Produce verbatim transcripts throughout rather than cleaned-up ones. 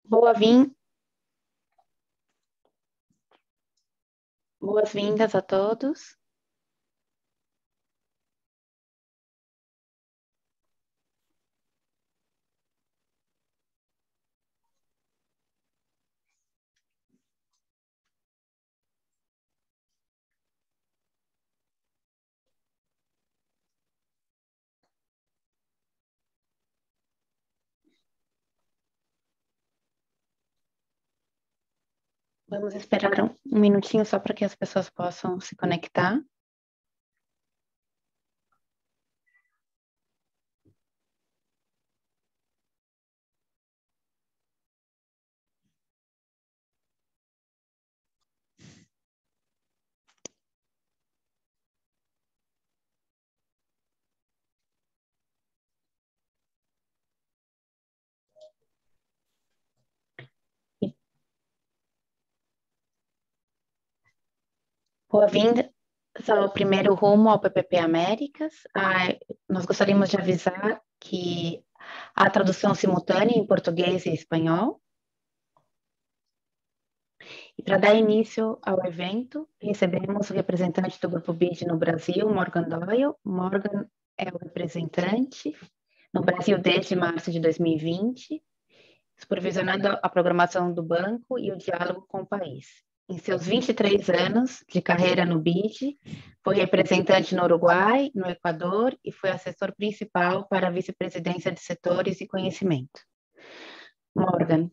Boa-vin- Boas-vindas a todos. Vamos esperar um, um minutinho só para que as pessoas possam se conectar. Boa-vinda ao primeiro rumo ao P P P Américas. Ah, nós gostaríamos de avisar que há tradução simultânea em português e espanhol. E para dar início ao evento, recebemos o representante do Grupo B I D no Brasil, Morgan Doyle. Morgan é o representante no Brasil desde março de dois mil e vinte, supervisionando a programação do banco e o diálogo com o país. Em seus vinte e três anos de carreira no B I D, foi representante no Uruguai, no Equador e foi assessor principal para a vice-presidência de setores e conhecimento. Morgan.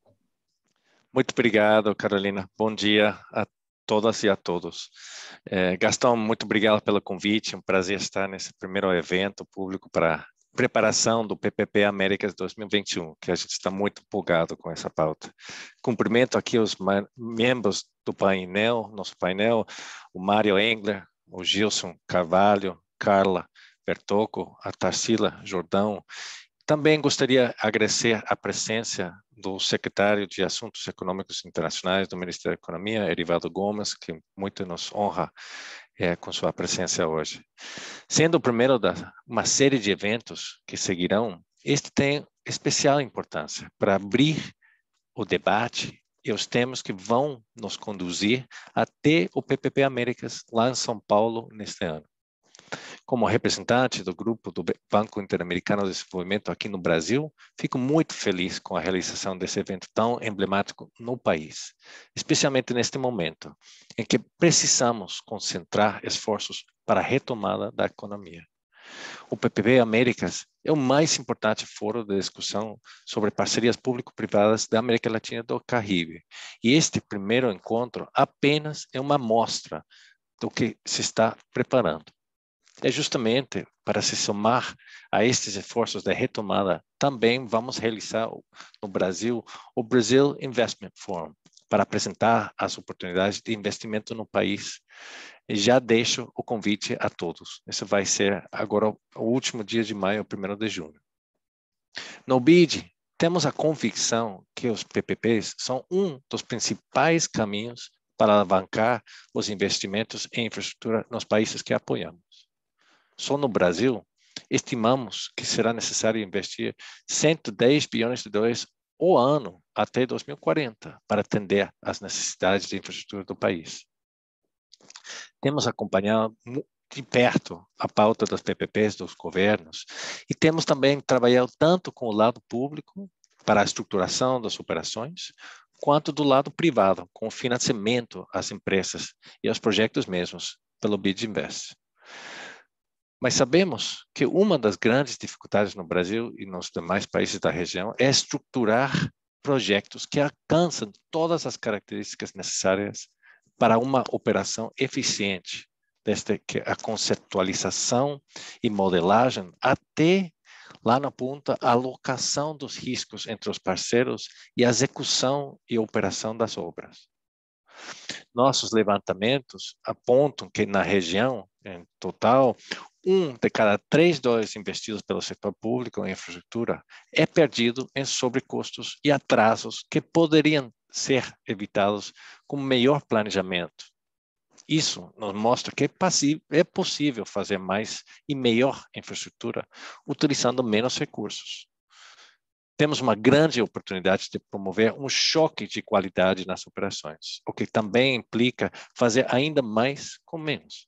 Muito obrigado, Carolina. Bom dia a todas e a todos. É, Gastão, muito obrigado pelo convite. É um prazer estar nesse primeiro evento público para preparação do P P P Américas dois mil e vinte e um, que a gente está muito empolgado com essa pauta. Cumprimento aqui os membros do painel, nosso painel, o Mário Engler, o Gilson Carvalho, Carla Bertocco, a Tarsila Jordão. Também gostaria de agradecer a presença do secretário de Assuntos Econômicos Internacionais do Ministério da Economia, Erivaldo Gomes, que muito nos honra é, com sua presença hoje. Sendo o primeiro da uma série de eventos que seguirão, este tem especial importância para abrir o debate e os temas que vão nos conduzir até o P P P Américas lá em São Paulo neste ano. Como representante do grupo do Banco Interamericano de Desenvolvimento aqui no Brasil, fico muito feliz com a realização desse evento tão emblemático no país, especialmente neste momento, em que precisamos concentrar esforços para a retomada da economia. O P P P Américas é o mais importante fórum de discussão sobre parcerias público-privadas da América Latina e do Caribe. E este primeiro encontro apenas é uma amostra do que se está preparando. É justamente para se somar a estes esforços de retomada, também vamos realizar no Brasil o Brazil Investment Forum, para apresentar as oportunidades de investimento no país. E já deixo o convite a todos. Esse vai ser agora o último dia de maio, o primeiro de junho. No B I D, temos a convicção que os P P Ps são um dos principais caminhos para alavancar os investimentos em infraestrutura nos países que apoiamos. Só no Brasil, estimamos que será necessário investir cento e dez bilhões de dólares ao ano até dois mil e quarenta para atender às necessidades de infraestrutura do país. Temos acompanhado de perto a pauta das P P Ps dos governos e temos também trabalhado tanto com o lado público para a estruturação das operações, quanto do lado privado, com o financiamento às empresas e aos projetos mesmos, pelo B I D Invest. Mas sabemos que uma das grandes dificuldades no Brasil e nos demais países da região é estruturar projetos que alcançam todas as características necessárias para uma operação eficiente, desde que a conceptualização e modelagem até lá na ponta a alocação dos riscos entre os parceiros e a execução e operação das obras. Nossos levantamentos apontam que na região, em total, um de cada três dólares investidos pelo setor público em infraestrutura é perdido em sobrecustos e atrasos que poderiam ser evitados com melhor planejamento. Isso nos mostra que é possível fazer mais e melhor infraestrutura utilizando menos recursos. temos uma grande oportunidade de promover um choque de qualidade nas operações, o que também implica fazer ainda mais com menos.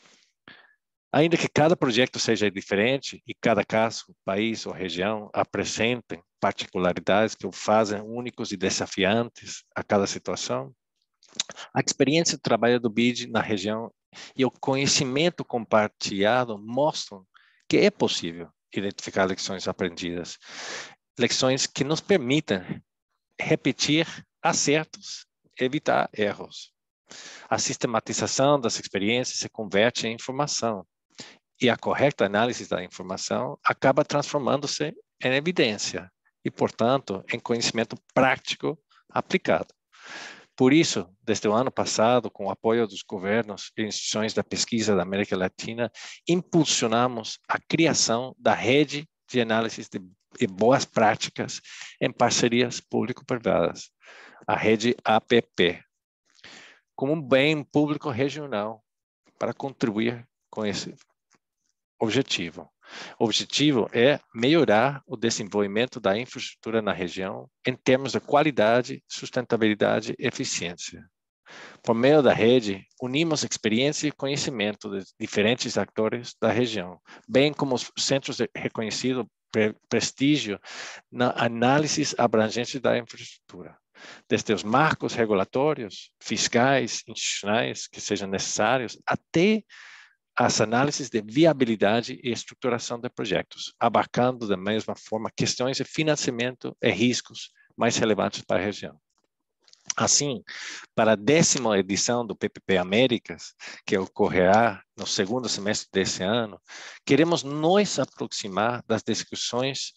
Ainda que cada projeto seja diferente e cada caso, país ou região apresentem particularidades que o fazem únicos e desafiantes a cada situação, a experiência de trabalho do B I D na região e o conhecimento compartilhado mostram que é possível identificar lições aprendidas, lições que nos permitem repetir acertos, evitar erros. A sistematização das experiências se converte em informação e a correta análise da informação acaba transformando-se em evidência e, portanto, em conhecimento prático aplicado. Por isso, desde o ano passado, com o apoio dos governos e instituições da pesquisa da América Latina, impulsionamos a criação da rede de análise de, de boas práticas em parcerias público-privadas, a rede A P P, como um bem público regional para contribuir com esse objetivo. O objetivo é melhorar o desenvolvimento da infraestrutura na região em termos de qualidade, sustentabilidade e eficiência. Por meio da rede, unimos experiência e conhecimento de diferentes atores da região, bem como os centros de reconhecido pre prestígio na análise abrangente da infraestrutura, desde os marcos regulatórios, fiscais, institucionais que sejam necessários, até as análises de viabilidade e estruturação de projetos, abarcando da mesma forma questões de financiamento e riscos mais relevantes para a região. Assim, para a décima edição do P P P Américas, que ocorrerá no segundo semestre desse ano, queremos nos aproximar das discussões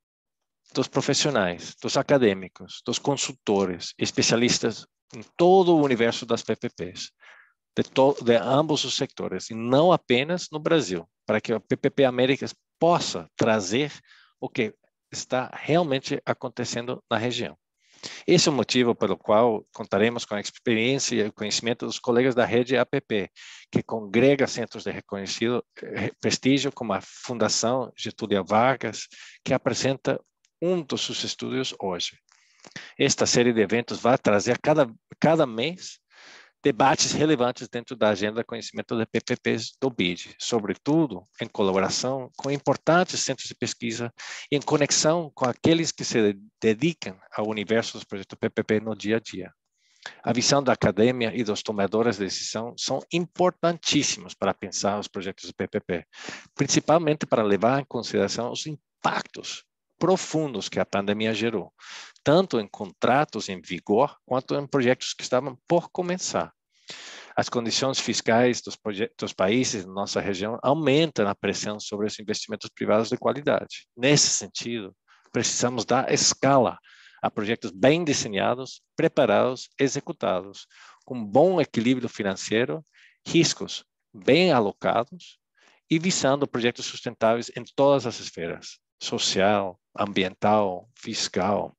dos profissionais, dos acadêmicos, dos consultores, especialistas em todo o universo das P P Ps, de, to, de ambos os setores, e não apenas no Brasil, para que o P P P Américas possa trazer o que está realmente acontecendo na região. Esse é o motivo pelo qual contaremos com a experiência e o conhecimento dos colegas da rede A P P, que congrega centros de reconhecido prestígio, como a Fundação Getúlio Vargas, que apresenta um dos seus estudos hoje. Esta série de eventos vai trazer cada, cada mês debates relevantes dentro da agenda de conhecimento de P P Ps do B I D, sobretudo em colaboração com importantes centros de pesquisa e em conexão com aqueles que se dedicam ao universo dos projetos P P P no dia a dia. A visão da academia e dos tomadores de decisão são importantíssimos para pensar os projetos de P P P, principalmente para levar em consideração os impactos profundos que a pandemia gerou, tanto em contratos em vigor quanto em projetos que estavam por começar. As condições fiscais dos, dos países da nossa região aumentam a pressão sobre os investimentos privados de qualidade. Nesse sentido, precisamos dar escala a projetos bem desenhados, preparados, executados, com bom equilíbrio financeiro, riscos bem alocados e visando projetos sustentáveis em todas as esferas: social, ambiental, fiscal.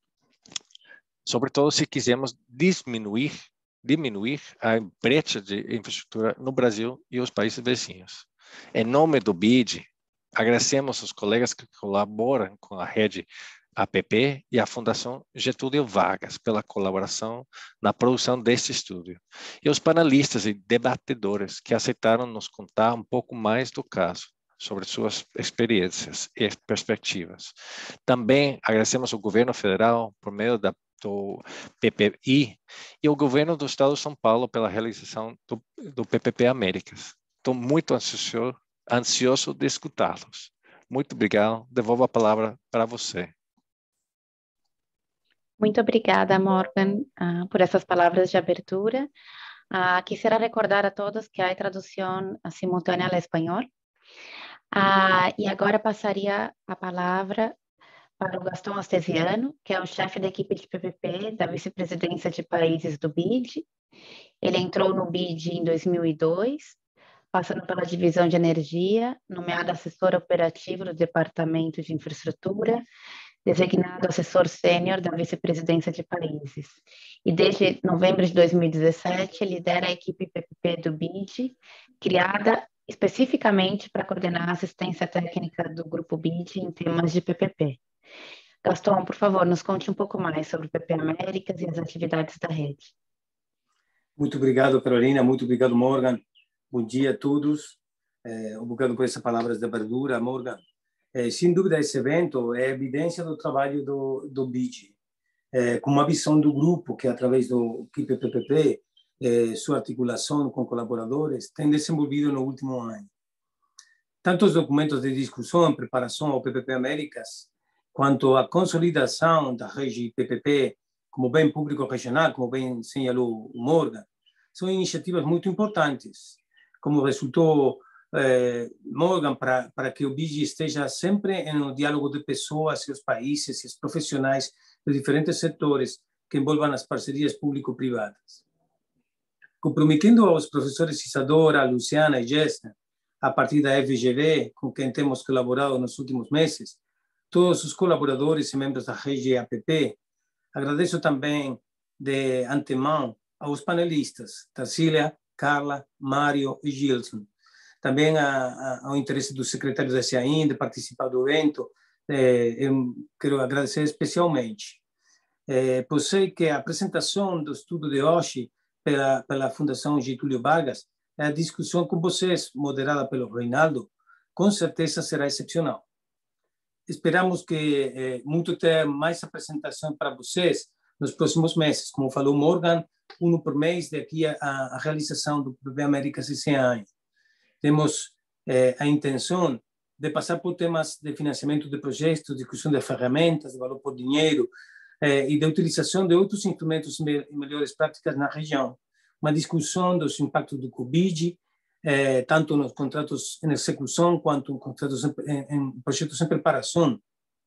Sobretudo se quisermos diminuir, diminuir a brecha de infraestrutura no Brasil e os países vizinhos. Em nome do B I D, agradecemos aos colegas que colaboram com a rede A P P e a Fundação Getúlio Vargas pela colaboração na produção deste estudo, e aos panelistas e debatedores que aceitaram nos contar um pouco mais do caso, sobre suas experiências e perspectivas. Também agradecemos ao governo federal, por meio da, do P P I, e ao governo do estado de São Paulo pela realização do, do P P P Américas. Estou muito ansioso, ansioso de escutá-los. Muito obrigado. Devolvo a palavra para você. Muito obrigada, Morgan, uh, por essas palavras de abertura. Uh, quisiera recordar a todos que há tradução simultânea ao espanhol. Ah, e agora passaria a palavra para o Gastão Astesiano, que é o chefe da equipe de P P P da Vice-Presidência de Países do B I D. Ele entrou no B I D em dois mil e dois, passando pela divisão de energia, nomeado assessor operativo do Departamento de Infraestrutura, designado assessor sênior da Vice-Presidência de Países. E desde novembro de dois mil e dezessete, lidera a equipe P P P do B I D, criada especificamente para coordenar a assistência técnica do Grupo B I D em temas de P P P. Gaston, por favor, nos conte um pouco mais sobre o P P Américas e as atividades da rede. Muito obrigado, Carolina. Muito obrigado, Morgan. Bom dia a todos. É, obrigado por essas palavras de abertura, Morgan. É, sem dúvida, esse evento é evidência do trabalho do, do B I D, é, com uma visão do grupo que, através do P P P P, é, sua articulação com colaboradores, tem desenvolvido no último ano. Tanto os documentos de discussão em preparação ao P P P Américas, quanto a consolidação da rede P P P como bem público regional, como bem señalou o Morgan, são iniciativas muito importantes, como resultou eh, Morgan, para, para que o B I D esteja sempre em um diálogo de pessoas e os países e os profissionais de diferentes setores que envolvam as parcerias público-privadas. Comprometendo aos professores Isadora, Luciana e Jessner, a partir da F G V, com quem temos colaborado nos últimos meses, todos os colaboradores e membros da rede A P P, agradeço também de antemão aos panelistas, Tarsília, Carla, Mário e Gilson. Também a, a, ao interesse do secretário da SEAIN de participar do evento, eh, eu quero agradecer especialmente. Eh, pois sei que a apresentação do estudo de hoje pela, pela Fundação Getúlio Vargas, a discussão com vocês, moderada pelo Reinaldo, com certeza será excepcional. Esperamos que eh, muito ter mais apresentação para vocês nos próximos meses, como falou Morgan, um por mês daqui a, a realização do P P Américas esse ano. Temos eh, a intenção de passar por temas de financiamento de projetos, discussão de ferramentas, de valor por dinheiro eh, e de utilização de outros instrumentos e melhores práticas na região. Uma discussão dos impactos do Covid, Eh, tanto nos contratos em execução quanto em contratos em, em, em projetos em preparação,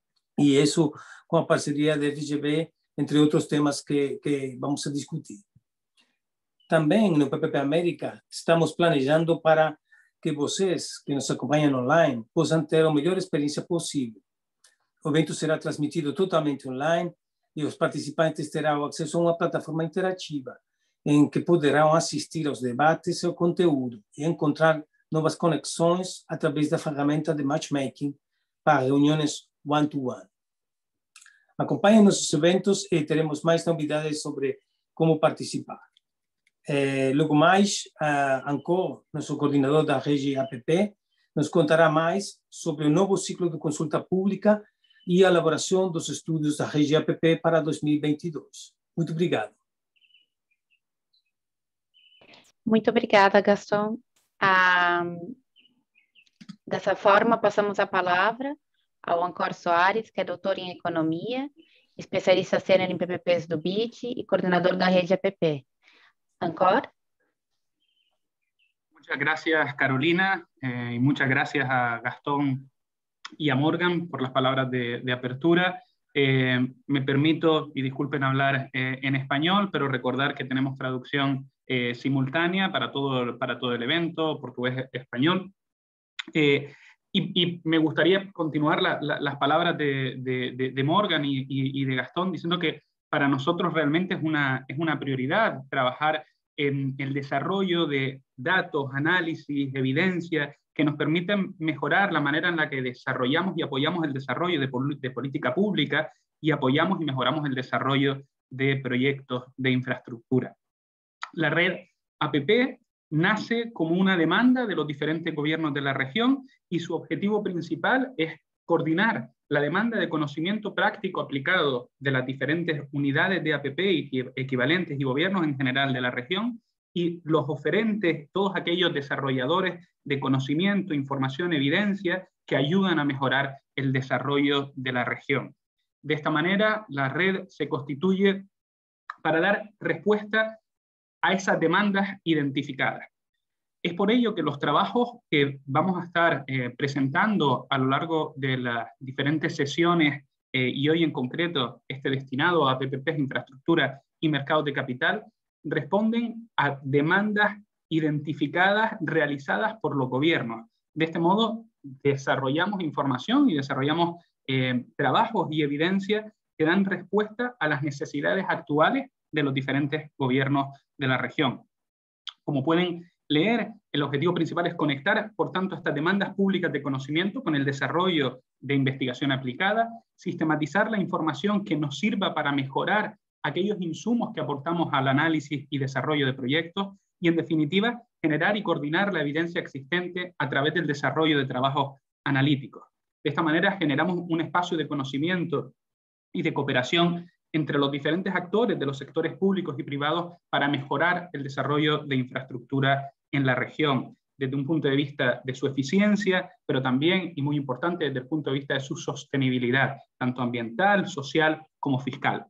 e isso com a parceria da F G V, entre outros temas que, que vamos a discutir. Também no P P P América estamos planejando para que vocês que nos acompanham online possam ter a melhor experiência possível. O evento será transmitido totalmente online e os participantes terão acesso a uma plataforma interativa em que poderão assistir aos debates e ao conteúdo e encontrar novas conexões através da ferramenta de matchmaking para reuniões one-to-one. Acompanhem nossos eventos e teremos mais novidades sobre como participar. Eh, logo mais, uh, Ancor, nosso coordenador da rede A P P, nos contará mais sobre o novo ciclo de consulta pública e a elaboração dos estudos da rede A P P para dois mil e vinte e dois. Muito obrigado. Muito obrigada, Gaston. Ah, dessa forma, passamos a palavra ao Ancor Soares, que é doutor em Economia, especialista sênior em P P Ps do B I D e coordenador da rede A P P. Ancor. Muchas gracias, Carolina, eh, y muchas gracias a Gastón y a Morgan por las palabras de, de apertura. Eh, me permito, y disculpen hablar eh, en español, pero recordar que tenemos traducción eh, simultánea para todo, para todo el evento, portugués-español. Eh, y, y me gustaría continuar la, la, las palabras de, de, de Morgan y, y, y de Gastón, diciendo que para nosotros realmente es una, es una prioridad trabajar en el desarrollo de datos, análisis, evidencia, que nos permiten mejorar la manera en la que desarrollamos y apoyamos el desarrollo de, de política pública y apoyamos y mejoramos el desarrollo de proyectos de infraestructura. La red A P P nace como una demanda de los diferentes gobiernos de la región y su objetivo principal es coordinar la demanda de conocimiento práctico aplicado de las diferentes unidades de A P P y equivalentes y gobiernos en general de la región y los oferentes, todos aquellos desarrolladores de conocimiento, información, evidencia que ayudan a mejorar el desarrollo de la región. De esta manera, la red se constituye para dar respuesta a esas demandas identificadas. Es por ello que los trabajos que vamos a estar eh, presentando a lo largo de las diferentes sesiones eh, y hoy en concreto este destinado a P P Ps, infraestructura y mercados de capital, responden a demandas identificadas realizadas por los gobiernos. De este modo, desarrollamos información y desarrollamos eh, trabajos y evidencia que dan respuesta a las necesidades actuales de los diferentes gobiernos de la región. Como pueden leer, el objetivo principal es conectar, por tanto, estas demandas públicas de conocimiento con el desarrollo de investigación aplicada, sistematizar la información que nos sirva para mejorar aquellos insumos que aportamos al análisis y desarrollo de proyectos, y en definitiva, generar y coordinar la evidencia existente a través del desarrollo de trabajos analíticos. De esta manera generamos un espacio de conocimiento y de cooperación entre los diferentes actores de los sectores públicos y privados para mejorar el desarrollo de infraestructura en la región, desde un punto de vista de su eficiencia, pero también, y muy importante, desde el punto de vista de su sostenibilidad, tanto ambiental, social como fiscal.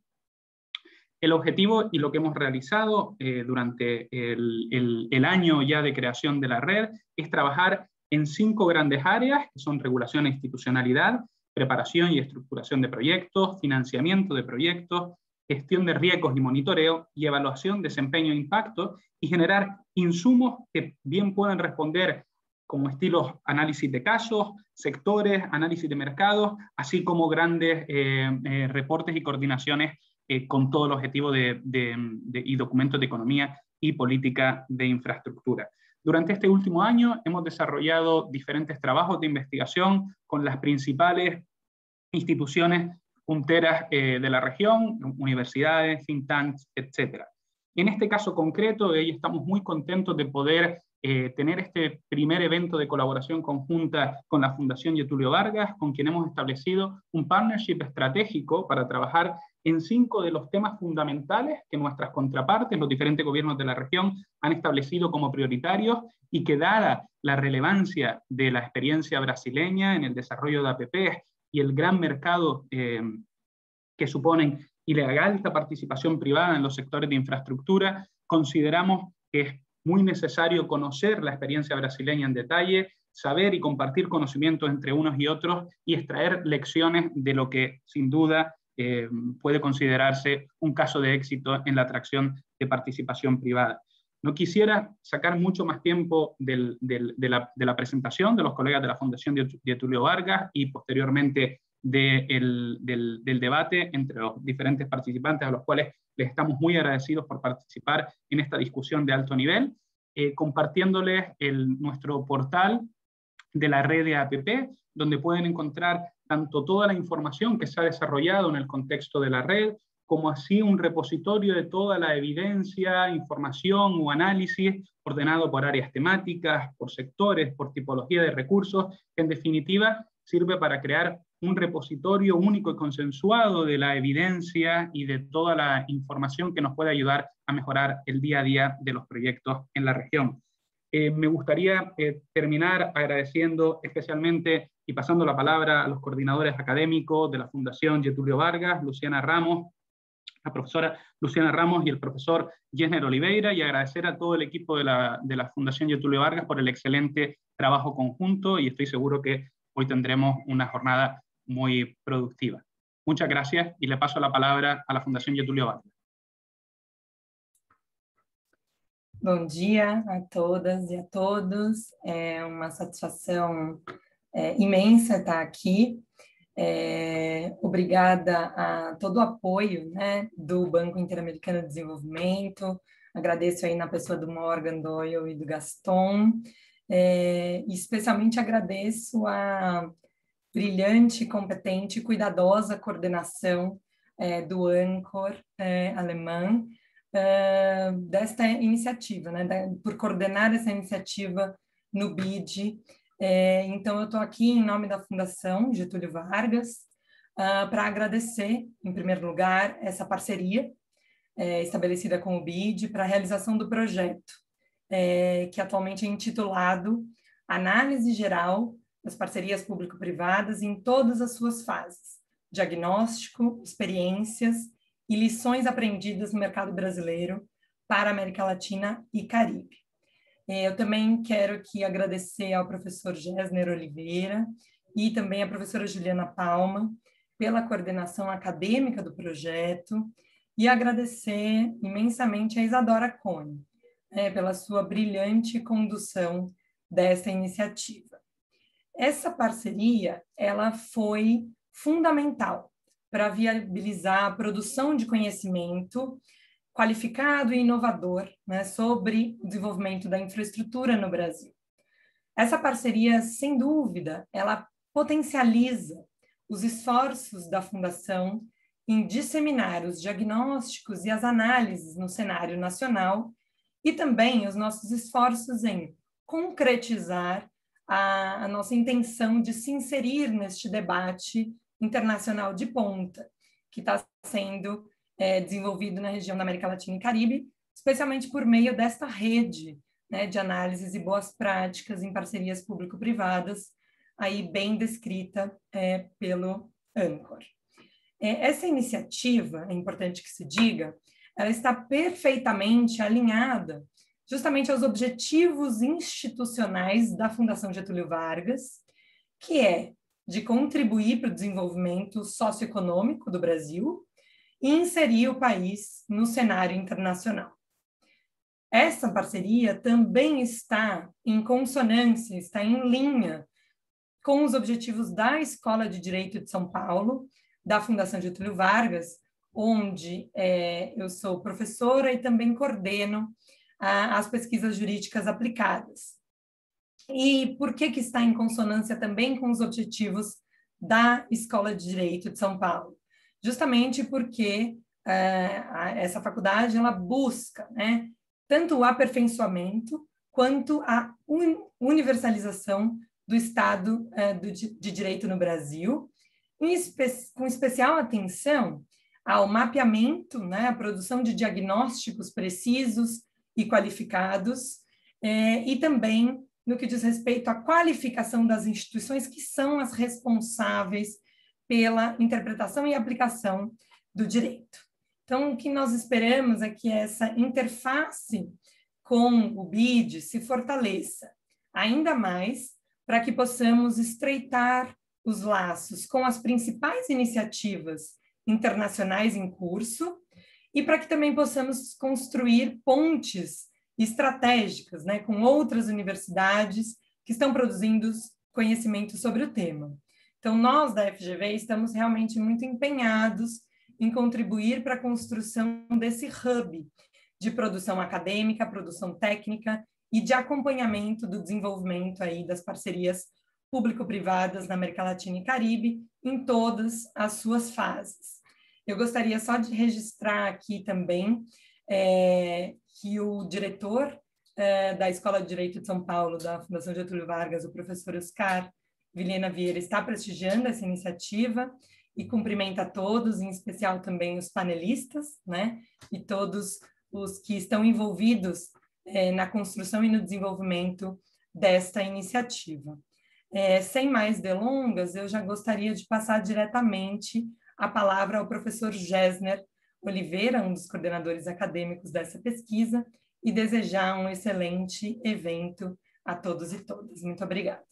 El objetivo y lo que hemos realizado eh, durante el, el, el año ya de creación de la red es trabajar en cinco grandes áreas, que son regulación e institucionalidad, preparación y estructuración de proyectos, financiamiento de proyectos, gestión de riesgos y monitoreo, y evaluación, desempeño e impacto, y generar insumos que bien puedan responder como estilos análisis de casos, sectores, análisis de mercados, así como grandes eh, eh, reportes y coordinaciones eh, con todo el objetivo de, de, de, y documentos de economía y política de infraestructura. Durante este último año hemos desarrollado diferentes trabajos de investigación con las principales instituciones punteras eh, de la región, universidades, think tanks, etcétera. En este caso concreto, hoy estamos muy contentos de poder eh, tener este primer evento de colaboración conjunta con la Fundación Getúlio Vargas, con quien hemos establecido un partnership estratégico para trabajar en cinco de los temas fundamentales que nuestras contrapartes, los diferentes gobiernos de la región, han establecido como prioritarios, y que, dada la relevancia de la experiencia brasileña en el desarrollo de A P P y el gran mercado eh, que suponen y la alta participación privada en los sectores de infraestructura, consideramos que es muy necesario conocer la experiencia brasileña en detalle, saber y compartir conocimientos entre unos y otros, y extraer lecciones de lo que, sin duda, eh, puede considerarse un caso de éxito en la atracción de participación privada. No quisiera sacar mucho más tiempo del, del, de, la, de la presentación de los colegas de la Fundación Getúlio Vargas y posteriormente de el, del, del debate entre los diferentes participantes, a los cuales les estamos muy agradecidos por participar en esta discusión de alto nivel, eh, compartiéndoles el, nuestro portal de la red de A P P, donde pueden encontrar tanto toda la información que se ha desarrollado en el contexto de la red, como así un repositorio de toda la evidencia, información o análisis ordenado por áreas temáticas, por sectores, por tipología de recursos, que en definitiva sirve para crear un repositorio único y consensuado de la evidencia y de toda la información que nos puede ayudar a mejorar el día a día de los proyectos en la región. Eh, me gustaría eh, terminar agradeciendo especialmente y pasando la palabra a los coordinadores académicos de la Fundación Getúlio Vargas, Luciana Ramos, la profesora Luciana Ramos y el profesor Jesner Oliveira, y agradecer a todo el equipo de la, de la Fundación Getúlio Vargas por el excelente trabajo conjunto, y estoy seguro que hoy tendremos una jornada muy productiva. Muchas gracias, y le paso la palabra a la Fundación Getúlio Vargas. Bom dia a todas e a todos. É uma satisfação é, imensa estar aqui. É, obrigada a todo o apoio, né, do Banco Interamericano de Desenvolvimento. Agradeço aí na pessoa do Morgan Doyle e do Gaston. É, especialmente agradeço a brilhante, competente e cuidadosa coordenação é, do ANCOR é, alemão, Uh, desta iniciativa, né, da, por coordenar essa iniciativa no B I D. É, então, eu estou aqui em nome da Fundação Getúlio Vargas uh, para agradecer, em primeiro lugar, essa parceria é, estabelecida com o B I D para a realização do projeto, é, que atualmente é intitulado Análise Geral das Parcerias Público-Privadas em todas as suas fases, diagnóstico, experiências e lições aprendidas no mercado brasileiro para a América Latina e Caribe. Eu também quero aqui agradecer ao professor Jesner Oliveira e também à professora Juliana Palma pela coordenação acadêmica do projeto, e agradecer imensamente a Isadora Cone, né, pela sua brilhante condução dessa iniciativa. Essa parceria, ela foi fundamental para viabilizar a produção de conhecimento qualificado e inovador, né, sobre o desenvolvimento da infraestrutura no Brasil. Essa parceria, sem dúvida, ela potencializa os esforços da Fundação em disseminar os diagnósticos e as análises no cenário nacional e também os nossos esforços em concretizar a, a nossa intenção de se inserir neste debate internacional de ponta, que está sendo é, desenvolvido na região da América Latina e Caribe, especialmente por meio desta rede, né, de análises e boas práticas em parcerias público-privadas, aí bem descrita é, pelo ANCOR. É, essa iniciativa, é importante que se diga, ela está perfeitamente alinhada justamente aos objetivos institucionais da Fundação Getúlio Vargas, que é de contribuir para o desenvolvimento socioeconômico do Brasil e inserir o país no cenário internacional. Essa parceria também está em consonância, está em linha com os objetivos da Escola de Direito de São Paulo, da Fundação Getúlio Vargas, onde é, eu sou professora e também coordeno a, as pesquisas jurídicas aplicadas. E por que que está em consonância também com os objetivos da Escola de Direito de São Paulo? Justamente porque é, a, essa faculdade ela busca, né, tanto o aperfeiçoamento quanto a un, universalização do Estado é, do, de Direito no Brasil, em espe com especial atenção ao mapeamento, né, a produção de diagnósticos precisos e qualificados, é, e também no que diz respeito à qualificação das instituições que são as responsáveis pela interpretação e aplicação do direito. Então, o que nós esperamos é que essa interface com o B I D se fortaleça ainda mais para que possamos estreitar os laços com as principais iniciativas internacionais em curso e para que também possamos construir pontes estratégicas, né, com outras universidades que estão produzindo conhecimento sobre o tema. Então, nós da F G V estamos realmente muito empenhados em contribuir para a construção desse hub de produção acadêmica, produção técnica e de acompanhamento do desenvolvimento aí das parcerias público-privadas na América Latina e Caribe em todas as suas fases. Eu gostaria só de registrar aqui também é, que o diretor é, da Escola de Direito de São Paulo, da Fundação Getúlio Vargas, o professor Oscar Vilhena Vieira, está prestigiando essa iniciativa e cumprimenta a todos, em especial também os panelistas, né, e todos os que estão envolvidos é, na construção e no desenvolvimento desta iniciativa. É, sem mais delongas, eu já gostaria de passar diretamente a palavra ao professor Gessner Oliveira, um dos coordenadores acadêmicos dessa pesquisa, e desejar um excelente evento a todos e todas. Muito obrigada.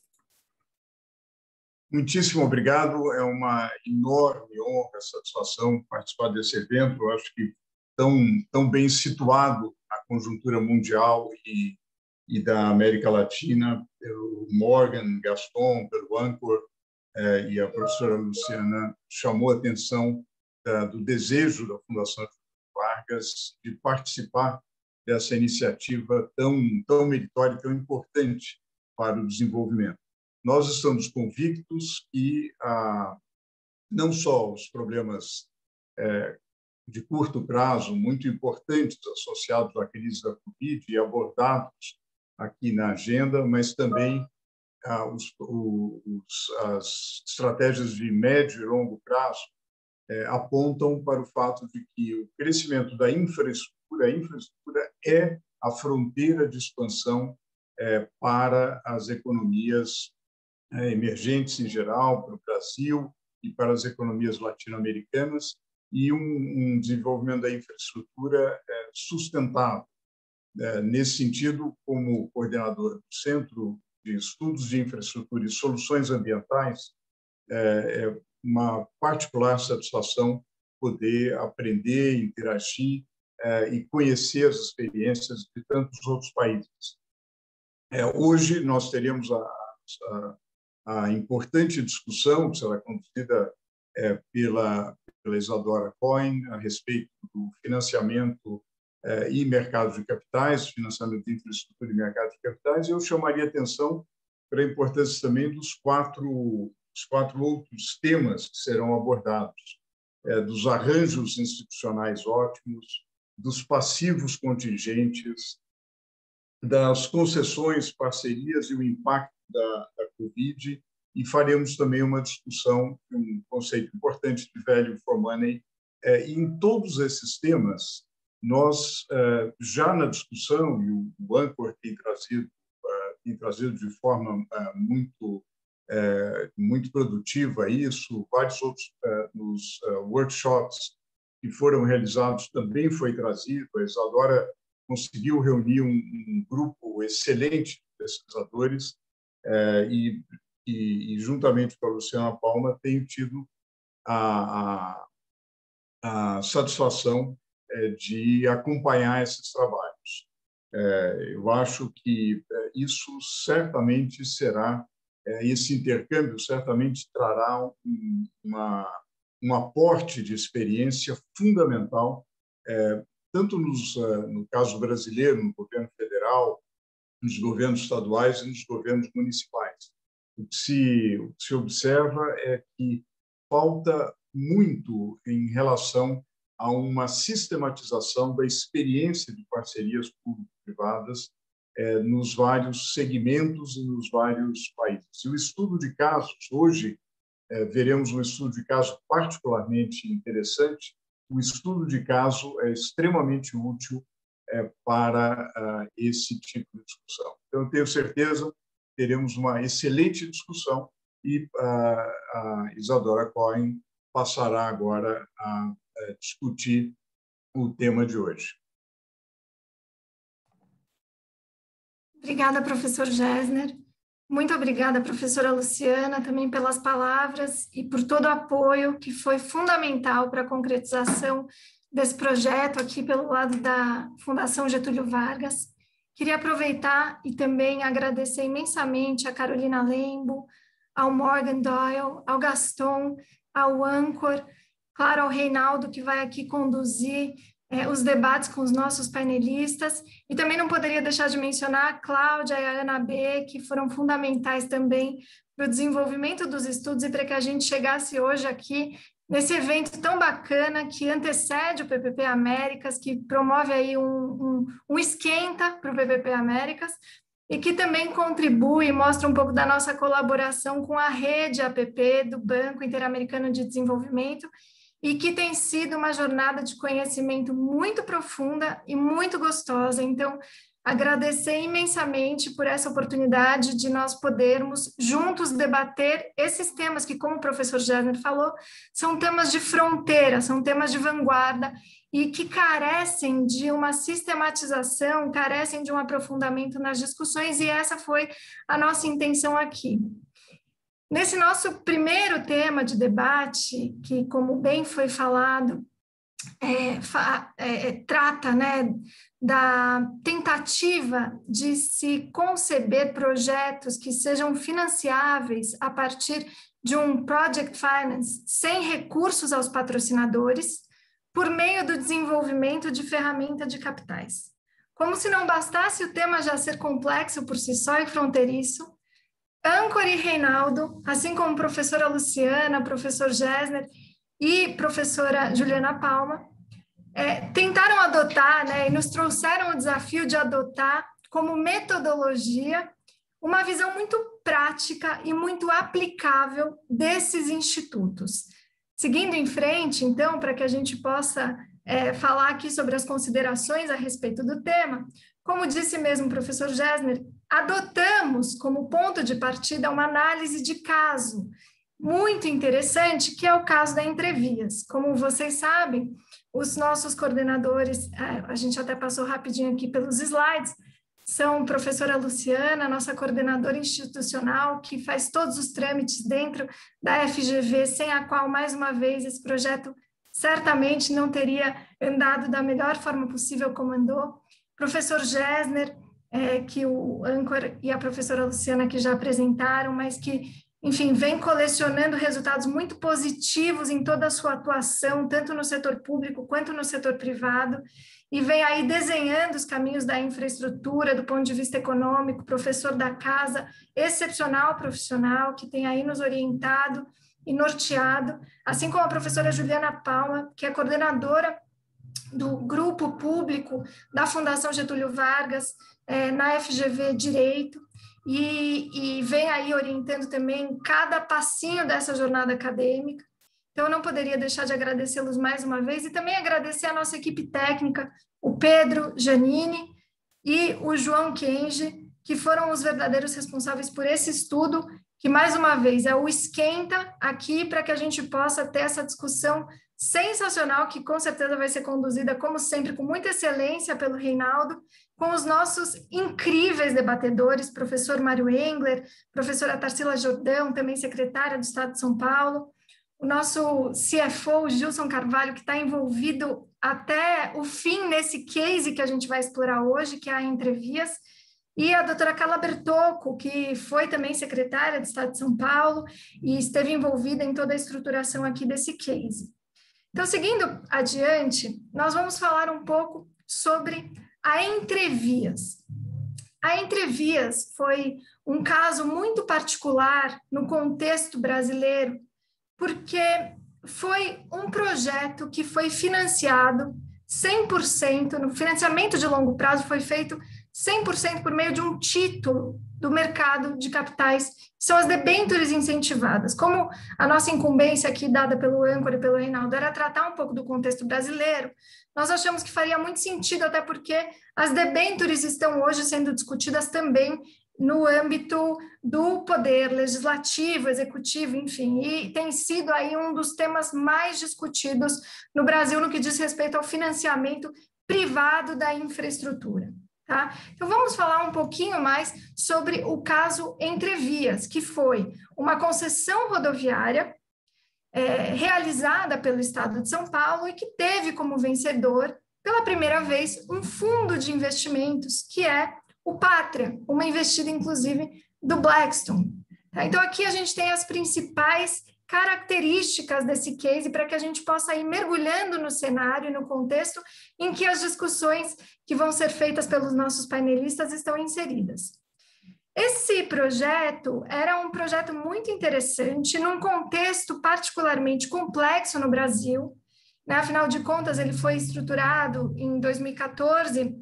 Muitíssimo obrigado. É uma enorme honra, satisfação participar desse evento. Eu acho que tão, tão bem situado na conjuntura mundial e, e da América Latina, pelo Morgan, Gaston, pelo ANCOR, eh, e a professora Luciana chamou a atenção da, do desejo da Fundação Vargas de participar dessa iniciativa tão, tão meritória e tão importante para o desenvolvimento. Nós estamos convictos que ah, não só os problemas eh, de curto prazo, muito importantes, associados à crise da Covid e abordados aqui na agenda, mas também ah, os, os, as estratégias de médio e longo prazo eh, apontam para o fato de que o crescimento da infraestrutura, a infraestrutura é a fronteira de expansão eh, para as economias eh, emergentes em geral, para o Brasil e para as economias latino-americanas, e um, um desenvolvimento da infraestrutura eh, sustentável. Eh, nesse sentido, como coordenador do Centro de Estudos de Infraestrutura e Soluções Ambientais, é, é uma particular satisfação poder aprender, interagir é, e conhecer as experiências de tantos outros países. É, hoje nós teremos a, a, a importante discussão que será conduzida é, pela, pela Isadora Cohen a respeito do financiamento eh, e mercados de capitais, financiamento de infraestrutura e mercado de capitais. Eu chamaria atenção para a importância também dos quatro, os quatro outros temas que serão abordados, eh, dos arranjos institucionais ótimos, dos passivos contingentes, das concessões, parcerias e o impacto da, da Covid, e faremos também uma discussão, um conceito importante de value for money. É, e em todos esses temas, nós, é, já na discussão, e o, o Anchor tem trazido, é, tem trazido de forma é, muito, é, muito produtiva isso, vários outros é, nos é, workshops que foram realizados também foi trazido. A Isadora conseguiu reunir um, um grupo excelente de pesquisadores é, e, e, e, juntamente com a Luciana Palma, tenho tido a, a, a satisfação é, de acompanhar esses trabalhos. É, eu acho que é, isso certamente será, é, esse intercâmbio certamente trará um, uma, um aporte de experiência fundamental, é, tanto nos, no caso brasileiro, no governo federal, nos governos estaduais e nos governos municipais. O que se, o que se observa é que falta muito em relação a uma sistematização da experiência de parcerias público-privadas eh, nos vários segmentos e nos vários países. E o estudo de casos, hoje, eh, veremos um estudo de caso particularmente interessante. O estudo de caso é extremamente útil é, para uh, esse tipo de discussão. Então, eu tenho certeza que teremos uma excelente discussão e uh, a Isadora Cohen passará agora a, a discutir o tema de hoje. Obrigada, professor Gessner. Muito obrigada, professora Luciana, também pelas palavras e por todo o apoio que foi fundamental para a concretização desse projeto aqui pelo lado da Fundação Getúlio Vargas. Queria aproveitar e também agradecer imensamente a Carolina Lembo, ao Morgan Doyle, ao Gaston, ao Anchor, claro, ao Reinaldo, que vai aqui conduzir É, os debates com os nossos painelistas, e também não poderia deixar de mencionar a Cláudia e a Ana B, que foram fundamentais também para o desenvolvimento dos estudos e para que a gente chegasse hoje aqui nesse evento tão bacana que antecede o P P P Américas, que promove aí um, um, um esquenta para o P P P Américas e que também contribui e mostra um pouco da nossa colaboração com a rede A P P do Banco Interamericano de Desenvolvimento, e que tem sido uma jornada de conhecimento muito profunda e muito gostosa. Então, agradecer imensamente por essa oportunidade de nós podermos juntos debater esses temas que, como o professor Gessner falou, são temas de fronteira, são temas de vanguarda e que carecem de uma sistematização, carecem de um aprofundamento nas discussões, e essa foi a nossa intenção aqui. Nesse nosso primeiro tema de debate, que, como bem foi falado, é, fa, é, trata, né, da tentativa de se conceber projetos que sejam financiáveis a partir de um project finance sem recursos aos patrocinadores, por meio do desenvolvimento de ferramenta de capitais. Como se não bastasse o tema já ser complexo por si só e fronteiriço, Anchor e Reinaldo, assim como a professora Luciana, professor Gessner e professora Juliana Palma, é, tentaram adotar, né, e nos trouxeram o desafio de adotar como metodologia uma visão muito prática e muito aplicável desses institutos. Seguindo em frente, então, para que a gente possa é, falar aqui sobre as considerações a respeito do tema, como disse mesmo o professor Gessner, adotamos como ponto de partida uma análise de caso muito interessante, que é o caso da Entrevias. Como vocês sabem, os nossos coordenadores, a gente até passou rapidinho aqui pelos slides, são a professora Luciana, nossa coordenadora institucional, que faz todos os trâmites dentro da F G V, sem a qual, mais uma vez, esse projeto certamente não teria andado da melhor forma possível como andou. Professor Gessner, é, que o Anchor e a professora Luciana que já apresentaram, mas que enfim, vem colecionando resultados muito positivos em toda a sua atuação, tanto no setor público quanto no setor privado, e vem aí desenhando os caminhos da infraestrutura do ponto de vista econômico, professor da casa, excepcional profissional, que tem aí nos orientado e norteado, assim como a professora Juliana Palma, que é coordenadora do grupo público da Fundação Getúlio Vargas, eh, na F G V Direito, e, e vem aí orientando também cada passinho dessa jornada acadêmica. Então, eu não poderia deixar de agradecê-los mais uma vez e também agradecer a nossa equipe técnica, o Pedro Janini e o João Kenji, que foram os verdadeiros responsáveis por esse estudo, que, mais uma vez, é o esquenta aqui para que a gente possa ter essa discussão sensacional, que com certeza vai ser conduzida, como sempre, com muita excelência pelo Reinaldo, com os nossos incríveis debatedores, professor Mário Engler, professora Tarsila Jordão, também secretária do Estado de São Paulo, o nosso C F O, Gilson Carvalho, que está envolvido até o fim nesse case que a gente vai explorar hoje, que é a Entrevias, e a doutora Carla Bertocco, que foi também secretária do Estado de São Paulo e esteve envolvida em toda a estruturação aqui desse case. Então, seguindo adiante, nós vamos falar um pouco sobre a Entrevias. A Entrevias foi um caso muito particular no contexto brasileiro, porque foi um projeto que foi financiado cem por cento, no financiamento de longo prazo foi feito cem por cento por meio de um título do mercado de capitais, que são as debêntures incentivadas. Como a nossa incumbência aqui, dada pelo âncora e pelo Reinaldo, era tratar um pouco do contexto brasileiro, nós achamos que faria muito sentido, até porque as debêntures estão hoje sendo discutidas também no âmbito do poder legislativo, executivo, enfim, e tem sido aí um dos temas mais discutidos no Brasil no que diz respeito ao financiamento privado da infraestrutura. Tá? Então, vamos falar um pouquinho mais sobre o caso Entrevias, que foi uma concessão rodoviária é, realizada pelo Estado de São Paulo e que teve como vencedor, pela primeira vez, um fundo de investimentos, que é o Pátria, uma investida, inclusive, do Blackstone. Tá? Então, aqui a gente tem as principais características desse case para que a gente possa ir mergulhando no cenário e no contexto em que as discussões que vão ser feitas pelos nossos painelistas estão inseridas. Esse projeto era um projeto muito interessante, num contexto particularmente complexo no Brasil, né? Afinal de contas, ele foi estruturado em dois mil e quatorze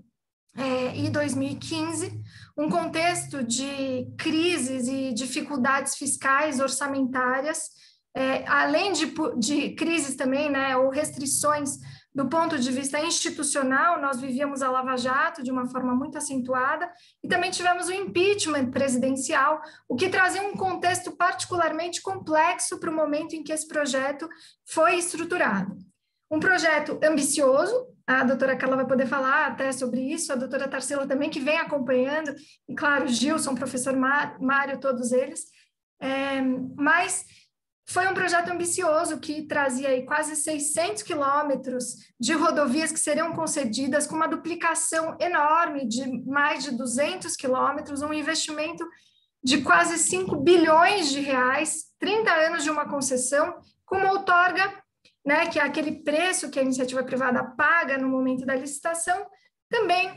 é, e dois mil e quinze, um contexto de crises e dificuldades fiscais, orçamentárias, É, além de, de crises também, né, ou restrições do ponto de vista institucional, nós vivíamos a Lava Jato de uma forma muito acentuada e também tivemos o impeachment presidencial, o que trazia um contexto particularmente complexo para o momento em que esse projeto foi estruturado. Um projeto ambicioso, a doutora Carla vai poder falar até sobre isso, a doutora Tarsila também, que vem acompanhando, e claro, Gilson, professor Mário, todos eles, é, mas foi um projeto ambicioso que trazia aí quase seiscentos quilômetros de rodovias que seriam concedidas, com uma duplicação enorme de mais de duzentos quilômetros, um investimento de quase cinco bilhões de reais, trinta anos de uma concessão, com uma outorga, né, que é aquele preço que a iniciativa privada paga no momento da licitação, também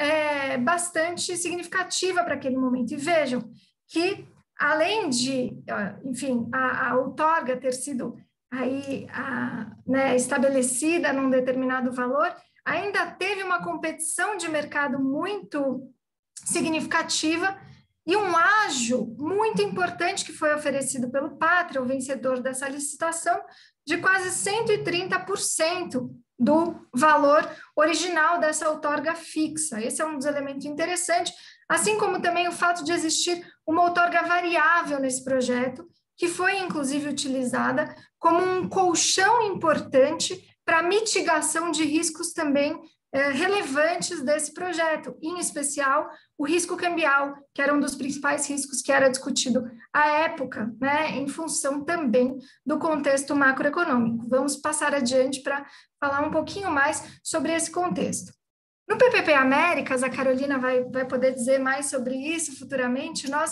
é bastante significativa para aquele momento. E vejam que além de, enfim, a, a outorga ter sido aí, a, né, estabelecida num determinado valor, ainda teve uma competição de mercado muito significativa e um ágio muito importante que foi oferecido pelo Pátria, o vencedor dessa licitação, de quase cento e trinta por cento do valor original dessa outorga fixa. Esse é um dos elementos interessantes, assim como também o fato de existir uma outorga variável nesse projeto, que foi, inclusive, utilizada como um colchão importante para mitigação de riscos também eh, relevantes desse projeto, em especial o risco cambial, que era um dos principais riscos que era discutido à época, né, em função também do contexto macroeconômico. Vamos passar adiante para falar um pouquinho mais sobre esse contexto. No P P P Américas, a Carolina vai, vai poder dizer mais sobre isso futuramente, nós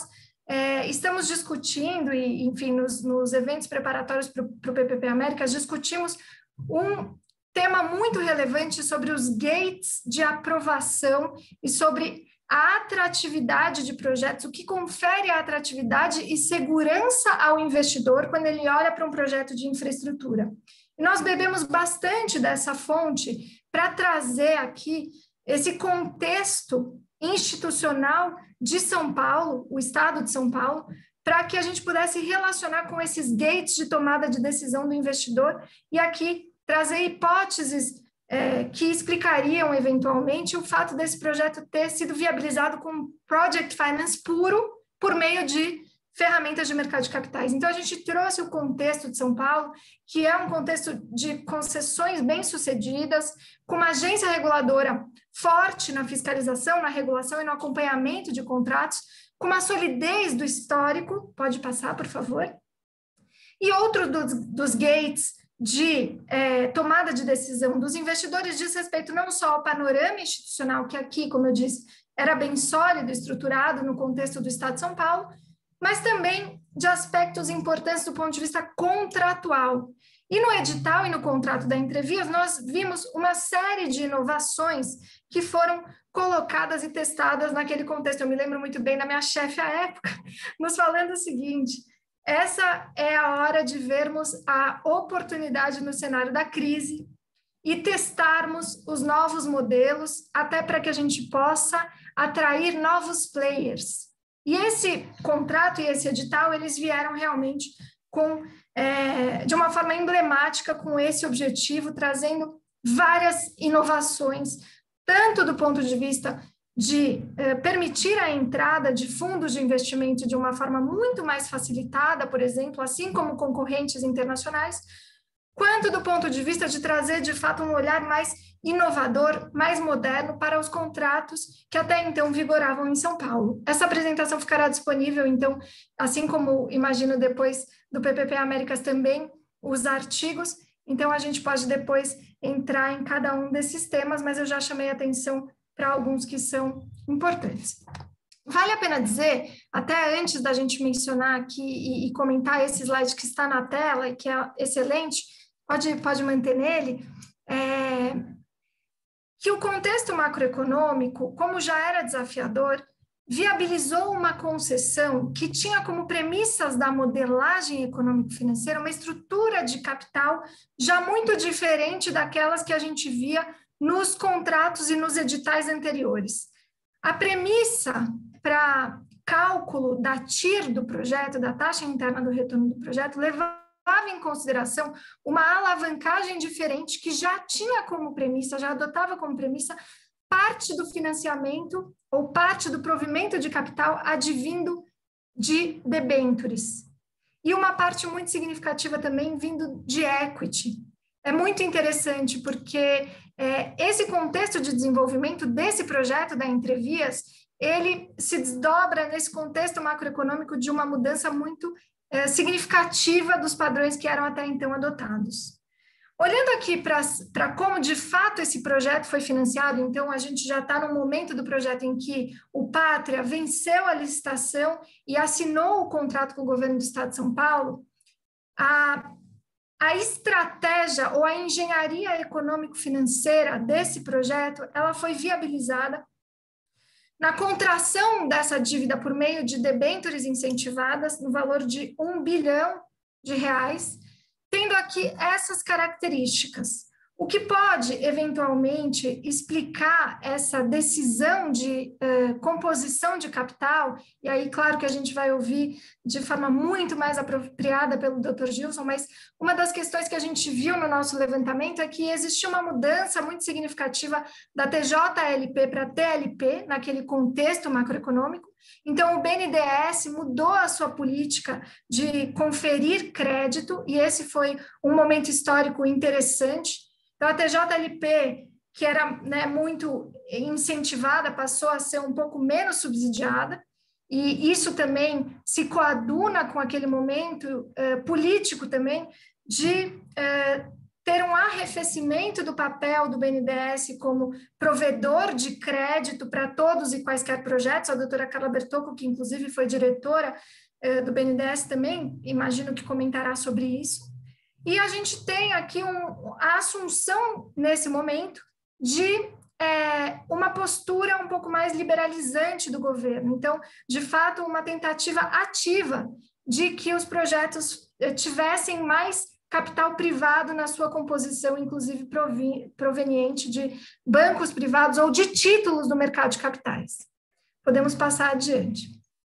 é, estamos discutindo, e, enfim, nos, nos eventos preparatórios para o P P P Américas, discutimos um tema muito relevante sobre os gates de aprovação e sobre a atratividade de projetos, o que confere a atratividade e segurança ao investidor quando ele olha para um projeto de infraestrutura. E nós bebemos bastante dessa fonte para trazer aqui esse contexto institucional de São Paulo, o estado de São Paulo, para que a gente pudesse relacionar com esses gates de tomada de decisão do investidor e aqui trazer hipóteses é, que explicariam, eventualmente, o fato desse projeto ter sido viabilizado com Project Finance puro, por meio de ferramentas de mercado de capitais. Então, a gente trouxe o contexto de São Paulo, que é um contexto de concessões bem-sucedidas, com uma agência reguladora forte na fiscalização, na regulação e no acompanhamento de contratos, com uma solidez do histórico, pode passar, por favor, e outro dos, dos gates de é, tomada de decisão dos investidores diz respeito não só ao panorama institucional, que aqui, como eu disse, era bem sólido, estruturado no contexto do Estado de São Paulo, mas também de aspectos importantes do ponto de vista contratual. E no edital e no contrato da Entrevias, nós vimos uma série de inovações que foram colocadas e testadas naquele contexto. Eu me lembro muito bem da minha chefe à época, nos falando o seguinte: essa é a hora de vermos a oportunidade no cenário da crise e testarmos os novos modelos, até para que a gente possa atrair novos players. E esse contrato e esse edital, eles vieram realmente com, é, de uma forma emblemática com esse objetivo, trazendo várias inovações, tanto do ponto de vista de eh, permitir a entrada de fundos de investimento de uma forma muito mais facilitada, por exemplo, assim como concorrentes internacionais, quanto do ponto de vista de trazer, de fato, um olhar mais inovador, mais moderno para os contratos que até então vigoravam em São Paulo. Essa apresentação ficará disponível, então, assim como, imagino, depois do P P P Américas também, os artigos, então a gente pode depois entrar em cada um desses temas, mas eu já chamei a atenção para alguns que são importantes. Vale a pena dizer, até antes da gente mencionar aqui e, e comentar esse slide que está na tela e que é excelente, pode, pode manter nele, é, que o contexto macroeconômico, como já era desafiador, viabilizou uma concessão que tinha como premissas da modelagem econômico-financeira uma estrutura de capital já muito diferente daquelas que a gente via nos contratos e nos editais anteriores. A premissa para cálculo da T I R do projeto, da taxa interna do retorno do projeto, levava em consideração uma alavancagem diferente que já tinha como premissa, já adotava como premissa parte do financiamento ou parte do provimento de capital advindo de debêntures. E uma parte muito significativa também vindo de equity. É muito interessante porque é, esse contexto de desenvolvimento desse projeto da Entrevias, ele se desdobra nesse contexto macroeconômico de uma mudança muito é, significativa dos padrões que eram até então adotados. Olhando aqui para como de fato esse projeto foi financiado, então a gente já está no momento do projeto em que o Pátria venceu a licitação e assinou o contrato com o governo do Estado de São Paulo, a A estratégia ou a engenharia econômico-financeira desse projeto, ela foi viabilizada na contração dessa dívida por meio de debêntures incentivadas no valor de um bilhão de reais, tendo aqui essas características. O que pode, eventualmente, explicar essa decisão de uh, composição de capital, e aí, claro que a gente vai ouvir de forma muito mais apropriada pelo doutor Gilson, mas uma das questões que a gente viu no nosso levantamento é que existiu uma mudança muito significativa da T J L P para T L P, naquele contexto macroeconômico. Então, o B N D E S mudou a sua política de conferir crédito, e esse foi um momento histórico interessante. Então, a T J L P, que era né, muito incentivada, passou a ser um pouco menos subsidiada, e isso também se coaduna com aquele momento uh, político também de uh, ter um arrefecimento do papel do B N D E S como provedor de crédito para todos e quaisquer projetos. A doutora Carla Bertocco, que inclusive foi diretora eh, do B N D E S também, imagino que comentará sobre isso. E a gente tem aqui um, a assunção, nesse momento, de é, uma postura um pouco mais liberalizante do governo. Então, de fato, uma tentativa ativa de que os projetos tivessem mais capital privado na sua composição, inclusive proveniente de bancos privados ou de títulos do mercado de capitais. Podemos passar adiante.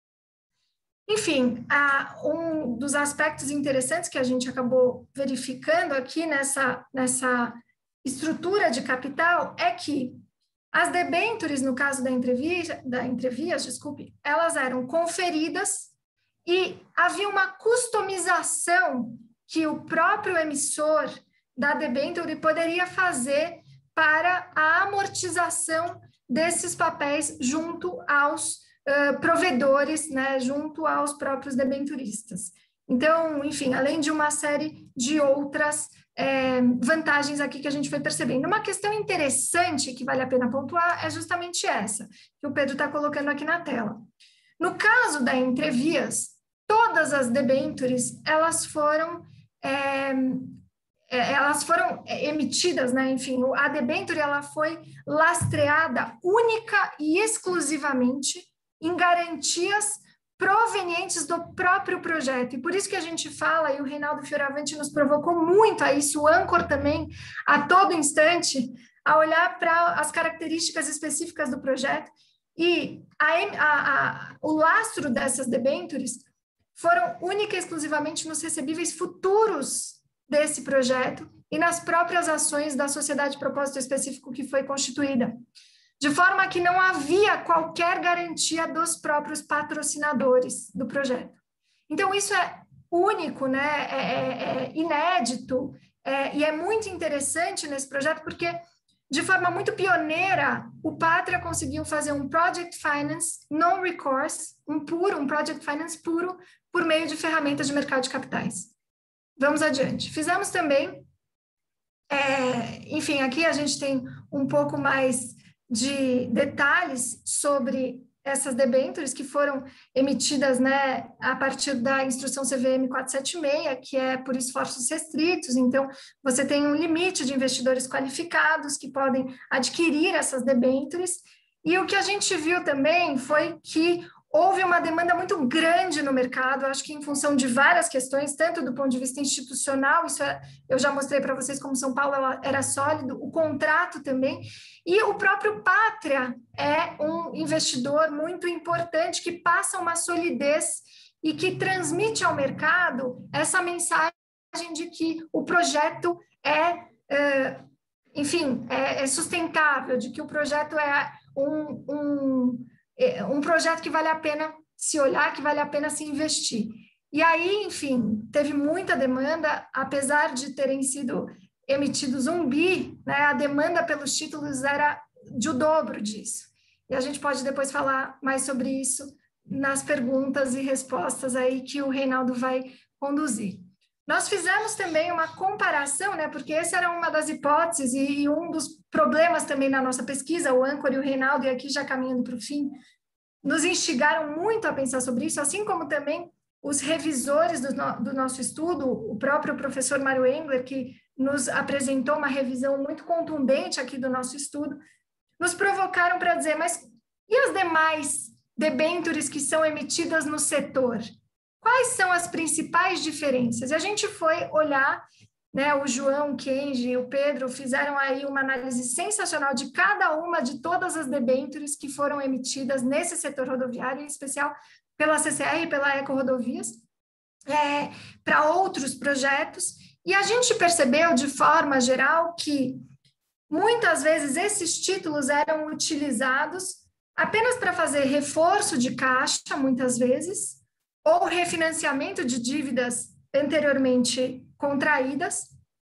Enfim, um dos aspectos interessantes que a gente acabou verificando aqui nessa, nessa estrutura de capital é que as debêntures, no caso da Entrevias, da Entrevias, desculpe, elas eram conferidas e havia uma customização que o próprio emissor da debênture poderia fazer para a amortização desses papéis junto aos uh, provedores, né, junto aos próprios debenturistas. Então, enfim, além de uma série de outras é, vantagens aqui que a gente foi percebendo. Uma questão interessante que vale a pena pontuar é justamente essa, que o Pedro está colocando aqui na tela. No caso da Entrevias, todas as debêntures, elas foram, é, elas foram emitidas, né? Enfim, a debênture ela foi lastreada única e exclusivamente em garantias provenientes do próprio projeto. E por isso que a gente fala, e o Reinaldo Fioravanti nos provocou muito a isso, o Ancor também, a todo instante, a olhar para as características específicas do projeto. E a, a, a, o lastro dessas debêntures foram única e exclusivamente nos recebíveis futuros desse projeto e nas próprias ações da sociedade de propósito específico que foi constituída, de forma que não havia qualquer garantia dos próprios patrocinadores do projeto. Então, isso é único, né? é, é, é inédito, é, e é muito interessante nesse projeto, porque, de forma muito pioneira, o Pátria conseguiu fazer um Project Finance non-recourse, um puro, um Project Finance puro, por meio de ferramentas de mercado de capitais. Vamos adiante. Fizemos também, é, enfim, aqui a gente tem um pouco mais de detalhes sobre essas debêntures que foram emitidas, né, a partir da instrução C V M quatrocentos e setenta e seis, que é por esforços restritos. Então, você tem um limite de investidores qualificados que podem adquirir essas debêntures. E o que a gente viu também foi que houve uma demanda muito grande no mercado, acho que em função de várias questões, tanto do ponto de vista institucional, isso é, eu já mostrei para vocês como São Paulo era sólido, o contrato também, e o próprio Pátria é um investidor muito importante que passa uma solidez e que transmite ao mercado essa mensagem de que o projeto é, é enfim, é, é sustentável, de que o projeto é um... um um projeto que vale a pena se olhar, que vale a pena se investir. E aí, enfim, teve muita demanda, apesar de terem sido emitidos um bi, né, a demanda pelos títulos era de o dobro disso. E a gente pode depois falar mais sobre isso nas perguntas e respostas aí que o Reinaldo vai conduzir. Nós fizemos também uma comparação, né, porque essa era uma das hipóteses e, e um dos problemas também na nossa pesquisa, o Ancor e o Reinaldo, e aqui já caminhando para o fim, nos instigaram muito a pensar sobre isso, assim como também os revisores do, no, do nosso estudo, o próprio professor Mário Engler, que nos apresentou uma revisão muito contundente aqui do nosso estudo, nos provocaram para dizer, mas e as demais debêntures que são emitidas no setor? Quais são as principais diferenças? E a gente foi olhar, né, o João, o Kenji e o Pedro fizeram aí uma análise sensacional de cada uma de todas as debêntures que foram emitidas nesse setor rodoviário, em especial pela C C R e pela Eco Rodovias, é, para outros projetos. E a gente percebeu, de forma geral, que muitas vezes esses títulos eram utilizados apenas para fazer reforço de caixa, muitas vezes, ou refinanciamento de dívidas anteriormente contraídas,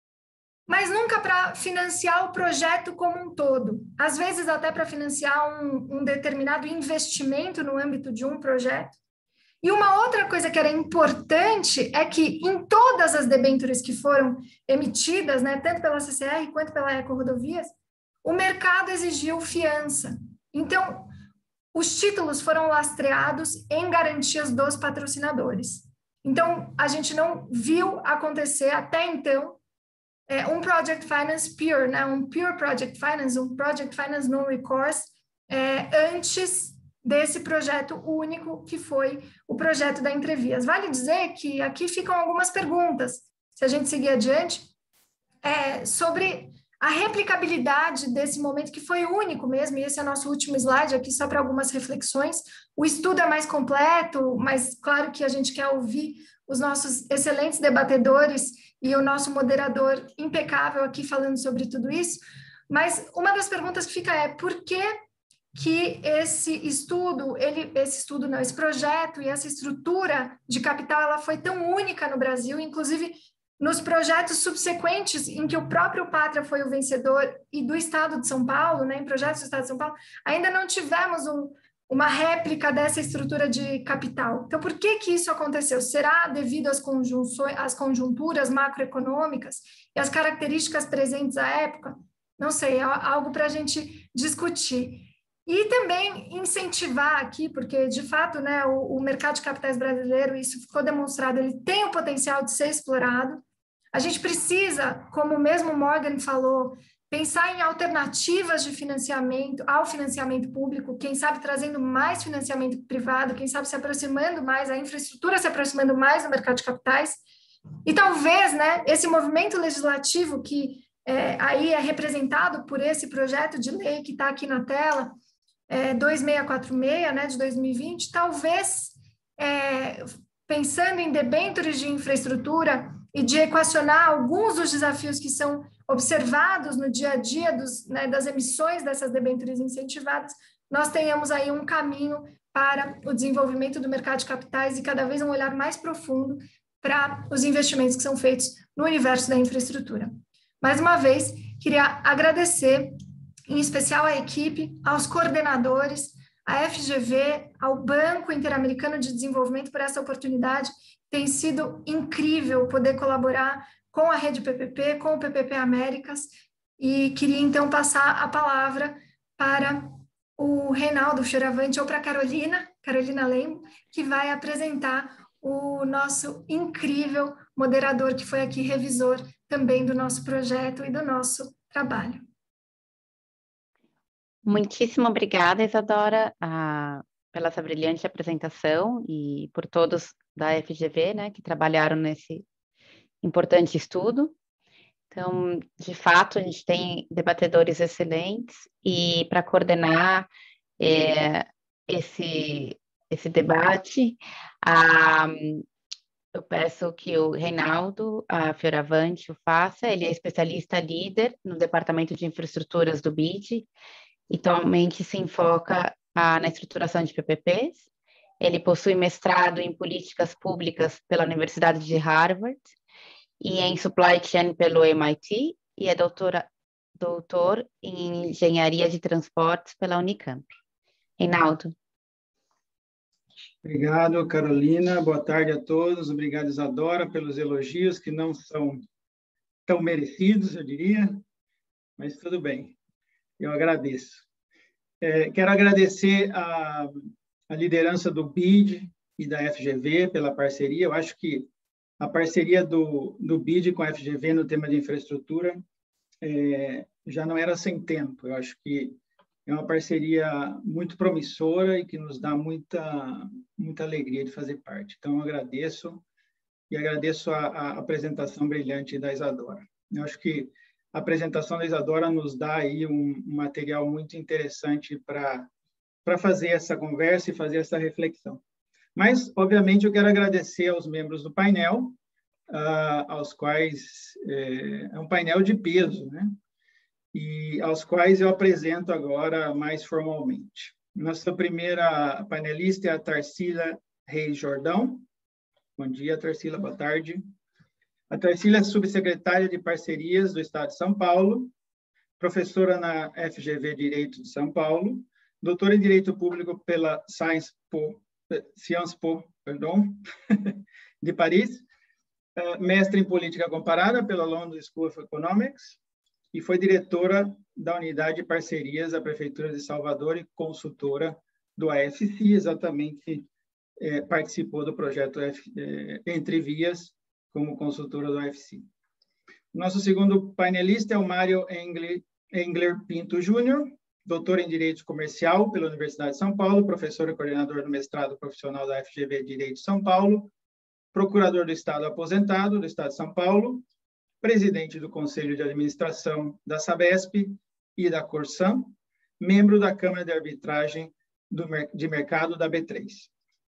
mas nunca para financiar o projeto como um todo. Às vezes até para financiar um, um determinado investimento no âmbito de um projeto. E uma outra coisa que era importante é que em todas as debêntures que foram emitidas, né, tanto pela C C R quanto pela Eco-Rodovias, o mercado exigiu fiança. Então, os títulos foram lastreados em garantias dos patrocinadores. Então, a gente não viu acontecer até então é, um Project Finance Pure, né, um Pure Project Finance, um Project Finance No Recourse, é, antes desse projeto único que foi o projeto da Entrevias. Vale dizer que aqui ficam algumas perguntas, se a gente seguir adiante, é, sobre a replicabilidade desse momento, que foi único mesmo, e esse é o nosso último slide aqui, só para algumas reflexões. O estudo é mais completo, mas claro que a gente quer ouvir os nossos excelentes debatedores e o nosso moderador impecável aqui falando sobre tudo isso. Mas uma das perguntas que fica é, por que que esse estudo, ele, esse estudo não, esse projeto e essa estrutura de capital, ela foi tão única no Brasil, inclusive nos projetos subsequentes em que o próprio Pátria foi o vencedor e do Estado de São Paulo, né, em projetos do Estado de São Paulo, ainda não tivemos um, uma réplica dessa estrutura de capital. Então, por que que isso aconteceu? Será devido às conjunções, às conjunturas macroeconômicas e às características presentes à época? Não sei, é algo para a gente discutir. E também incentivar aqui, porque, de fato, né, o, o mercado de capitais brasileiro, isso ficou demonstrado, ele tem o potencial de ser explorado. A gente precisa, como o mesmo Morgan falou, pensar em alternativas de financiamento ao financiamento público, quem sabe trazendo mais financiamento privado, quem sabe se aproximando mais, a infraestrutura se aproximando mais do mercado de capitais. E talvez, né, esse movimento legislativo que é, aí é representado por esse projeto de lei que está aqui na tela, É, dois mil seiscentos e quarenta e seis, né, de dois mil e vinte, talvez, é, pensando em debêntures de infraestrutura e de equacionar alguns dos desafios que são observados no dia a dia dos, né, das emissões dessas debêntures incentivadas, nós tenhamos aí um caminho para o desenvolvimento do mercado de capitais e cada vez um olhar mais profundo para os investimentos que são feitos no universo da infraestrutura. Mais uma vez, queria agradecer em especial à equipe, aos coordenadores, à F G V, ao Banco Interamericano de Desenvolvimento por essa oportunidade. Tem sido incrível poder colaborar com a Rede P P P, com o P P P Américas, e queria então passar a palavra para o Reinaldo Fioravante ou para a Carolina, Carolina Lemo, que vai apresentar o nosso incrível moderador, que foi aqui revisor também do nosso projeto e do nosso trabalho. Muitíssimo obrigada, Isadora, a, pela essa brilhante apresentação e por todos da F G V, né, que trabalharam nesse importante estudo. Então, de fato, a gente tem debatedores excelentes e para coordenar é, esse, esse debate, a, eu peço que o Reinaldo a Fioravante o faça. Ele é especialista líder no Departamento de Infraestruturas do B I D, e atualmente se enfoca ah, na estruturação de P P Ps. Ele possui mestrado em políticas públicas pela Universidade de Harvard e em supply chain pelo M I T, e é doutora, doutor em engenharia de transportes pela Unicamp. Reinaldo. Obrigado, Carolina. Boa tarde a todos. Obrigado, Isadora, pelos elogios que não são tão merecidos, eu diria, mas tudo bem. Eu agradeço. É, quero agradecer a, a liderança do B I D e da F G V pela parceria. Eu acho que a parceria do, do B I D com a F G V no tema de infraestrutura é, já não era sem tempo. Eu acho que é uma parceria muito promissora e que nos dá muita, muita alegria de fazer parte. Então, eu agradeço e agradeço a, a apresentação brilhante da Isadora. Eu acho que a apresentação da Isadora nos dá aí um, um material muito interessante para para fazer essa conversa e fazer essa reflexão. Mas, obviamente, eu quero agradecer aos membros do painel, uh, aos quais é, é um painel de peso, né? E aos quais eu apresento agora mais formalmente. Nossa primeira panelista é a Tarsila Reis Jordão. Bom dia, Tarsila, boa tarde. A Tarsila é subsecretária de Parcerias do Estado de São Paulo, professora na F G V Direito de São Paulo, doutora em Direito Público pela Sciences Po, Sciences Po perdão, de Paris, uh, mestre em política comparada pela London School of Economics e foi diretora da unidade de parcerias da Prefeitura de Salvador e consultora do A F C, exatamente eh, participou do projeto F, eh, Entre Vias como consultora do A F C. Nosso segundo painelista é o Mário Engler, Engler Pinto Júnior, doutor em Direito Comercial pela Universidade de São Paulo, professor e coordenador do mestrado profissional da F G V Direito de São Paulo, procurador do Estado aposentado do Estado de São Paulo, presidente do Conselho de Administração da Sabesp e da Corsan, membro da Câmara de Arbitragem do, de Mercado da B três.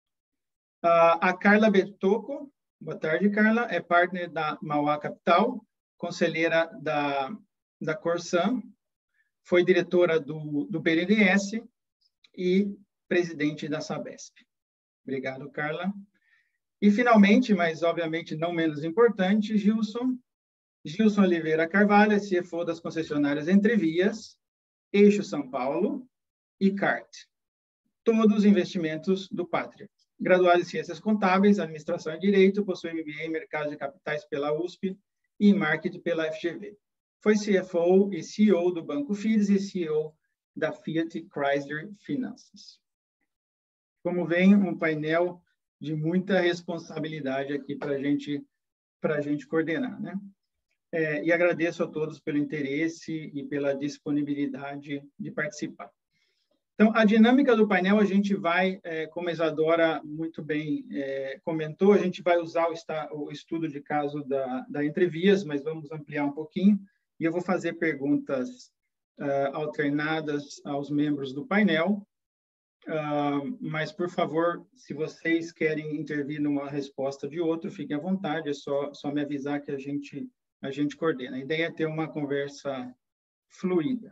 Uh, a Carla Bertocco, boa tarde, Carla, é partner da Mauá Capital, conselheira da, da Corsan, foi diretora do, do B N D E S e presidente da Sabesp. Obrigado, Carla. E, finalmente, mas obviamente não menos importante, Gilson, Gilson Oliveira Carvalho, C F O das concessionárias Entre Vias, Eixo São Paulo e C A R T, todos os investimentos do Pátria. Graduado em Ciências Contábeis, Administração e Direito, possui M B A em Mercado de Capitais pela U S P e em Marketing pela F G V. Foi C F O e C E O do Banco Fides e C E O da Fiat Chrysler Finanças. Como vem, um painel de muita responsabilidade aqui para a gente, para a gente coordenar, né? É, e agradeço a todos pelo interesse e pela disponibilidade de participar. Então, a dinâmica do painel, a gente vai, é, como a Isadora muito bem é, comentou, a gente vai usar o, esta, o estudo de caso da, da Entre Vias, mas vamos ampliar um pouquinho, e eu vou fazer perguntas uh, alternadas aos membros do painel, uh, mas, por favor, se vocês querem intervir numa resposta de outro, fiquem à vontade, é só, só me avisar que a gente, a gente coordena. A ideia é ter uma conversa fluida.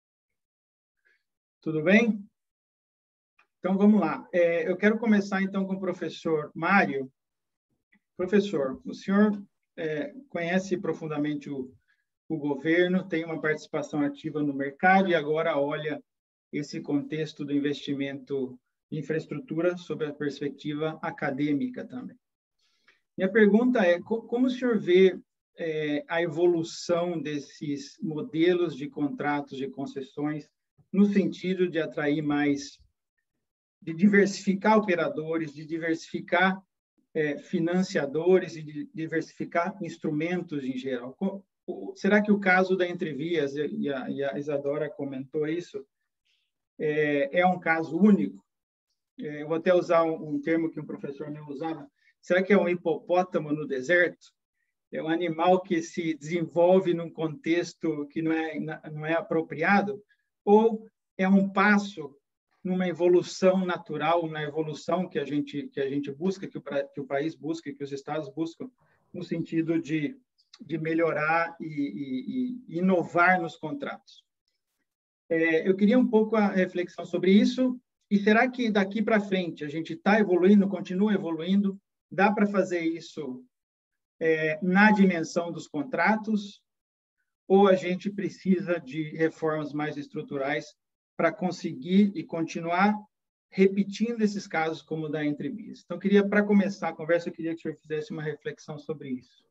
Tudo bem? Então, vamos lá. É, eu quero começar, então, com o professor Mário. Professor, o senhor é, conhece profundamente o, o governo, tem uma participação ativa no mercado e agora olha esse contexto do investimento em infraestrutura sob a perspectiva acadêmica também. Minha pergunta é, como o senhor vê é, a evolução desses modelos de contratos de concessões no sentido de atrair mais, de diversificar operadores, de diversificar é, financiadores e de diversificar instrumentos em geral? Será que o caso da Entre Vias, e a, e a Isadora comentou isso, é, é um caso único? É, eu vou até usar um, um termo que um professor meu usava. Será que é um hipopótamo no deserto? É um animal que se desenvolve num contexto que não é, não é apropriado? Ou é um passo numa evolução natural, na evolução que a gente que a gente busca, que o, que o país busca, que os estados buscam, no sentido de, de melhorar e, e, e inovar nos contratos? É, eu queria um pouco a reflexão sobre isso. E será que daqui para frente a gente está evoluindo, continua evoluindo? Dá para fazer isso é, na dimensão dos contratos? Ou a gente precisa de reformas mais estruturais para conseguir e continuar repetindo esses casos como o da Entre Vias? Então, queria, para começar a conversa, eu queria que o senhor fizesse uma reflexão sobre isso.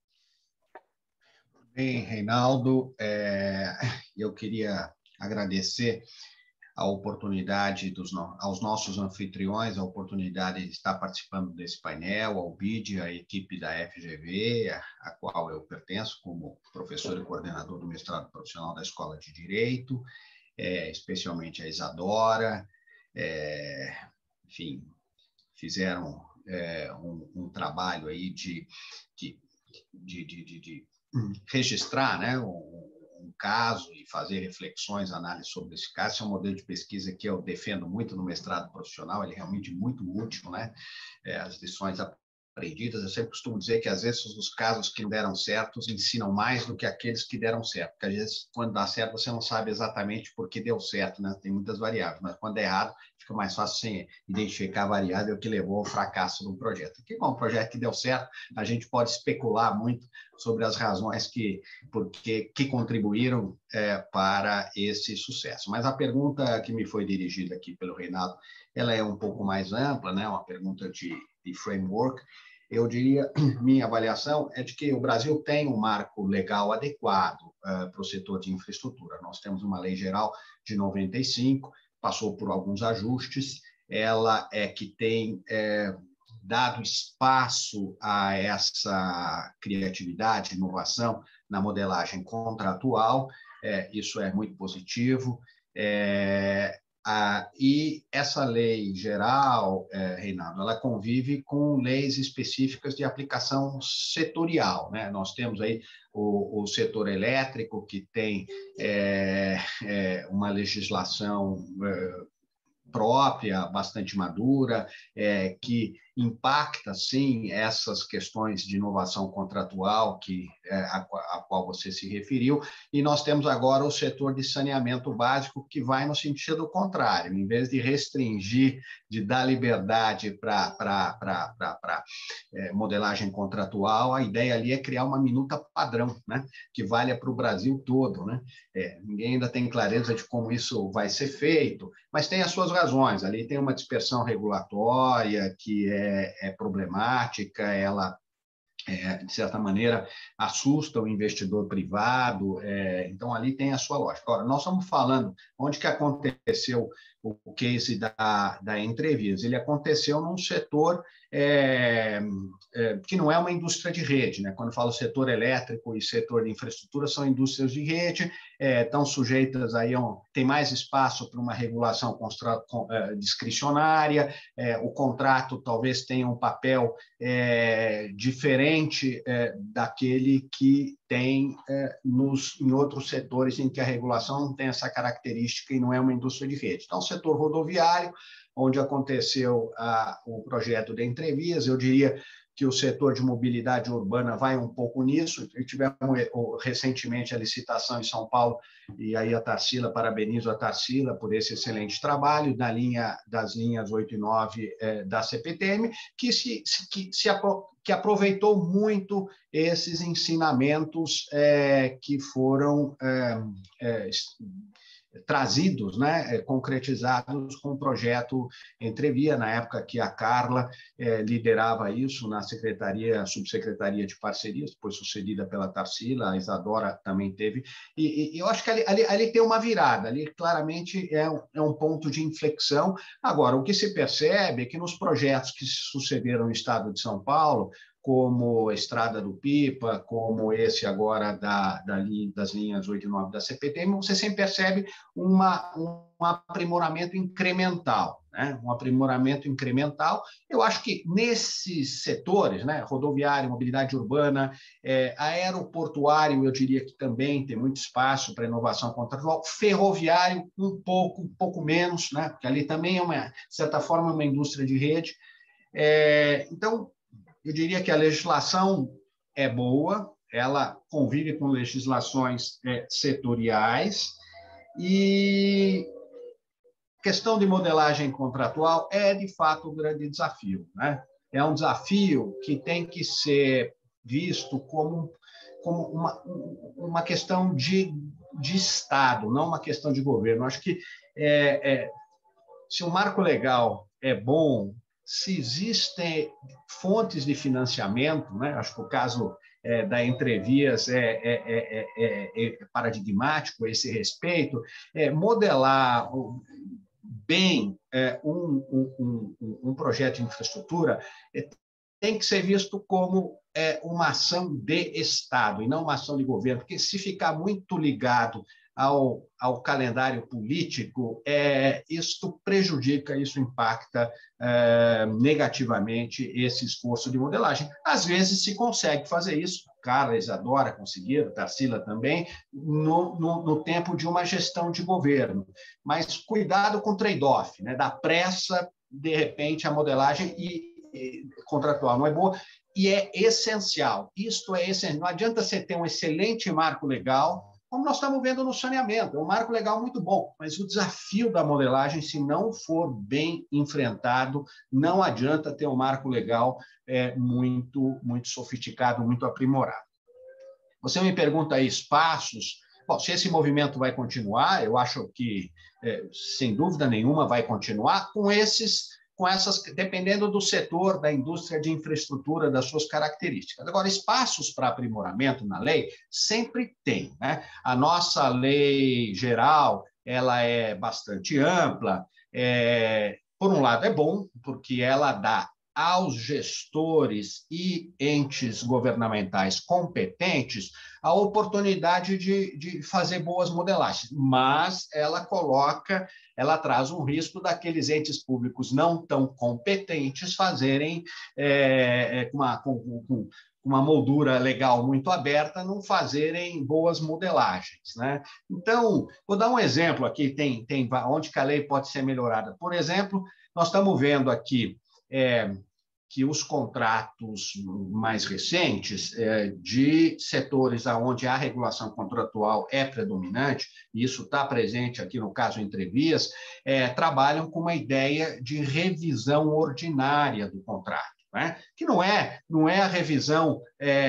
Bem, Reinaldo, é, eu queria agradecer a oportunidade dos, aos nossos anfitriões, a oportunidade de estar participando desse painel, ao B I D, a equipe da F G V, a, a qual eu pertenço como professor e coordenador do mestrado profissional da Escola de Direito, é, especialmente a Isadora, é, enfim, fizeram é, um, um trabalho aí de, de, de, de, de, de registrar, né, um, um caso e fazer reflexões, análise sobre esse caso. Esse é um modelo de pesquisa que eu defendo muito no mestrado profissional, ele é realmente muito útil, né? É, as lições aprendidas, eu sempre costumo dizer que às vezes os casos que deram certo ensinam mais do que aqueles que deram certo, porque às vezes quando dá certo você não sabe exatamente por que deu certo, né? Tem muitas variáveis, mas quando é errado fica mais fácil sem identificar a variável que levou ao fracasso do projeto. Aqui, com um projeto que deu certo, a gente pode especular muito sobre as razões que, porque, que contribuíram é, para esse sucesso. Mas a pergunta que me foi dirigida aqui pelo Reinaldo, ela é um pouco mais ampla, né? Uma pergunta de, de framework, eu diria, minha avaliação é de que o Brasil tem um marco legal adequado uh, para o setor de infraestrutura. Nós temos uma lei geral de noventa e cinco, passou por alguns ajustes, ela é que tem é, dado espaço a essa criatividade, inovação na modelagem contratual, é, isso é muito positivo. É, Ah, e essa lei geral, eh, Reinaldo, ela convive com leis específicas de aplicação setorial, né? Nós temos aí o, o setor elétrico, que tem é, é, uma legislação é, própria, bastante madura, é, que impacta, sim, essas questões de inovação contratual que, é, a, a qual você se referiu, e nós temos agora o setor de saneamento básico, que vai no sentido contrário, em vez de restringir, de dar liberdade para a é, modelagem contratual, a ideia ali é criar uma minuta padrão, né, que valha para o Brasil todo, né? É, ninguém ainda tem clareza de como isso vai ser feito, mas tem as suas razões, ali tem uma dispersão regulatória que é É, é problemática, ela, é, de certa maneira, assusta o investidor privado, é, então ali tem a sua lógica. Agora, nós estamos falando onde que aconteceu o case da, da Entrevias. Ele aconteceu num setor é, é, que não é uma indústria de rede, né? Quando eu falo setor elétrico e setor de infraestrutura, são indústrias de rede, é, estão sujeitas aí, a um, tem mais espaço para uma regulação constra, com, é, discricionária, é, o contrato talvez tenha um papel é, diferente é, daquele que tem é, nos, em outros setores em que a regulação não tem essa característica e não é uma indústria de rede. Então, o setor rodoviário, onde aconteceu a, o projeto de Entrevias, eu diria que o setor de mobilidade urbana vai um pouco nisso. Tivemos recentemente a licitação em São Paulo, e aí a Tarsila, parabenizo a Tarsila por esse excelente trabalho na linha, das linhas oito e nove eh, da C P T M, que, se, que, se, que aproveitou muito esses ensinamentos eh, que foram eh, eh, trazidos, né, concretizados com o projeto Entrevia, na época que a Carla eh, liderava isso na secretaria, subsecretaria de parcerias, depois sucedida pela Tarsila, a Isadora também teve, e, e eu acho que ali, ali, ali tem uma virada, ali claramente é um, é um ponto de inflexão. Agora, o que se percebe é que nos projetos que se sucederam no estado de São Paulo, como a Estrada do Pipa, como esse agora da, da linha, das linhas oito e nove da C P T M, você sempre percebe uma, um aprimoramento incremental, né? Um aprimoramento incremental. Eu acho que nesses setores, né, rodoviário, mobilidade urbana, é, aeroportuário, eu diria que também tem muito espaço para inovação contratual, ferroviário, um pouco, um pouco menos, né, porque ali também é, uma, de certa forma, uma indústria de rede. É, então, eu diria que a legislação é boa, ela convive com legislações é, setoriais, e questão de modelagem contratual é, de fato, um grande desafio, né? É um desafio que tem que ser visto como, como uma, uma questão de, de Estado, não uma questão de governo. Acho que é, é, se o marco legal é bom, se existem fontes de financiamento, né? Acho que o caso é, da Entrevias é, é, é, é, é paradigmático a esse respeito, é, modelar bem é, um, um, um, um projeto de infraestrutura é, tem que ser visto como é, uma ação de Estado e não uma ação de governo, porque se ficar muito ligado Ao, ao calendário político, é, isso prejudica, isso impacta é, negativamente esse esforço de modelagem. Às vezes se consegue fazer isso, Carla, Isadora conseguiram, Tarsila também, no, no, no tempo de uma gestão de governo. Mas cuidado com o trade-off, né? Da pressa, de repente, a modelagem e, e, contratual não é boa, e é essencial. Isto é essencial. Não adianta você ter um excelente marco legal, como nós estamos vendo no saneamento, é um marco legal muito bom, mas o desafio da modelagem, se não for bem enfrentado, não adianta ter um marco legal é, muito, muito sofisticado, muito aprimorado. Você me pergunta aí espaços. Bom, se esse movimento vai continuar, eu acho que, é, sem dúvida nenhuma, vai continuar com esses, com essas, dependendo do setor da indústria de infraestrutura, das suas características. Agora, espaços para aprimoramento na lei sempre tem, né? A nossa lei geral, ela é bastante ampla. É, por um lado, é bom, porque ela dá aos gestores e entes governamentais competentes a oportunidade de, de fazer boas modelagens, mas ela coloca, ela traz um risco daqueles entes públicos não tão competentes fazerem é, uma, com, com uma moldura legal muito aberta, não fazerem boas modelagens, né? Então, vou dar um exemplo aqui, tem, tem onde que a lei pode ser melhorada. Por exemplo, nós estamos vendo aqui É, que os contratos mais recentes é, de setores onde a regulação contratual é predominante, e isso está presente aqui no caso Entrevias, é, trabalham com uma ideia de revisão ordinária do contrato, né? Que não é, não é a revisão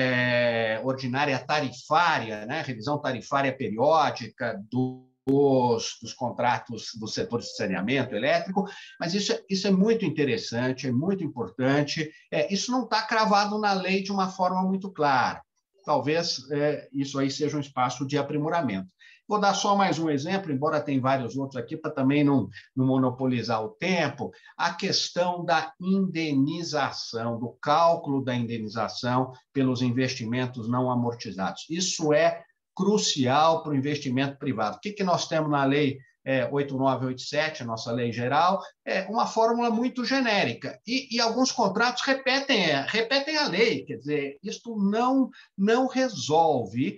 é, ordinária tarifária, né? Revisão tarifária periódica do Dos, dos contratos do setor de saneamento elétrico, mas isso, isso é muito interessante, é muito importante. É, isso não está cravado na lei de uma forma muito clara. Talvez é, isso aí seja um espaço de aprimoramento. Vou dar só mais um exemplo, embora tenha vários outros aqui, para também não, não monopolizar o tempo, a questão da indenização, do cálculo da indenização pelos investimentos não amortizados. Isso é crucial para o investimento privado. O que, que nós temos na lei é, oito mil novecentos e oitenta e sete, a nossa lei geral? É uma fórmula muito genérica. E, e alguns contratos repetem, é, repetem a lei. Quer dizer, isto não, não resolve.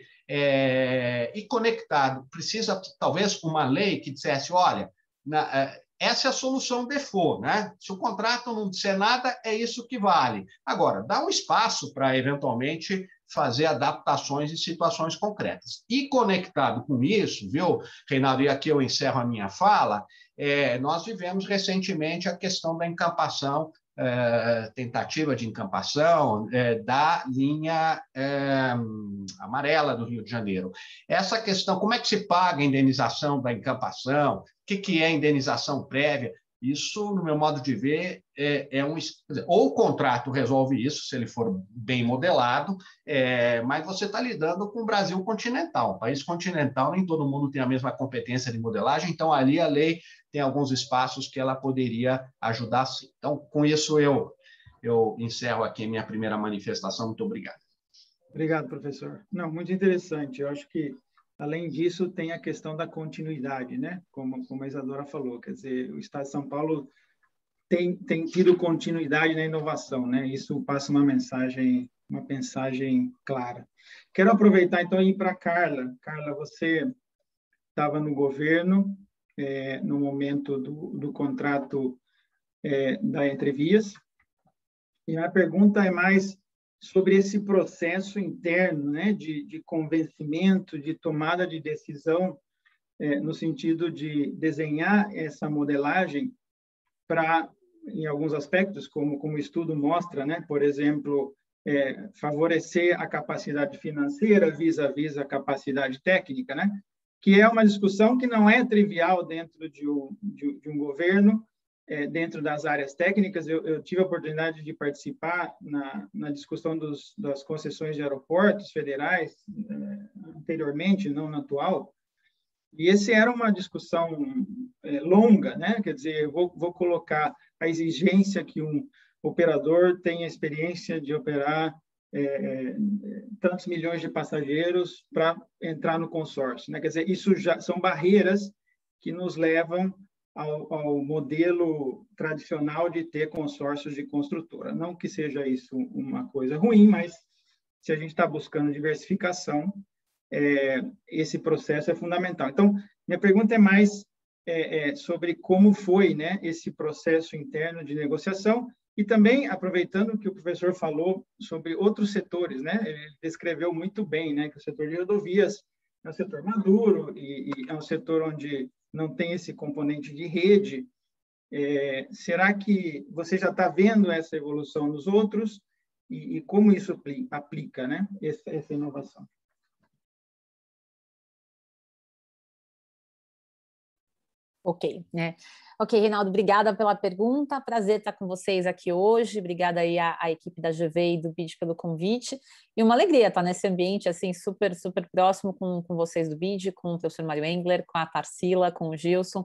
É, e conectado, precisa talvez uma lei que dissesse, olha, na, essa é a solução default, né? Se o contrato não disser nada, é isso que vale. Agora, dá um espaço para, eventualmente, fazer adaptações em situações concretas. E conectado com isso, viu, Reinaldo, e aqui eu encerro a minha fala, é, nós vivemos recentemente a questão da encampação, é, tentativa de encampação é, da linha é, amarela do Rio de Janeiro. Essa questão, como é que se paga a indenização da encampação? O que, que é indenização prévia? Isso, no meu modo de ver, é, é um... Quer dizer, ou o contrato resolve isso, se ele for bem modelado, é, mas você está lidando com o Brasil continental. País continental, nem todo mundo tem a mesma competência de modelagem, então ali a lei tem alguns espaços que ela poderia ajudar, sim. Então, com isso, eu, eu encerro aqui minha primeira manifestação. Muito obrigado. Obrigado, professor. Não, muito interessante. Eu acho que, além disso, tem a questão da continuidade, né? Como, como a Isadora falou, quer dizer, o Estado de São Paulo tem, tem tido continuidade na inovação, né? Isso passa uma mensagem, uma mensagem clara. Quero aproveitar, então, e ir para a Carla. Carla, você estava no governo, é, no momento do, do contrato é, da Entrevias, e a pergunta é mais sobre esse processo interno, né, de, de convencimento, de tomada de decisão, é, no sentido de desenhar essa modelagem para, em alguns aspectos, como, como o estudo mostra, né, por exemplo, é, favorecer a capacidade financeira vis-à-vis a capacidade técnica, né, que é uma discussão que não é trivial dentro de um, de, de um governo, É, dentro das áreas técnicas. Eu, eu tive a oportunidade de participar na, na discussão dos, das concessões de aeroportos federais, é, anteriormente, não na atual, e esse era uma discussão é, longa, né? Quer dizer, eu vou, vou colocar a exigência que um operador tenha experiência de operar é, é, tantos milhões de passageiros para entrar no consórcio, né? Quer dizer, isso já são barreiras que nos levam Ao, ao modelo tradicional de ter consórcios de construtora. Não que seja isso uma coisa ruim, mas se a gente está buscando diversificação, é, esse processo é fundamental. Então, minha pergunta é mais é, é, sobre como foi, né, esse processo interno de negociação e também, aproveitando que o professor falou sobre outros setores, né, ele descreveu muito bem, né, que o setor de rodovias é um setor maduro e, e é um setor onde não tem esse componente de rede. É, será que você já está vendo essa evolução nos outros e, e como isso aplica, né, essa, essa inovação? Ok, né? Ok, Reinaldo, obrigada pela pergunta, prazer estar com vocês aqui hoje, obrigada aí à, à equipe da G V e do B I D pelo convite, e uma alegria estar nesse ambiente, assim, super, super próximo com, com vocês do B I D, com o professor Mário Engler, com a Tarsila, com o Gilson,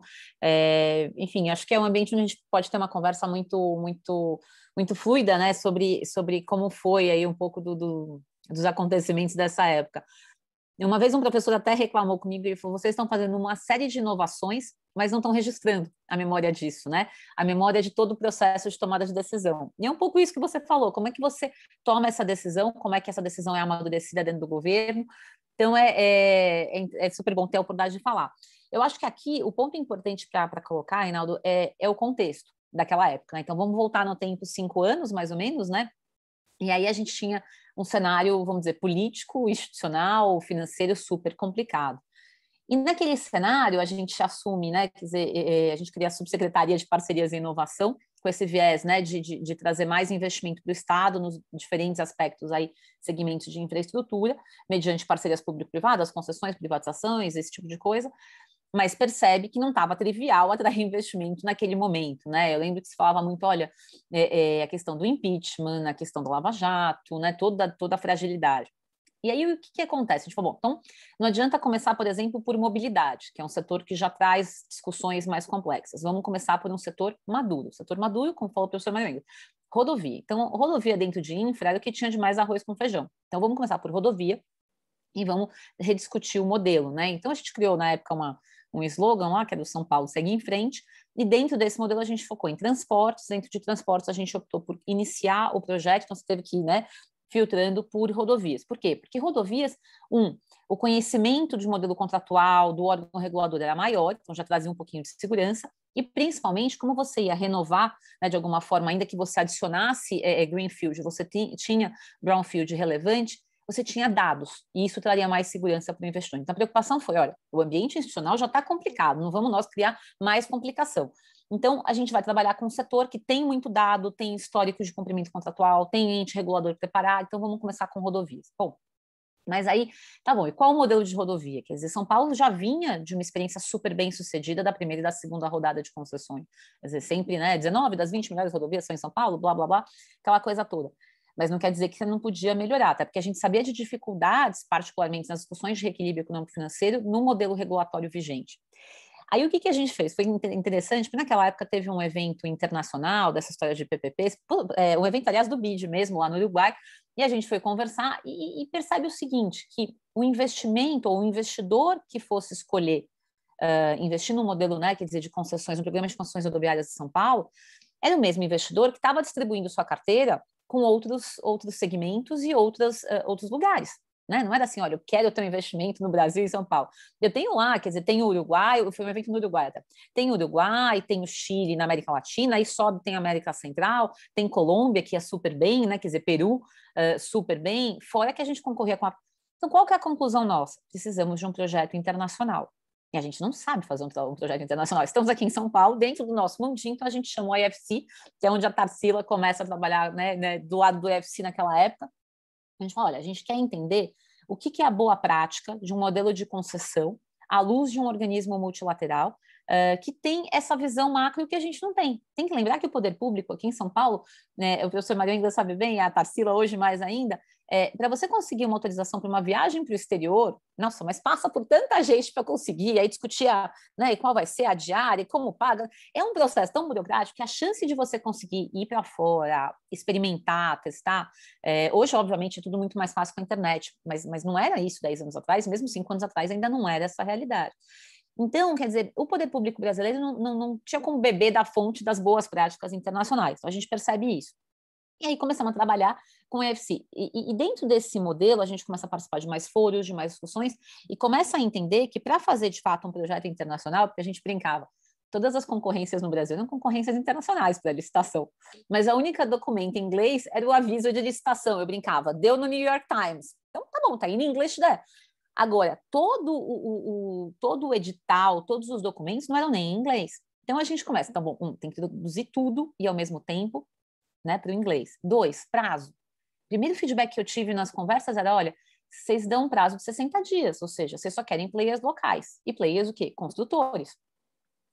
é, enfim, acho que é um ambiente onde a gente pode ter uma conversa muito, muito, muito fluida, né, sobre, sobre como foi aí um pouco do, do, dos acontecimentos dessa época. Uma vez um professor até reclamou comigo e falou, vocês estão fazendo uma série de inovações, mas não estão registrando a memória disso, né? A memória de todo o processo de tomada de decisão. E é um pouco isso que você falou, como é que você toma essa decisão, como é que essa decisão é amadurecida dentro do governo. Então, é, é, é super bom ter a oportunidade de falar. Eu acho que aqui o ponto importante para colocar, Reinaldo, é, é o contexto daquela época, né? Então, vamos voltar no tempo cinco anos, mais ou menos, né? E aí a gente tinha um cenário, vamos dizer, político, institucional, financeiro super complicado. E naquele cenário a gente assume, né, quer dizer, a gente cria a Subsecretaria de Parcerias e Inovação, com esse viés, né, de, de, de trazer mais investimento do Estado nos diferentes aspectos aí, segmentos de infraestrutura, mediante parcerias público-privadas, concessões, privatizações, esse tipo de coisa, mas percebe que não estava trivial atrair investimento naquele momento, né? Eu lembro que se falava muito, olha, é, é, a questão do impeachment, a questão do Lava Jato, né? Toda, toda a fragilidade. E aí o que, que acontece? A gente falou, bom, então não adianta começar, por exemplo, por mobilidade, que é um setor que já traz discussões mais complexas. Vamos começar por um setor maduro. O setor maduro, como falou o professor Marinho, rodovia. Então, rodovia dentro de infra era o que tinha de mais arroz com feijão. Então, vamos começar por rodovia e vamos rediscutir o modelo, né? Então, a gente criou, na época, uma um slogan lá, que é do São Paulo, segue em frente, e dentro desse modelo a gente focou em transportes, dentro de transportes a gente optou por iniciar o projeto, então você teve que ir, né, filtrando por rodovias. Por quê? Porque rodovias, um, o conhecimento de modelo contratual do órgão regulador era maior, então já trazia um pouquinho de segurança, e principalmente como você ia renovar, né, de alguma forma, ainda que você adicionasse é, greenfield, você tinha brownfield relevante, você tinha dados, e isso traria mais segurança para o investidor. Então, a preocupação foi, olha, o ambiente institucional já está complicado, não vamos nós criar mais complicação. Então, a gente vai trabalhar com um setor que tem muito dado, tem histórico de cumprimento contratual, tem ente regulador preparado, então vamos começar com rodovias. Bom, mas aí, tá bom, e qual o modelo de rodovia? Quer dizer, São Paulo já vinha de uma experiência super bem sucedida da primeira e da segunda rodada de concessões. Quer dizer, sempre, né, dezenove das vinte melhores rodovias são em São Paulo, blá, blá, blá, aquela coisa toda. Mas não quer dizer que você não podia melhorar, até porque a gente sabia de dificuldades, particularmente nas discussões de reequilíbrio econômico-financeiro, no modelo regulatório vigente. Aí o que, que a gente fez? Foi interessante, porque naquela época teve um evento internacional dessa história de P P Ps, é, um evento, aliás, do B I D mesmo, lá no Uruguai, e a gente foi conversar e, e percebe o seguinte, que o investimento ou o investidor que fosse escolher uh, investir no modelo, né, quer dizer, de concessões, no programa de concessões rodoviárias de São Paulo, era o mesmo investidor que estava distribuindo sua carteira com outros, outros segmentos e outras, uh, outros lugares. Né? Não era assim, olha, eu quero ter um investimento no Brasil e São Paulo. Eu tenho lá, quer dizer, tem o Uruguai, foi um evento no Uruguai até. Tem o Uruguai, tem o Chile na América Latina, aí sobe, tem a América Central, tem Colômbia, que é super bem, né? Quer dizer, Peru, uh, super bem, fora que a gente concorria com a... Então, qual que é a conclusão nossa? Precisamos de um projeto internacional. E a gente não sabe fazer um, um projeto internacional. Estamos aqui em São Paulo, dentro do nosso mundinho, então a gente chamou a I F C, que é onde a Tarsila começa a trabalhar, né, né, do lado do I F C naquela época. A gente fala, olha, a gente quer entender o que, que é a boa prática de um modelo de concessão à luz de um organismo multilateral uh, que tem essa visão macro que a gente não tem. Tem que lembrar que o poder público aqui em São Paulo, né, o professor Mário ainda sabe bem, a Tarsila hoje mais ainda, é, para você conseguir uma autorização para uma viagem para o exterior, nossa, mas passa por tanta gente para conseguir, aí discutir a, né, qual vai ser a diária, como paga, é um processo tão burocrático que a chance de você conseguir ir para fora, experimentar, testar, é, hoje, obviamente, é tudo muito mais fácil com a internet, mas, mas não era isso dez anos atrás, mesmo cinco anos atrás ainda não era essa realidade. Então, quer dizer, o poder público brasileiro não, não, não tinha como beber da fonte das boas práticas internacionais, então a gente percebe isso. E aí começamos a trabalhar com o I F C. E, e dentro desse modelo, a gente começa a participar de mais fóruns, de mais discussões, e começa a entender que para fazer, de fato, um projeto internacional, porque a gente brincava, todas as concorrências no Brasil eram concorrências internacionais para licitação, mas a única documento em inglês era o aviso de licitação, eu brincava, deu no New York Times. Então, tá bom, tá aí em inglês, né? Agora, todo o, o, o, todo o edital, todos os documentos não eram nem em inglês. Então, a gente começa, tá bom, um, tem que traduzir tudo e, ao mesmo tempo, né, para o inglês. Dois, prazo. Primeiro feedback que eu tive nas conversas era, olha, vocês dão um prazo de sessenta dias, ou seja, vocês só querem players locais. E players o quê? Construtores.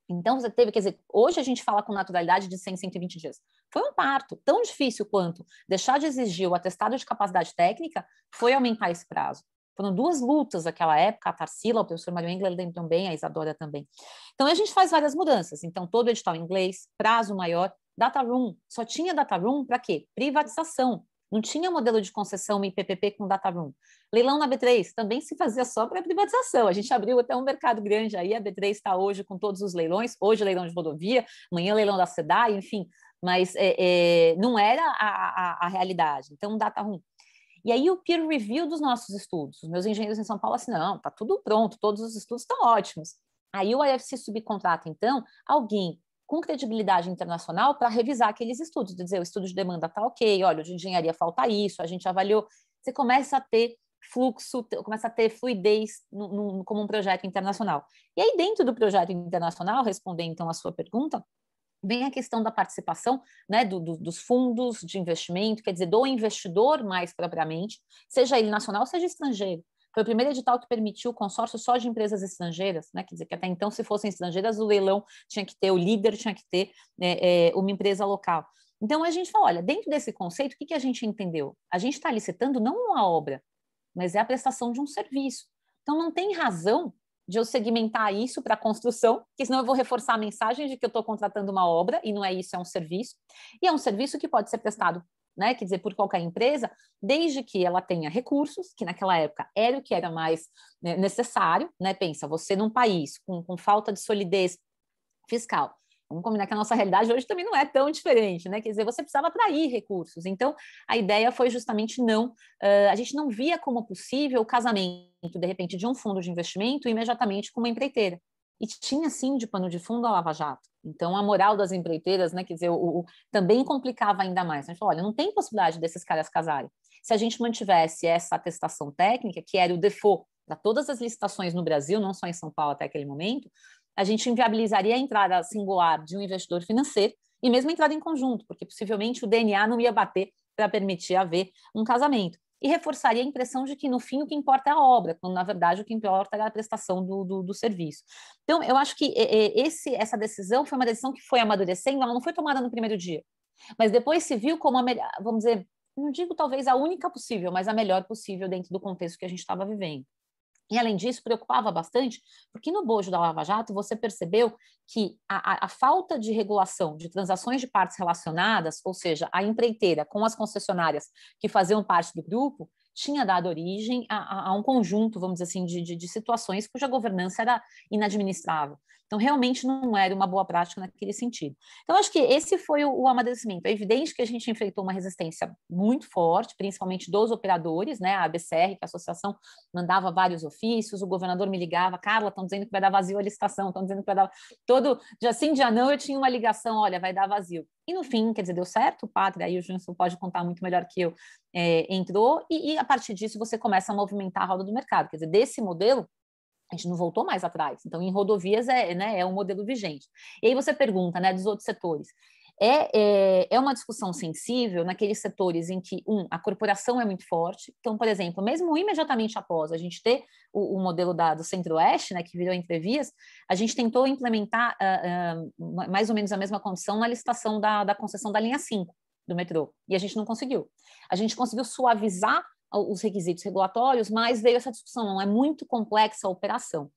Então, você teve, quer dizer, hoje a gente fala com naturalidade de cem, cento e vinte dias. Foi um parto, tão difícil quanto deixar de exigir o atestado de capacidade técnica foi aumentar esse prazo. Foram duas lutas naquela época, a Tarsila, o professor Mário Engler lembram bem, a Isadora também. Então, a gente faz várias mudanças. Então, todo edital em inglês, prazo maior, data room. Só tinha data room para quê? Privatização. Não tinha modelo de concessão e P P P com data room. Leilão na B três também se fazia só para privatização. A gente abriu até um mercado grande aí, a B três está hoje com todos os leilões, hoje leilão de rodovia, amanhã leilão da SEDAI, enfim, mas é, é, não era a, a, a realidade. Então, data room. E aí o peer review dos nossos estudos. Os meus engenheiros em São Paulo assim, não, está tudo pronto, todos os estudos estão ótimos. Aí o I F C subcontrata, então, alguém com credibilidade internacional para revisar aqueles estudos, dizer, o estudo de demanda está ok, olha, o de engenharia falta isso, a gente avaliou. Você começa a ter fluxo, começa a ter fluidez no, no, como um projeto internacional. E aí, dentro do projeto internacional, respondendo então a sua pergunta, vem a questão da participação, né, do, do, dos fundos de investimento, quer dizer, do investidor mais propriamente, seja ele nacional, seja estrangeiro. Foi o primeiro edital que permitiu o consórcio só de empresas estrangeiras, né? Quer dizer, que até então, se fossem estrangeiras, o leilão tinha que ter, o líder tinha que ter é, é, uma empresa local. Então, a gente fala, olha, dentro desse conceito, o que, que a gente entendeu? A gente está licitando não uma obra, mas é a prestação de um serviço. Então, não tem razão de eu segmentar isso para a construção, porque senão eu vou reforçar a mensagem de que eu estou contratando uma obra, e não é isso, é um serviço. E é um serviço que pode ser prestado, né, quer dizer, por qualquer empresa, desde que ela tenha recursos, que naquela época era o que era mais, né, necessário, né? Pensa, você num país com, com falta de solidez fiscal, vamos combinar que a nossa realidade hoje também não é tão diferente, né? Quer dizer, você precisava atrair recursos. Então, a ideia foi justamente não, uh, a gente não via como possível o casamento, de repente, de um fundo de investimento imediatamente com uma empreiteira. E tinha, sim, de pano de fundo a Lava Jato. Então, a moral das empreiteiras, né, quer dizer, o, o, também complicava ainda mais. A gente falou, olha, não tem possibilidade desses caras casarem. Se a gente mantivesse essa atestação técnica, que era o default para todas as licitações no Brasil, não só em São Paulo até aquele momento, a gente inviabilizaria a entrada singular de um investidor financeiro e mesmo a entrada em conjunto, porque possivelmente o D N A não ia bater para permitir haver um casamento. E reforçaria a impressão de que, no fim, o que importa é a obra, quando, na verdade, o que importa é a prestação do, do, do serviço. Então, eu acho que esse, essa decisão foi uma decisão que foi amadurecendo, ela não foi tomada no primeiro dia, mas depois se viu como, a melhor, vamos dizer, não digo talvez a única possível, mas a melhor possível dentro do contexto que a gente estava vivendo. E, além disso, preocupava bastante, porque no bojo da Lava Jato você percebeu que a, a, a falta de regulação de transações de partes relacionadas, ou seja, a empreiteira com as concessionárias que faziam parte do grupo, tinha dado origem a, a, a um conjunto, vamos dizer assim, de, de, de situações cuja governança era inadministrável. Então, realmente não era uma boa prática naquele sentido. Então, acho que esse foi o, o amadurecimento. É evidente que a gente enfrentou uma resistência muito forte, principalmente dos operadores, né? A A B C R, que a associação mandava vários ofícios, o governador me ligava, Carla, estão dizendo que vai dar vazio a licitação, estão dizendo que vai dar... Todo dia sim, dia não, eu tinha uma ligação, olha, vai dar vazio. E, no fim, quer dizer, deu certo, o Pátria, aí o Júnior pode contar muito melhor que eu, é, entrou, e, e, a partir disso, você começa a movimentar a roda do mercado. Quer dizer, desse modelo, a gente não voltou mais atrás. Então, em rodovias é, né, é um modelo vigente. E aí você pergunta, né, dos outros setores. É, é, é uma discussão sensível naqueles setores em que, um, a corporação é muito forte. Então, por exemplo, mesmo imediatamente após a gente ter o, o modelo da, do Centro-Oeste, né, que virou Entrevias, a gente tentou implementar uh, uh, mais ou menos a mesma condição na licitação da, da concessão da linha cinco do metrô. E a gente não conseguiu. A gente conseguiu suavizar os requisitos regulatórios, mas veio essa discussão, não é muito complexa a operação.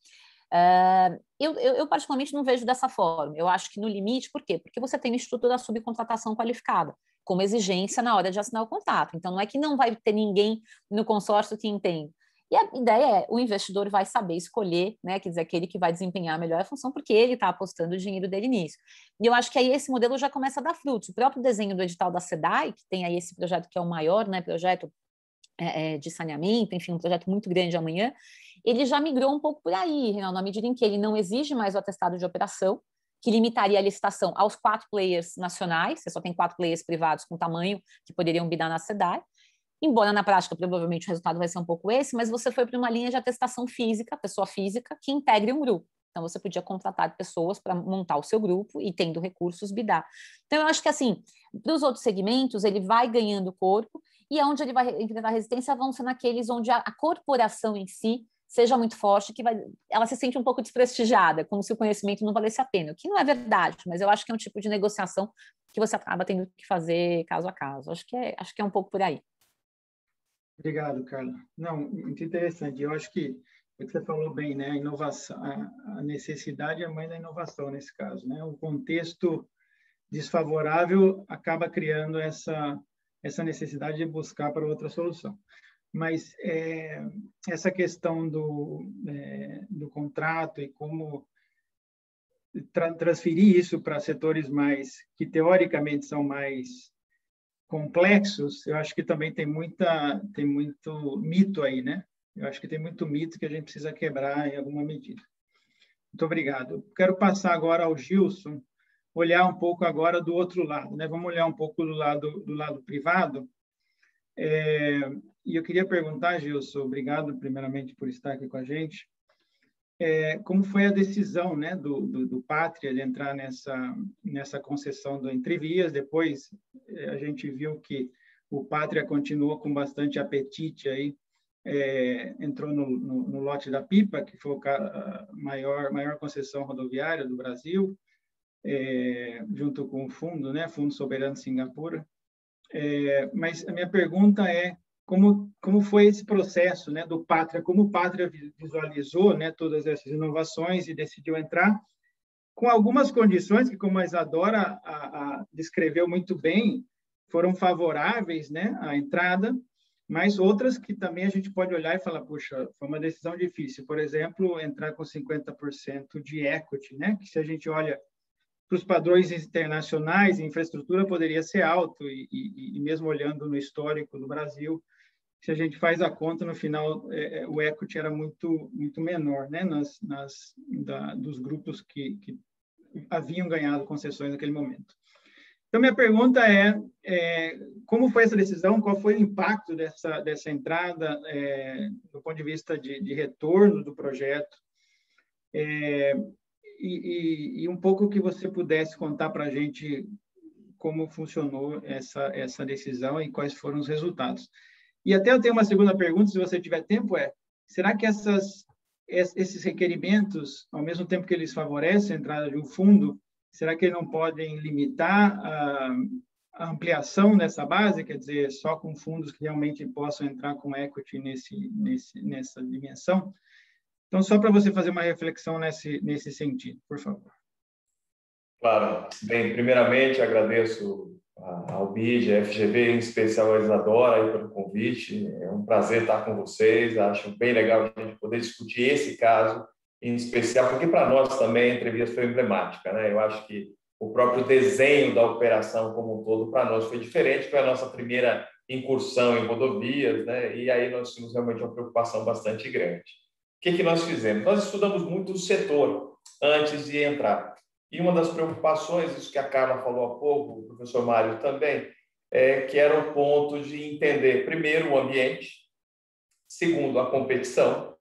Uh, eu, eu, eu particularmente não vejo dessa forma, eu acho que no limite, por quê? Porque você tem o Instituto da Subcontratação Qualificada, como exigência na hora de assinar o contrato, então não é que não vai ter ninguém no consórcio que entende. E a ideia é, o investidor vai saber escolher, né, quer dizer, aquele que vai desempenhar melhor a função, porque ele está apostando o dinheiro dele nisso. E eu acho que aí esse modelo já começa a dar frutos. O próprio desenho do edital da SEDAI, que tem aí esse projeto que é o maior, né, projeto de saneamento, enfim, um projeto muito grande amanhã, ele já migrou um pouco por aí, Reinaldo, na medida em que ele não exige mais o atestado de operação, que limitaria a licitação aos quatro players nacionais, você só tem quatro players privados com tamanho que poderiam bidar na SEDAI, embora na prática provavelmente o resultado vai ser um pouco esse, mas você foi para uma linha de atestação física, pessoa física, que integre um grupo. Então, você podia contratar pessoas para montar o seu grupo e, tendo recursos, bidar. Então, eu acho que, assim, para os outros segmentos, ele vai ganhando corpo, e onde ele vai enfrentar resistência vão ser naqueles onde a, a corporação em si seja muito forte, que vai, ela se sente um pouco desprestigiada, como se o conhecimento não valesse a pena, o que não é verdade, mas eu acho que é um tipo de negociação que você acaba tendo que fazer caso a caso. Acho que é, acho que é um pouco por aí. Obrigado, Carla. Não, muito interessante. Eu acho que o que você falou bem, né? A inovação, a necessidade é a mãe da inovação nesse caso, né? O contexto desfavorável acaba criando essa essa necessidade de buscar para outra solução. Mas é, essa questão do é, do contrato e como tra transferir isso para setores mais que teoricamente são mais complexos, eu acho que também tem muita tem muito mito aí, né? Eu acho que tem muito mito que a gente precisa quebrar em alguma medida. Muito obrigado. Quero passar agora ao Gilson, olhar um pouco agora do outro lado, né? Vamos olhar um pouco do lado do lado privado. É, e eu queria perguntar, Gilson, obrigado primeiramente por estar aqui com a gente. É, como foi a decisão, né, do, do, do Pátria de entrar nessa nessa concessão do Entrevias? Depois a gente viu que o Pátria continuou com bastante apetite aí, é, entrou no, no, no lote da Pipa, que foi a maior maior concessão rodoviária do Brasil, é, junto com o fundo, né, Fundo Soberano de Singapura. É, mas a minha pergunta é como como foi esse processo, né, do Pátria, como o Pátria visualizou, né, todas essas inovações e decidiu entrar com algumas condições que, como a Isadora a, a descreveu muito bem, foram favoráveis, né, à entrada, mas outras que também a gente pode olhar e falar, puxa, foi uma decisão difícil. Por exemplo, entrar com cinquenta por cento de equity, né, que se a gente olha para os padrões internacionais, a infraestrutura poderia ser alto, e, e, e mesmo olhando no histórico do Brasil, se a gente faz a conta, no final, é, o equity era muito, muito menor, né, nas, nas, da, dos grupos que, que haviam ganhado concessões naquele momento. Então, minha pergunta é, é como foi essa decisão, qual foi o impacto dessa, dessa entrada, é, do ponto de vista de, de retorno do projeto, é, e, e, e um pouco que você pudesse contar para a gente como funcionou essa, essa decisão e quais foram os resultados. E até eu tenho uma segunda pergunta, se você tiver tempo, é, será que essas, esses requerimentos, ao mesmo tempo que eles favorecem a entrada de um fundo, será que eles não podem limitar a, a ampliação dessa base, quer dizer, só com fundos que realmente possam entrar com equity nesse, nesse, nessa dimensão? Então, só para você fazer uma reflexão nesse, nesse sentido, por favor. Claro. Bem, primeiramente, agradeço ao B I D, à F G V, em especial a Isadora, aí, pelo convite. É um prazer estar com vocês. Acho bem legal a gente poder discutir esse caso, em especial, porque para nós também a entrevista foi emblemática, né? Eu acho que o próprio desenho da operação como um todo, para nós, foi diferente. Foi a nossa primeira incursão em rodovias, né? E aí nós tínhamos realmente uma preocupação bastante grande. O que, que nós fizemos? Nós estudamos muito o setor antes de entrar. E uma das preocupações, isso que a Carla falou há pouco, o professor Mário também, é que era o ponto de entender, primeiro, o ambiente, segundo, a competição,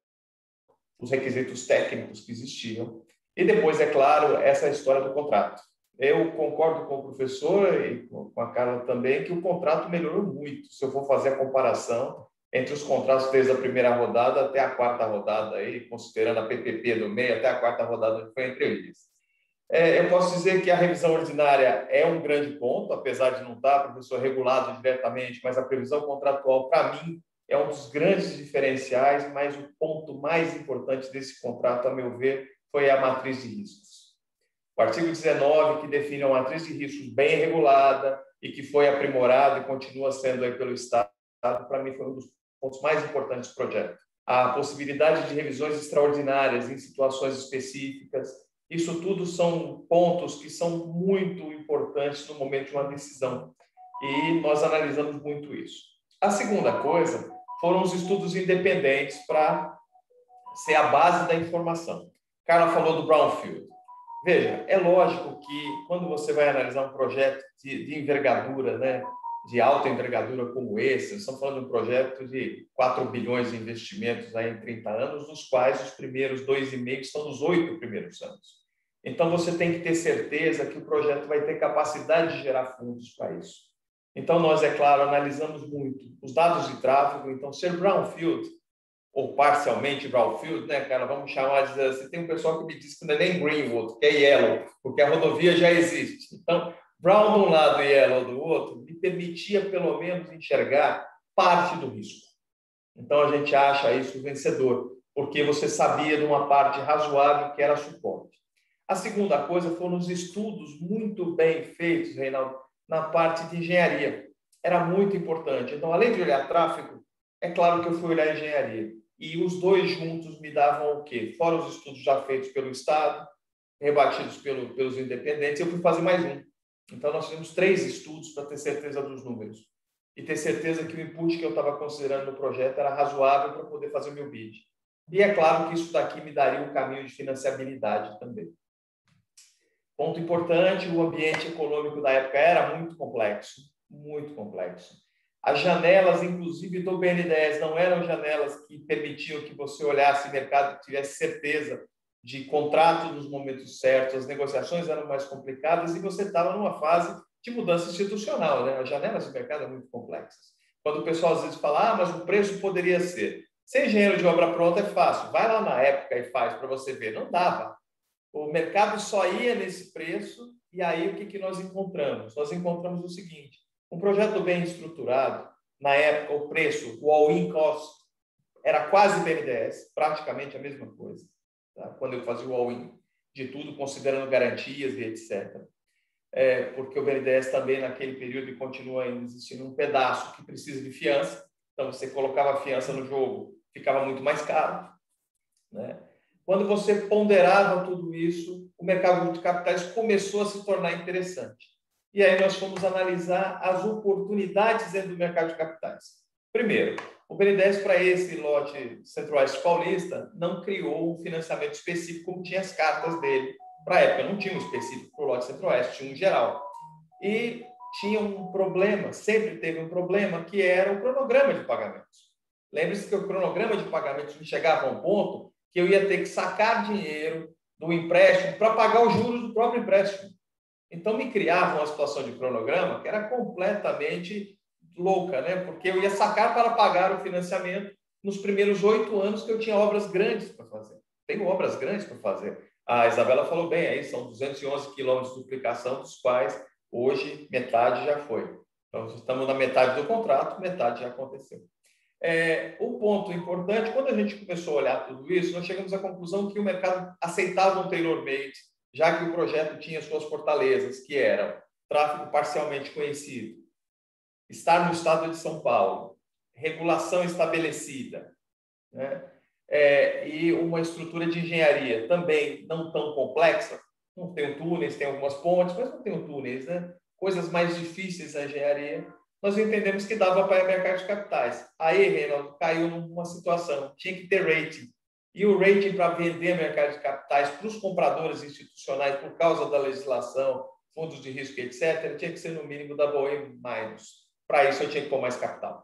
os requisitos técnicos que existiam, e depois, é claro, essa história do contrato. Eu concordo com o professor e com a Carla também que o contrato melhorou muito. Se eu for fazer a comparação entre os contratos desde a primeira rodada até a quarta rodada, aí, considerando a P P P do meio, até a quarta rodada, onde foi a entrevista. É, eu posso dizer que a revisão ordinária é um grande ponto, apesar de não estar, professor, regulado diretamente, mas a previsão contratual, para mim, é um dos grandes diferenciais, mas o ponto mais importante desse contrato, a meu ver, foi a matriz de riscos. O artigo dezenove, que define uma matriz de riscos bem regulada e que foi aprimorada e continua sendo aí pelo Estado, para mim, foi um dos pontos mais importantes do projeto. A possibilidade de revisões extraordinárias em situações específicas, isso tudo são pontos que são muito importantes no momento de uma decisão. E nós analisamos muito isso. A segunda coisa foram os estudos independentes para ser a base da informação. Carla falou do brownfield. Veja, é lógico que quando você vai analisar um projeto de, de envergadura, né, de alta envergadura como esse, nós estamos falando de um projeto de quatro bilhões de investimentos aí em trinta anos, dos quais os primeiros dois e meio estão nos oito primeiros anos. Então, você tem que ter certeza que o projeto vai ter capacidade de gerar fundos para isso. Então, nós, é claro, analisamos muito os dados de tráfego. Então, ser brownfield ou parcialmente brownfield, né, cara? Vamos chamar de... Você tem um pessoal que me diz que não é nem greenwood, que é yellow, porque a rodovia já existe. Então, brown de um lado e yellow do outro, me permitia, pelo menos, enxergar parte do risco. Então, a gente acha isso vencedor, porque você sabia de uma parte razoável que era suporte. A segunda coisa foram os estudos muito bem feitos, Reinaldo, na parte de engenharia. Era muito importante. Então, além de olhar tráfego, é claro que eu fui olhar engenharia. E os dois juntos me davam o quê? Fora os estudos já feitos pelo Estado, rebatidos pelo, pelos independentes, eu fui fazer mais um. Então, nós fizemos três estudos para ter certeza dos números. E ter certeza que o input que eu estava considerando no projeto era razoável para poder fazer o meu bid. E é claro que isso daqui me daria um caminho de financiabilidade também. Ponto importante, o ambiente econômico da época era muito complexo, muito complexo. As janelas, inclusive, do B N D E S não eram janelas que permitiam que você olhasse o mercado e tivesse certeza de contrato nos momentos certos, as negociações eram mais complicadas e você estava numa fase de mudança institucional, né? As janelas de mercado são muito complexas. Quando o pessoal às vezes fala, ah, mas o preço poderia ser. Ser engenheiro de obra pronta é fácil, vai lá na época e faz para você ver. Não dava. O mercado só ia nesse preço e aí o que, que nós encontramos? Nós encontramos o seguinte, um projeto bem estruturado, na época o preço, o all-in cost, era quase B N D E S, praticamente a mesma coisa, tá? Quando eu fazia o all-in de tudo, considerando garantias e etcétera. É, porque o B N D E S também, naquele período, continua ainda existindo um pedaço que precisa de fiança, então você colocava a fiança no jogo, ficava muito mais caro, né? Quando você ponderava tudo isso, o mercado de capitais começou a se tornar interessante. E aí nós fomos analisar as oportunidades dentro do mercado de capitais. Primeiro, o B N D E S para esse lote Centro-Oeste paulista não criou um financiamento específico como tinha as cartas dele. Para a época não tinha um específico para o lote Centro-Oeste, tinha um geral. E tinha um problema, sempre teve um problema, que era o cronograma de pagamentos. Lembre-se que o cronograma de pagamentos não chegava a um ponto que eu ia ter que sacar dinheiro do empréstimo para pagar os juros do próprio empréstimo. Então, me criava uma situação de cronograma que era completamente louca, né? Porque eu ia sacar para pagar o financiamento nos primeiros oito anos que eu tinha obras grandes para fazer. Tenho obras grandes para fazer. A Isabela falou bem aí, são duzentos e onze quilômetros de duplicação, dos quais hoje metade já foi. Então, estamos na metade do contrato, metade já aconteceu. É, um ponto importante, quando a gente começou a olhar tudo isso, nós chegamos à conclusão que o mercado aceitava um tailor-made, já que o projeto tinha suas fortalezas, que eram tráfego parcialmente conhecido, estar no estado de São Paulo, regulação estabelecida, né? É, e uma estrutura de engenharia também não tão complexa. Não tem túneis, tem algumas pontes, mas não tem túneis, né? Coisas mais difíceis da engenharia. Nós entendemos que dava para ir mercado de capitais. Aí, Reinaldo, caiu numa situação, tinha que ter rating. E o rating para vender mercado de capitais para os compradores institucionais, por causa da legislação, fundos de risco, etcétera, tinha que ser no mínimo da double A minus. Para isso, eu tinha que pôr mais capital.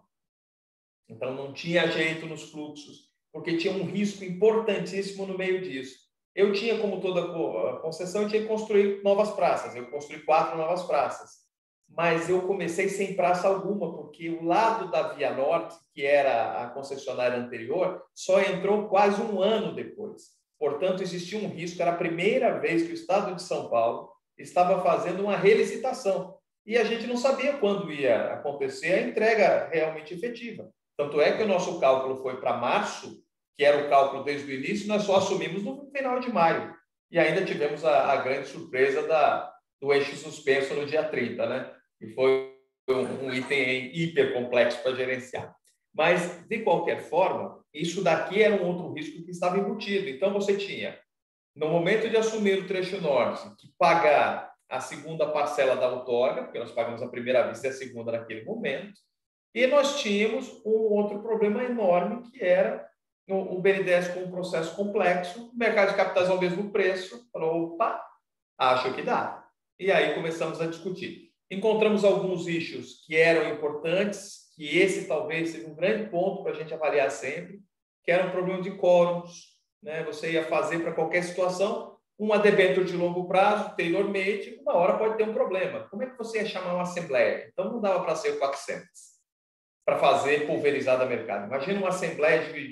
Então, não tinha jeito nos fluxos, porque tinha um risco importantíssimo no meio disso. Eu tinha, como toda concessão, eu tinha que construir novas praças. Eu construí quatro novas praças. Mas eu comecei sem praça alguma, porque o lado da Via Norte, que era a concessionária anterior, só entrou quase um ano depois. Portanto, existia um risco, era a primeira vez que o Estado de São Paulo estava fazendo uma relicitação. E a gente não sabia quando ia acontecer a entrega realmente efetiva. Tanto é que o nosso cálculo foi para março, que era o cálculo desde o início, nós só assumimos no final de maio. E ainda tivemos a, a grande surpresa da, do eixo suspenso no dia trinta, né? E foi um, um item hiper complexo para gerenciar. Mas, de qualquer forma, isso daqui era um outro risco que estava embutido. Então, você tinha, no momento de assumir o trecho norte, que pagar a segunda parcela da outorga, porque nós pagamos a primeira vista e a segunda naquele momento, e nós tínhamos um outro problema enorme, que era o B N D E S com um processo complexo, o mercado de capitais ao mesmo preço, falou, opa, acho que dá. E aí começamos a discutir. Encontramos alguns issues que eram importantes, que esse talvez seja um grande ponto para a gente avaliar sempre, que era um problema de quórums, né? Você ia fazer para qualquer situação uma debênture de longo prazo, tailor-made, uma hora pode ter um problema. Como é que você ia chamar uma assembleia? Então, não dava para ser quatrocentos, para fazer pulverizada mercado. Imagina uma assembleia de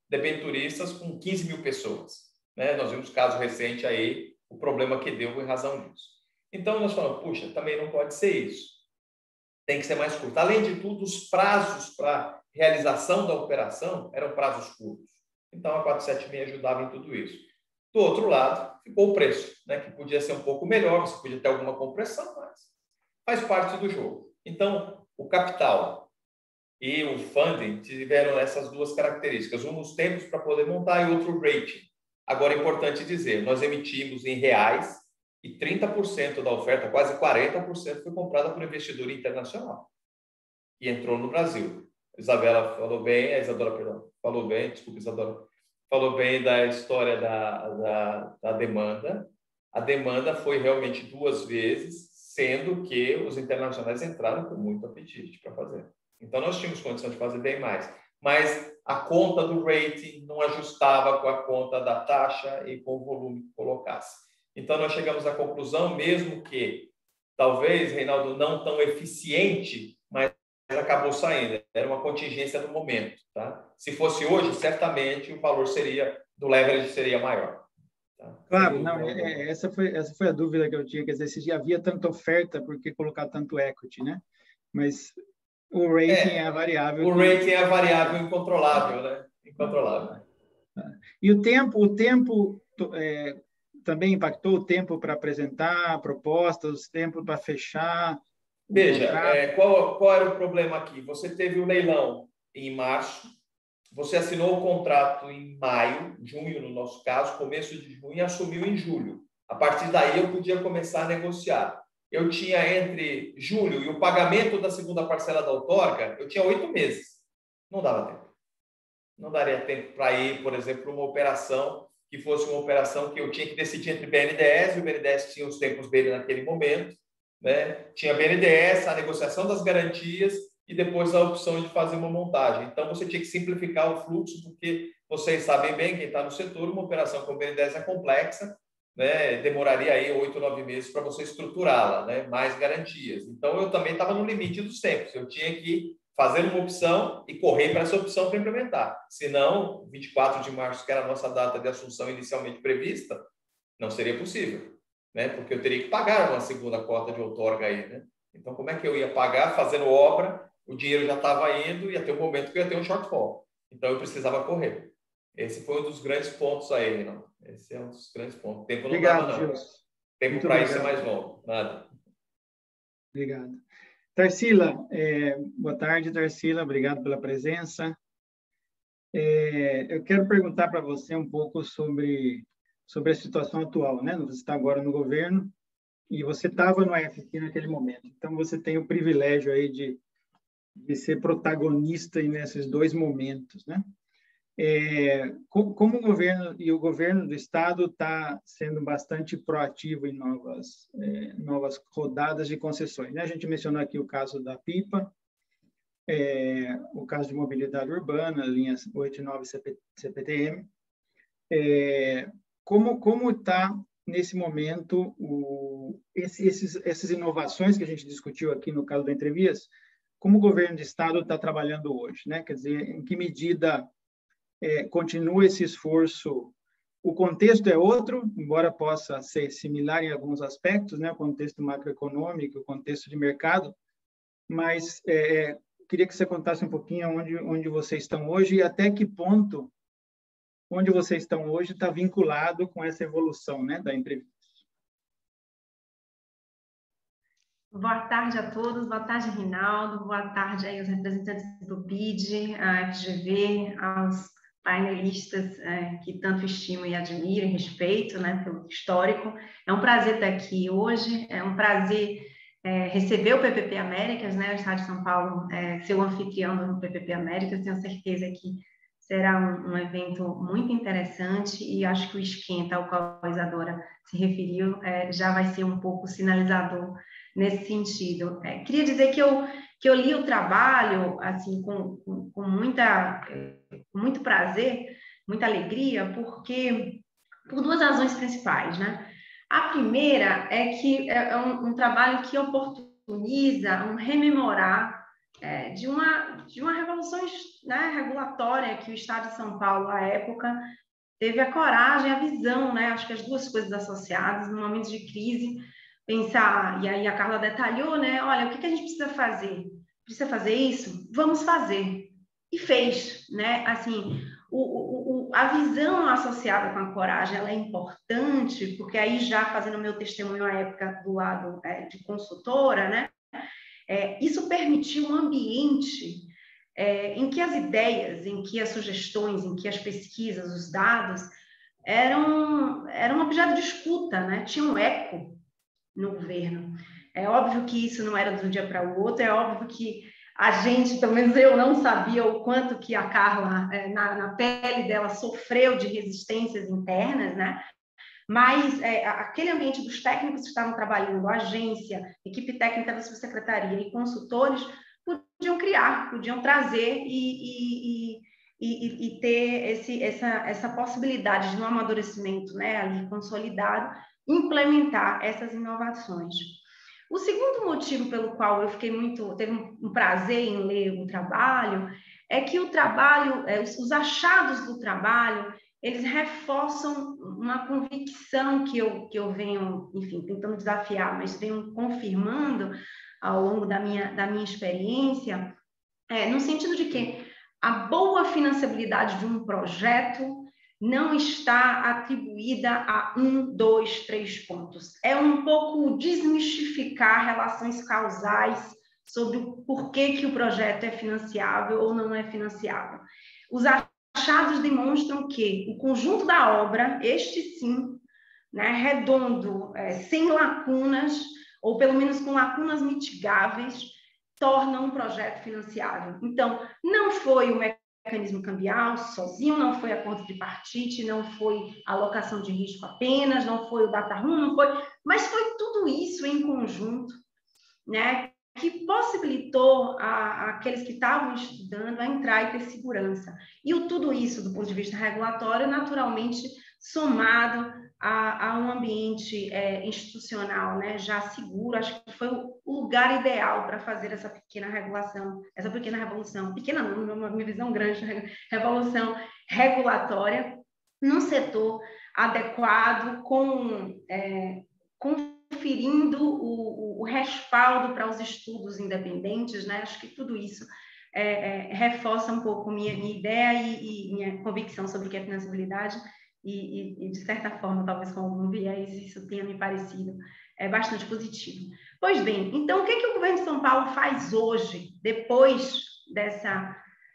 debenturistas com quinze mil pessoas. Né? Nós vimos caso recente aí, o problema que deu em razão disso. Então, nós falamos, puxa, também não pode ser isso. Tem que ser mais curto. Além de tudo, os prazos para realização da operação eram prazos curtos. Então, a quatrocentos e setenta e seis ajudava em tudo isso. Do outro lado, ficou o preço, né, que podia ser um pouco melhor, você podia ter alguma compressão, mas faz parte do jogo. Então, o capital e o funding tiveram essas duas características. Um, os tempos para poder montar e outro, o rating. Agora, é importante dizer, nós emitimos em reais e trinta por cento da oferta, quase quarenta por cento, foi comprada por investidor internacional e entrou no Brasil. A Isabela falou bem, a Isadora, perdão, falou bem, desculpa, Isadora, falou bem da história da, da, da demanda. A demanda foi realmente duas vezes, sendo que os internacionais entraram com muito apetite para fazer. Então, nós tínhamos condição de fazer bem mais. Mas a conta do rating não ajustava com a conta da taxa e com o volume que colocasse. Então, nós chegamos à conclusão, mesmo que, talvez, Reinaldo, não tão eficiente, mas acabou saindo. Era uma contingência do momento. Tá? Se fosse hoje, certamente, o valor seria do leverage seria maior. Tá? Claro, não, é, essa, foi, essa foi a dúvida que eu tinha. Quer dizer, se já havia tanta oferta, por que colocar tanto equity, né? Mas o rating é, é a variável. O que... rating é a variável incontrolável, né? Incontrolável. E o tempo, o tempo... É, também impactou o tempo para apresentar propostas, o tempo para fechar? Veja, é, qual, qual era o problema aqui? Você teve o leilão em março, você assinou o contrato em maio, junho no nosso caso, começo de junho, e assumiu em julho. A partir daí eu podia começar a negociar. Eu tinha entre julho e o pagamento da segunda parcela da outorga, eu tinha oito meses. Não dava tempo. Não daria tempo para ir, por exemplo, para uma operação que fosse uma operação que eu tinha que decidir entre B N D E S, e o B N D E S tinha os tempos dele naquele momento, né? Tinha B N D E S, a negociação das garantias e depois a opção de fazer uma montagem. Então, você tinha que simplificar o fluxo, porque vocês sabem bem, quem está no setor, uma operação com o B N D E S é complexa, né? Demoraria aí oito, nove meses para você estruturá-la, né? Mais garantias. Então, eu também estava no limite dos tempos. Eu tinha que fazer uma opção e correr para essa opção para implementar. Senão, vinte e quatro de março, que era a nossa data de assunção inicialmente prevista, não seria possível, né? Porque eu teria que pagar uma segunda cota de outorga aí, né? Então, como é que eu ia pagar fazendo obra? O dinheiro já estava indo e ia ter um momento que eu ia ter um shortfall. Então, eu precisava correr. Esse foi um dos grandes pontos aí, não? Esse é um dos grandes pontos. O tempo não obrigado, dava, não. Gilson. Tempo para isso é mais longo. Nada. Obrigado. Tarsila, é, boa tarde, Tarsila, obrigado pela presença. É, eu quero perguntar para você um pouco sobre, sobre a situação atual, né? Você está agora no governo e você estava no A F C naquele momento, então você tem o privilégio aí de, de ser protagonista nesses dois momentos, né? É, como o governo e o governo do estado está sendo bastante proativo em novas é, novas rodadas de concessões, né? A gente mencionou aqui o caso da Pipa, é, o caso de mobilidade urbana, linhas oito e nove C P T M. É, como como está nesse momento o, esse, esses essas inovações que a gente discutiu aqui no caso da Entrevias, como o governo do estado está trabalhando hoje, né? Quer dizer, em que medida É, continua esse esforço. O contexto é outro, embora possa ser similar em alguns aspectos, né? O contexto macroeconômico, o contexto de mercado, mas é, queria que você contasse um pouquinho onde, onde vocês estão hoje e até que ponto onde vocês estão hoje está vinculado com essa evolução, né, da Entrevias. Boa tarde a todos, boa tarde, Reinaldo, boa tarde aí aos representantes do B I D, à F G V, aos painelistas é, que tanto estimo e admiro e respeito, né, pelo histórico. É um prazer estar aqui hoje, é um prazer é, receber o P P P Américas, né, o Estado de São Paulo é, ser o anfitrião do P P P Américas. Tenho certeza que será um, um evento muito interessante e acho que o esquenta ao qual a Isadora se referiu é, já vai ser um pouco sinalizador nesse sentido. É, queria dizer que eu, que eu li o trabalho assim, com, com, com, muita, com muito prazer, muita alegria, porque por duas razões principais, né? A primeira é que é um, um trabalho que oportuniza um rememorar é, de, uma, de uma revolução, né, regulatória que o Estado de São Paulo, à época, teve a coragem, a visão, né, acho que as duas coisas associadas, no momento de crise, pensar, e aí a Carla detalhou, né, olha, o que, que a gente precisa fazer? Precisa fazer isso? Vamos fazer. E fez, né, assim, o, o, a visão associada com a coragem, ela é importante, porque aí já fazendo meu testemunho à época do lado é, de consultora, né, é, isso permitiu um ambiente é, em que as ideias, em que as sugestões, em que as pesquisas, os dados eram, eram objeto de escuta, né, tinha um eco no governo. É óbvio que isso não era de um dia para o outro, é óbvio que a gente, pelo menos eu, não sabia o quanto que a Carla, na, na pele dela, sofreu de resistências internas, né? Mas é, aquele ambiente dos técnicos que estavam trabalhando, agência, equipe técnica da subsecretaria e consultores, podiam criar, podiam trazer e, e, e, e ter esse, essa, essa possibilidade de, no amadurecimento, né, ali consolidado, implementar essas inovações. O segundo motivo pelo qual eu fiquei muito, teve um prazer em ler o trabalho, é que o trabalho, é, os, os achados do trabalho, eles reforçam uma convicção que eu, que eu venho, enfim, tentando desafiar, mas venho confirmando ao longo da minha, da minha experiência, é, no sentido de que a boa financiabilidade de um projeto não está atribuída a um, dois, três pontos. É um pouco desmistificar relações causais sobre o porquê que o projeto é financiável ou não é financiável. Os achados demonstram que o conjunto da obra, este sim, né, redondo, é, sem lacunas, ou pelo menos com lacunas mitigáveis, torna um projeto financiável. Então, não foi o mecanismo cambial sozinho, não foi acordo tripartite, não foi alocação de risco apenas, não foi o data room, não foi, mas foi tudo isso em conjunto, né, que possibilitou a, aqueles que estavam estudando a entrar e ter segurança. E o tudo isso, do ponto de vista regulatório, naturalmente somado a, a um ambiente é, institucional, né, já seguro. Acho que foi o lugar ideal para fazer essa pequena regulação, essa pequena revolução, pequena não, uma minha visão grande, revolução regulatória, num setor adequado, com, é, conferindo o, o, o respaldo para os estudos independentes, né? Acho que tudo isso é, é, reforça um pouco minha, minha ideia e, e minha convicção sobre o que é financiabilidade. E, e, e, de certa forma, talvez com algum viés, isso tenha me parecido é, bastante positivo. Pois bem, então, o que, que o governo de São Paulo faz hoje, depois dessa,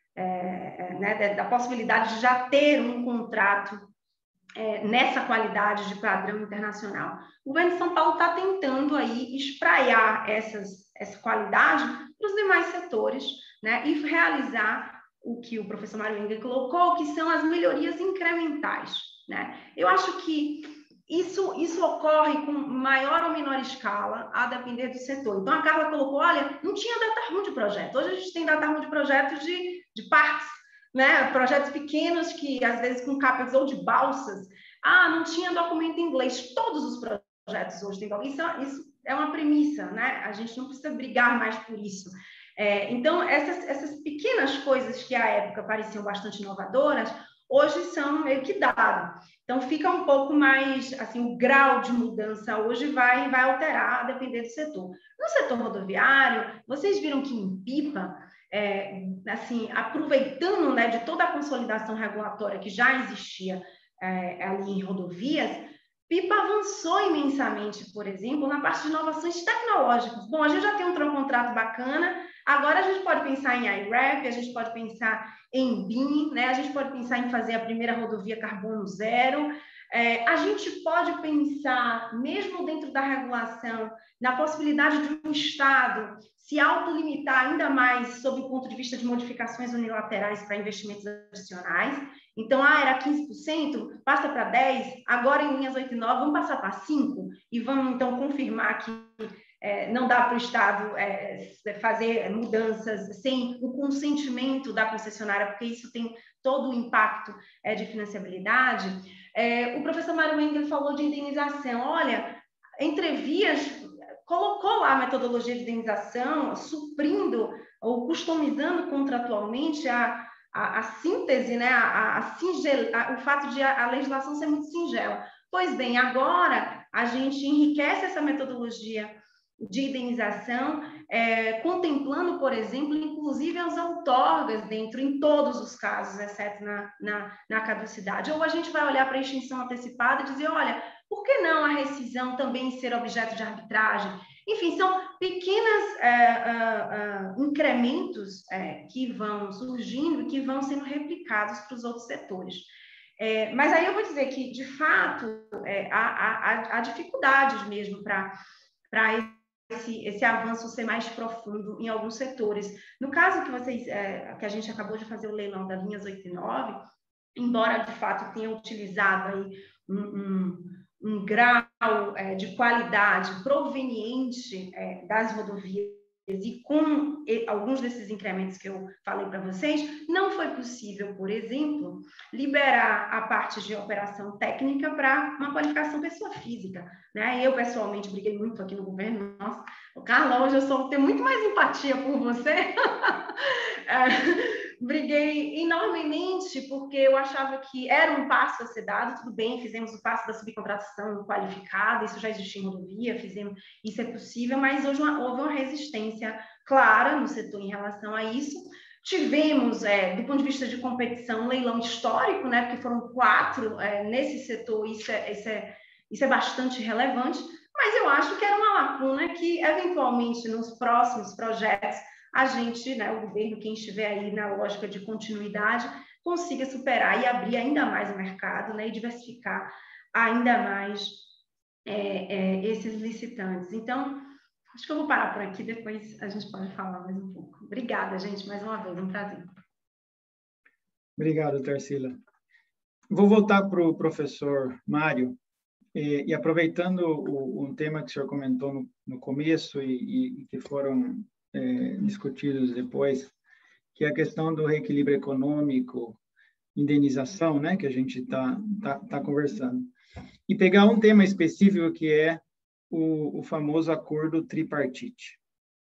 é, né, da possibilidade de já ter um contrato é, nessa qualidade de padrão internacional? O governo de São Paulo está tentando aí espraiar essas, essa qualidade para os demais setores, né, e realizar o que o professor Mário Engel colocou, que são as melhorias incrementais, né? Eu acho que isso, isso ocorre com maior ou menor escala, a depender do setor. Então, a Carla colocou, olha, não tinha data room de projeto. Hoje a gente tem data room de projetos de, de partes, né? Projetos pequenos que, às vezes, com capas ou de balsas. Ah, não tinha documento em inglês. Todos os projetos hoje têm documento. Isso, isso é uma premissa, né? A gente não precisa brigar mais por isso. É, então, essas, essas pequenas coisas que à época pareciam bastante inovadoras, hoje são meio que dado. Então, fica um pouco mais, assim, o grau de mudança hoje vai, vai alterar a depender do setor. No setor rodoviário, vocês viram que em Pipa, é, assim, aproveitando, né, de toda a consolidação regulatória que já existia é, ali em rodovias, Pipa avançou imensamente, por exemplo, na parte de inovações tecnológicas. Bom, a gente já tem um contrato bacana, agora a gente pode pensar em I R A P, a gente pode pensar em B I M, né? A gente pode pensar em fazer a primeira rodovia carbono zero, é, a gente pode pensar, mesmo dentro da regulação, na possibilidade de um Estado se autolimitar ainda mais sob o ponto de vista de modificações unilaterais para investimentos adicionais. Então, ah, era quinze por cento, passa para dez por cento, agora em linhas oito e nove, vamos passar para cinco por cento e vamos, então, confirmar que é, não dá para o Estado é, fazer mudanças sem o consentimento da concessionária, porque isso tem todo o impacto é, de financiabilidade. É, o professor Mário Engel falou de indenização. Olha, Entrevias colocou lá a metodologia de indenização, suprindo ou customizando contratualmente a, a, a síntese, né, a, a singel, a, o fato de a, a legislação ser muito singela. Pois bem, agora a gente enriquece essa metodologia de indenização, é, contemplando, por exemplo, inclusive as outorgas dentro, em todos os casos, exceto na, na, na caducidade. Ou a gente vai olhar para a extinção antecipada e dizer, olha, por que não a rescisão também ser objeto de arbitragem? Enfim, são pequenos é, é, é, incrementos é, que vão surgindo e que vão sendo replicados para os outros setores. É, mas aí eu vou dizer que, de fato, é, há, há, há dificuldades mesmo para esse, esse avanço ser mais profundo em alguns setores. No caso que, vocês, é, que a gente acabou de fazer o leilão das linhas oito e nove, embora, de fato, tenha utilizado aí um, um, um grau é, de qualidade proveniente é, das rodovias e com alguns desses incrementos que eu falei para vocês, não foi possível, por exemplo, liberar a parte de operação técnica para uma qualificação pessoa física, né? Eu, pessoalmente, briguei muito aqui no governo. Nossa, Carla, hoje eu sou, tenho muito mais empatia por você. é, briguei enormemente porque eu achava que era um passo a ser dado. Tudo bem, fizemos o passo da subcontratação qualificada, isso já existia em rodovia, fizemos, isso é possível, mas hoje uma, houve uma resistência clara no setor em relação a isso. Tivemos, é, do ponto de vista de competição, um leilão histórico, né, porque foram quatro é, nesse setor, isso é, isso, é, isso é bastante relevante, mas eu acho que era uma lacuna que, eventualmente, nos próximos projetos, a gente, né, o governo, quem estiver aí na lógica de continuidade, consiga superar e abrir ainda mais o mercado, né, e diversificar ainda mais é, é, esses licitantes. Então, acho que eu vou parar por aqui, depois a gente pode falar mais um pouco. Obrigada, gente, mais uma vez, um prazer. Obrigado, Tarsila. Vou voltar para o professor Mário, e, e aproveitando o, um tema que o senhor comentou no, no começo e, e que foram é, discutidos depois, que é a questão do reequilíbrio econômico, indenização, né, que a gente está tá, tá conversando. E pegar um tema específico que é o, o famoso acordo tripartite,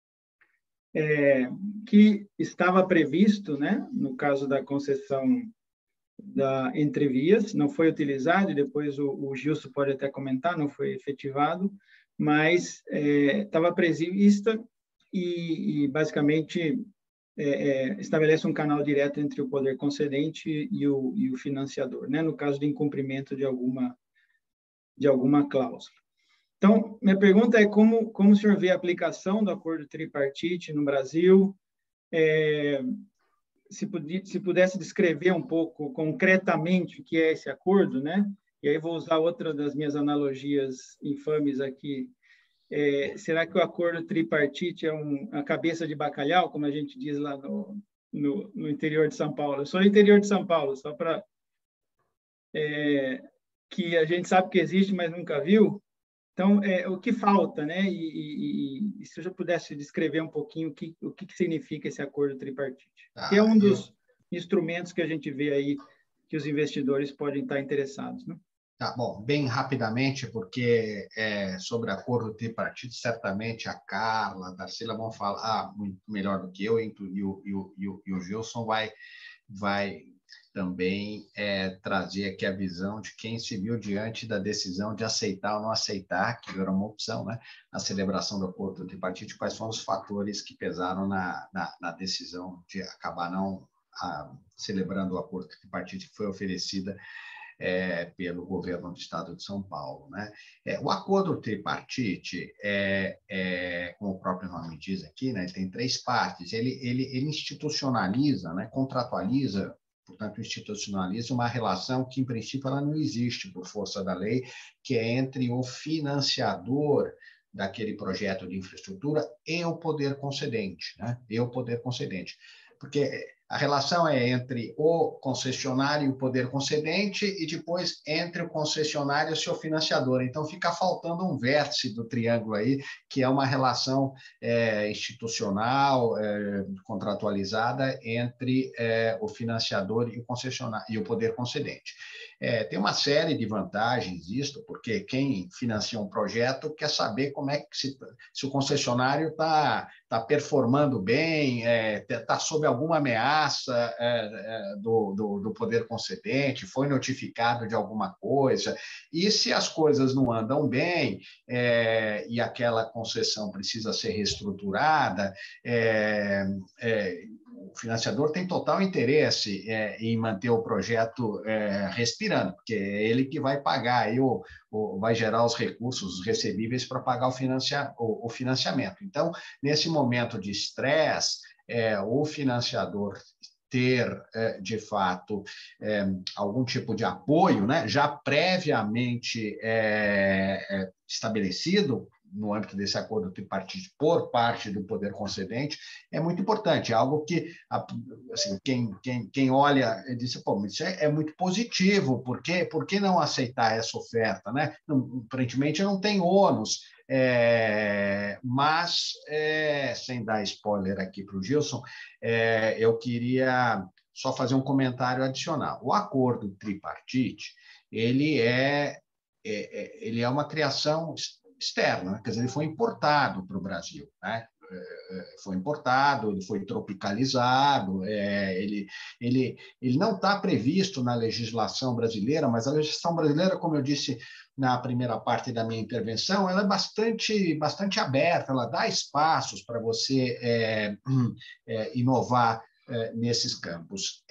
é, que estava previsto, né, no caso da concessão da Entrevias, não foi utilizado, e depois o, o Gilson pode até comentar, não foi efetivado, mas estava é, prevista e, e basicamente é, é, estabelece um canal direto entre o poder concedente e o, e o financiador, né, no caso de incumprimento de alguma, de alguma cláusula. Então, minha pergunta é como, como o senhor vê a aplicação do acordo tripartite no Brasil? É, se, pudi, se pudesse descrever um pouco concretamente o que é esse acordo, né? E aí vou usar outra das minhas analogias infames aqui. É, será que o acordo tripartite é um, a cabeça de bacalhau, como a gente diz lá no, no, no interior de São Paulo? Eu sou do interior de São Paulo, só para... É, que a gente sabe que existe, mas nunca viu. Então, é, o que falta, né? E, e, e se eu já pudesse descrever um pouquinho o que, o que significa esse acordo tripartite, ah, que é um dos eu... instrumentos que a gente vê aí que os investidores podem estar interessados, né? Tá bom, bem rapidamente, porque é, sobre acordo tripartite, certamente a Carla, a Tarsila vão falar muito melhor do que eu, e o, e o, e o, e o Gilson vai, vai também é, trazer aqui a visão de quem se viu diante da decisão de aceitar ou não aceitar, que era uma opção, né, a celebração do acordo tripartite, quais foram os fatores que pesaram na, na, na decisão de acabar não a, celebrando o acordo tripartite que foi oferecida é, pelo governo do Estado de São Paulo, né? É, o acordo tripartite, é, é, como o próprio nome diz aqui, né, ele tem três partes. Ele, ele, ele institucionaliza, né, contratualiza, portanto, institucionaliza uma relação que, em princípio, ela não existe por força da lei, que é entre o financiador daquele projeto de infraestrutura e o poder concedente, né? E o poder concedente. Porque A relação é entre o concessionário e o poder concedente e depois entre o concessionário e o seu financiador. Então, fica faltando um vértice do triângulo aí, que é uma relação é, institucional, é, contratualizada entre é, o financiador e o concessionário e o poder concedente. É, tem uma série de vantagens isto, porque quem financia um projeto quer saber como é que se, se o concessionário está tá performando bem, está é, sob alguma ameaça é, é, do, do, do poder concedente, foi notificado de alguma coisa, e se as coisas não andam bem é, e aquela concessão precisa ser reestruturada, é, é, o financiador tem total interesse é, em manter o projeto é, respirando, porque é ele que vai pagar, aí o, o, vai gerar os recursos recebíveis para pagar o, financia, o, o financiamento. Então, nesse momento de estresse, é, o financiador ter, é, de fato, é, algum tipo de apoio, né, já previamente é, é, estabelecido, no âmbito desse acordo tripartite por parte do poder concedente, é muito importante, é algo que assim, quem, quem, quem olha diz, pô, mas isso é, é muito positivo, por que, por que não aceitar essa oferta? Né? Não, aparentemente não tem ônus, é, mas, é, sem dar spoiler aqui para o Gilson, é, eu queria só fazer um comentário adicional. O acordo tripartite, ele é, é, ele é uma criação externo, né? Quer dizer, ele foi importado para o Brasil, né? Foi importado, ele foi tropicalizado, é, ele, ele, ele não está previsto na legislação brasileira, mas a legislação brasileira, como eu disse na primeira parte da minha intervenção, ela é bastante, bastante aberta, ela dá espaços para você é, é, inovar é, nesses campos.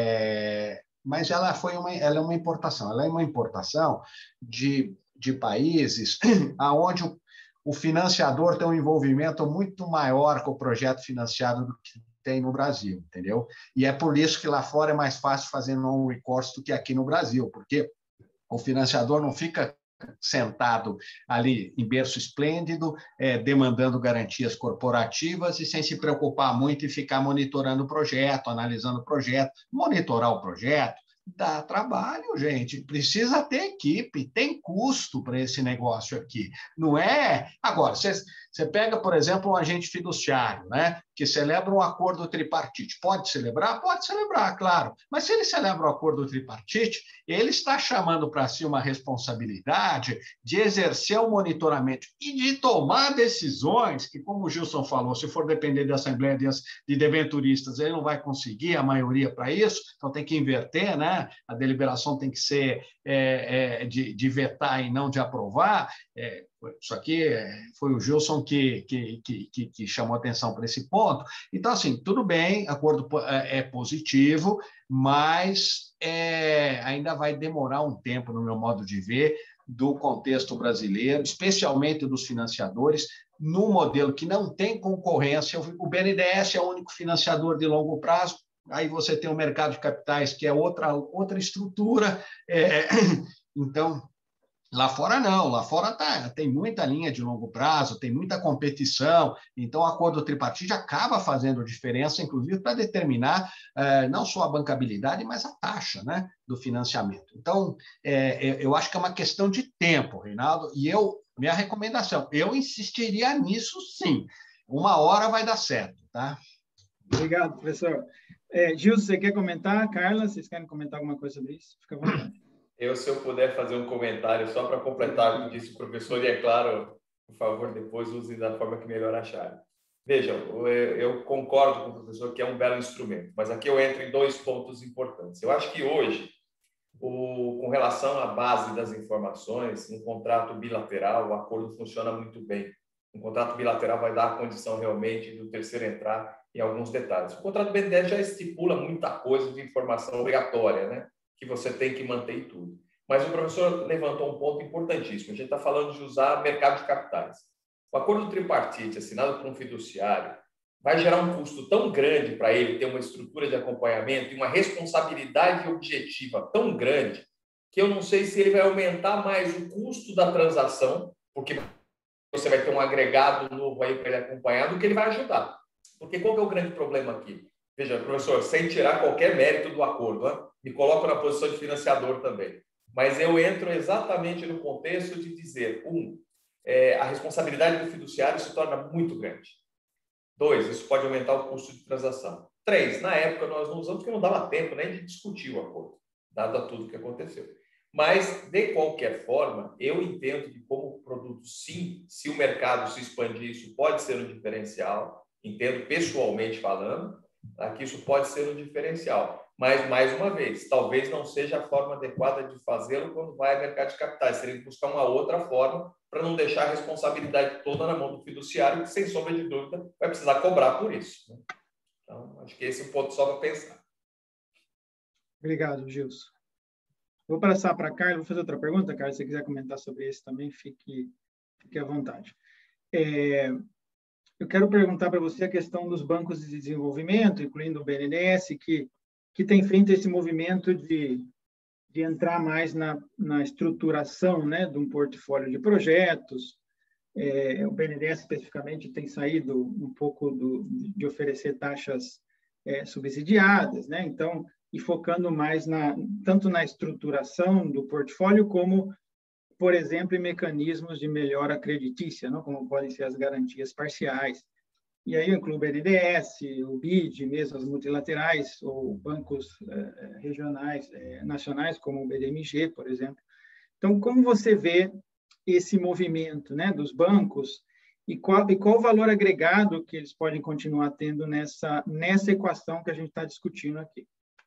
É, mas ela, foi uma, ela é uma importação, ela é uma importação de de países onde o, o financiador tem um envolvimento muito maior com o projeto financiado do que tem no Brasil, entendeu? E é por isso que lá fora é mais fácil fazer non-recourse do que aqui no Brasil, porque o financiador não fica sentado ali em berço esplêndido, é, demandando garantias corporativas e sem se preocupar muito em ficar monitorando o projeto, analisando o projeto, monitorar o projeto. Dá trabalho, gente. Precisa ter equipe, tem custo para esse negócio aqui. Não é... Agora, você, você pega, por exemplo, um agente fiduciário, né, que celebra um acordo tripartite. Pode celebrar? Pode celebrar, claro. Mas se ele celebra um acordo tripartite, ele está chamando para si uma responsabilidade de exercer o monitoramento e de tomar decisões que, como o Gilson falou, se for depender da Assembleia de Debenturistas, ele não vai conseguir a maioria para isso, então tem que inverter, né? A deliberação tem que ser é, é, de, de vetar e não de aprovar. É, isso aqui foi o Gilson que, que, que, que chamou atenção para esse ponto. Então, assim, tudo bem, acordo é positivo, mas é, ainda vai demorar um tempo, no meu modo de ver, do contexto brasileiro, especialmente dos financiadores, no modelo que não tem concorrência. O B N D E S é o único financiador de longo prazo. Aí você tem o mercado de capitais, que é outra, outra estrutura. É, então, lá fora não, lá fora tá, tem muita linha de longo prazo, tem muita competição, então o acordo tripartite acaba fazendo diferença, inclusive, para determinar é, não só a bancabilidade, mas a taxa, né, do financiamento. Então, é, eu acho que é uma questão de tempo, Reinaldo, e eu, minha recomendação, eu insistiria nisso sim. Uma hora vai dar certo, tá? Obrigado, professor. É, Gilson, você quer comentar? Carla, vocês querem comentar alguma coisa sobre isso? Fica à vontade. Eu, se eu puder fazer um comentário só para completar o que disse o professor, e é claro, por favor, depois use da forma que melhor acharem. Vejam, eu, eu concordo com o professor que é um belo instrumento, mas aqui eu entro em dois pontos importantes. Eu acho que hoje, o, com relação à base das informações, um contrato bilateral, o acordo funciona muito bem. Um contrato bilateral vai dar a condição realmente do terceiro entrar em alguns detalhes. O contrato B N D E S já estipula muita coisa de informação obrigatória, né? Que você tem que manter e tudo. Mas o professor levantou um ponto importantíssimo. A gente está falando de usar mercado de capitais. O acordo tripartite assinado por um fiduciário vai gerar um custo tão grande para ele ter uma estrutura de acompanhamento e uma responsabilidade objetiva tão grande que eu não sei se ele vai aumentar mais o custo da transação, porque você vai ter um agregado novo aí para ele acompanhar, do que ele vai ajudar. Porque qual que é o grande problema aqui? Veja, professor, sem tirar qualquer mérito do acordo, hein? Me coloco na posição de financiador também. Mas eu entro exatamente no contexto de dizer, um, é, a responsabilidade do fiduciário se torna muito grande. Dois, isso pode aumentar o custo de transação. Três, na época nós não usamos porque não dava tempo nem de discutir o acordo, dado tudo que aconteceu. Mas, de qualquer forma, eu entendo que como produto, sim, se o mercado se expandir, isso pode ser um diferencial, entendo pessoalmente falando, tá, que isso pode ser um diferencial. Mas, mais uma vez, talvez não seja a forma adequada de fazê-lo quando vai ao mercado de capitais. Seria que buscar uma outra forma para não deixar a responsabilidade toda na mão do fiduciário, que, sem sombra de dúvida, vai precisar cobrar por isso. Né? Então, acho que esse é um ponto só para pensar. Obrigado, Gilson. Vou passar para a Carla, vou fazer outra pergunta, Carla, se você quiser comentar sobre esse também, fique, fique à vontade. É, eu quero perguntar para você a questão dos bancos de desenvolvimento, incluindo o B N D E S, que, que tem feito esse movimento de, de entrar mais na, na estruturação, né, de um portfólio de projetos. É, o B N D E S, especificamente, tem saído um pouco do, de oferecer taxas é, subsidiadas, né? Então, e focando mais na, tanto na estruturação do portfólio, como, por exemplo, em mecanismos de melhora creditícia, não? Como podem ser as garantias parciais. E aí eu incluo o B N D E S, o B I D, mesmo as multilaterais, ou bancos eh, regionais, eh, nacionais, como o B D M G, por exemplo. Então, como você vê esse movimento, né, dos bancos e qual, e qual o valor agregado que eles podem continuar tendo nessa, nessa equação que a gente está discutindo aqui?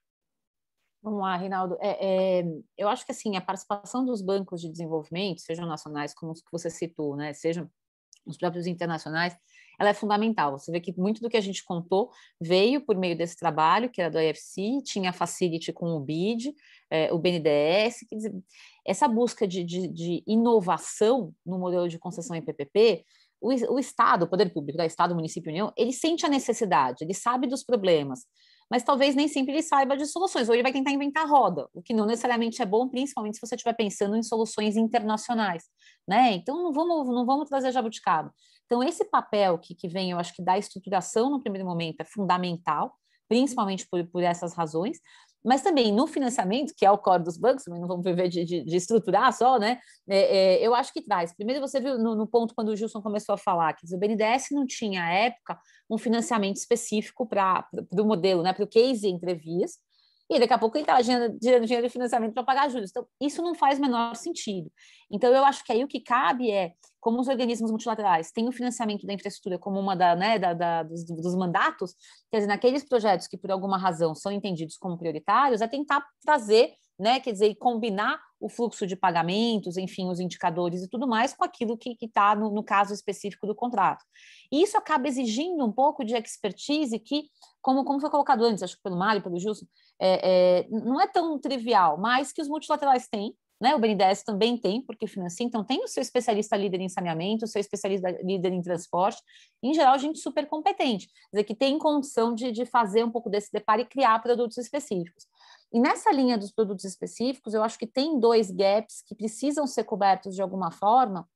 Vamos lá, Reinaldo. É, é, eu acho que assim, a participação dos bancos de desenvolvimento, sejam nacionais, como os que você citou, né, sejam os próprios internacionais, ela é fundamental. Você vê que muito do que a gente contou veio por meio desse trabalho, que era do I F C, tinha a Facility com o B I D, é, o B N D E S, quer dizer, essa busca de, de, de inovação no modelo de concessão em P P P, o, o Estado, o poder público, da Estado, município, União, ele sente a necessidade, ele sabe dos problemas, mas talvez nem sempre ele saiba de soluções, ou ele vai tentar inventar roda, o que não necessariamente é bom, principalmente se você estiver pensando em soluções internacionais, né? Então, não vamos, não vamos trazer jabuticaba. Então, esse papel que, que vem, eu acho que da estruturação no primeiro momento é fundamental, principalmente por, por essas razões, mas também no financiamento, que é o core dos bancos, também não vamos viver de, de, de estruturar só, né? É, é, eu acho que traz. Primeiro, você viu no, no ponto quando o Gilson começou a falar que o B N D E S não tinha, à época, um financiamento específico para o modelo, né? Para o case entrevias, e daqui a pouco ele estava gerando dinheiro de financiamento para pagar juros. Então, isso não faz o menor sentido. Então, eu acho que aí o que cabe é, como os organismos multilaterais têm o financiamento da infraestrutura como uma da, né, da, da, dos, dos mandatos, quer dizer, naqueles projetos que, por alguma razão, são entendidos como prioritários, é tentar trazer, né, quer dizer, combinar o fluxo de pagamentos, enfim, os indicadores e tudo mais com aquilo que está no, no caso específico do contrato. E isso acaba exigindo um pouco de expertise que, como, como foi colocado antes, acho que pelo Mário, pelo Gilson, é, é, não é tão trivial, mas que os multilaterais têm, né? O B N D E S também tem, porque financia, então tem o seu especialista líder em saneamento, o seu especialista líder em transporte, em geral, gente super competente, quer dizer, que tem condição de, de fazer um pouco desse deparo e criar produtos específicos. E nessa linha dos produtos específicos, eu acho que tem dois gaps que precisam ser cobertos de alguma forma,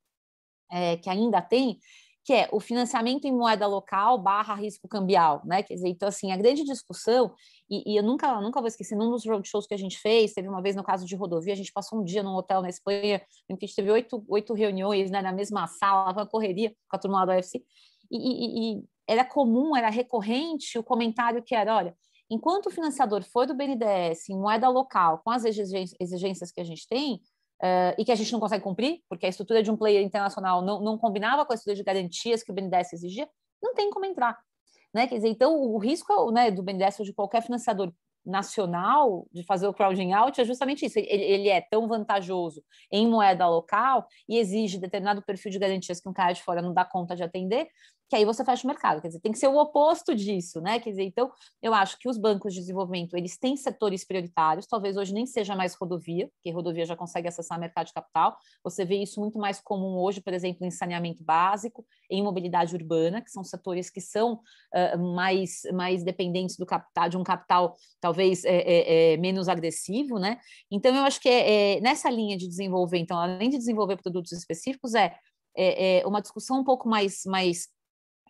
é, que ainda tem, que é o financiamento em moeda local barra risco cambial, né? Quer dizer, então, assim, a grande discussão, e, e eu nunca, nunca vou esquecer, num dos roadshows que a gente fez, teve uma vez no caso de rodovia, a gente passou um dia num hotel na Espanha, em que a gente teve oito, oito reuniões, né, na mesma sala, uma correria com a turma lá do U F C, e, e, e era comum, era recorrente o comentário que era, olha, enquanto o financiador for do B N D E S em moeda local, com as exigências que a gente tem, uh, e que a gente não consegue cumprir, porque a estrutura de um player internacional não, não combinava com a estrutura de garantias que o B N D E S exigia, não tem como entrar. Né? Quer dizer, então, o risco, né, do B N D E S ou de qualquer financiador nacional de fazer o crowding out é justamente isso. Ele, ele é tão vantajoso em moeda local e exige determinado perfil de garantias que um cara de fora não dá conta de atender, que aí você fecha o mercado. Quer dizer, tem que ser o oposto disso, né? Quer dizer, então, eu acho que os bancos de desenvolvimento, eles têm setores prioritários, talvez hoje nem seja mais rodovia, porque rodovia já consegue acessar o mercado de capital. Você vê isso muito mais comum hoje, por exemplo, em saneamento básico, em mobilidade urbana, que são setores que são uh, mais, mais dependentes do capital, de um capital talvez é, é, é, menos agressivo, né? Então, eu acho que é, é, nessa linha de desenvolver, então, além de desenvolver produtos específicos, é, é, é uma discussão um pouco mais, mais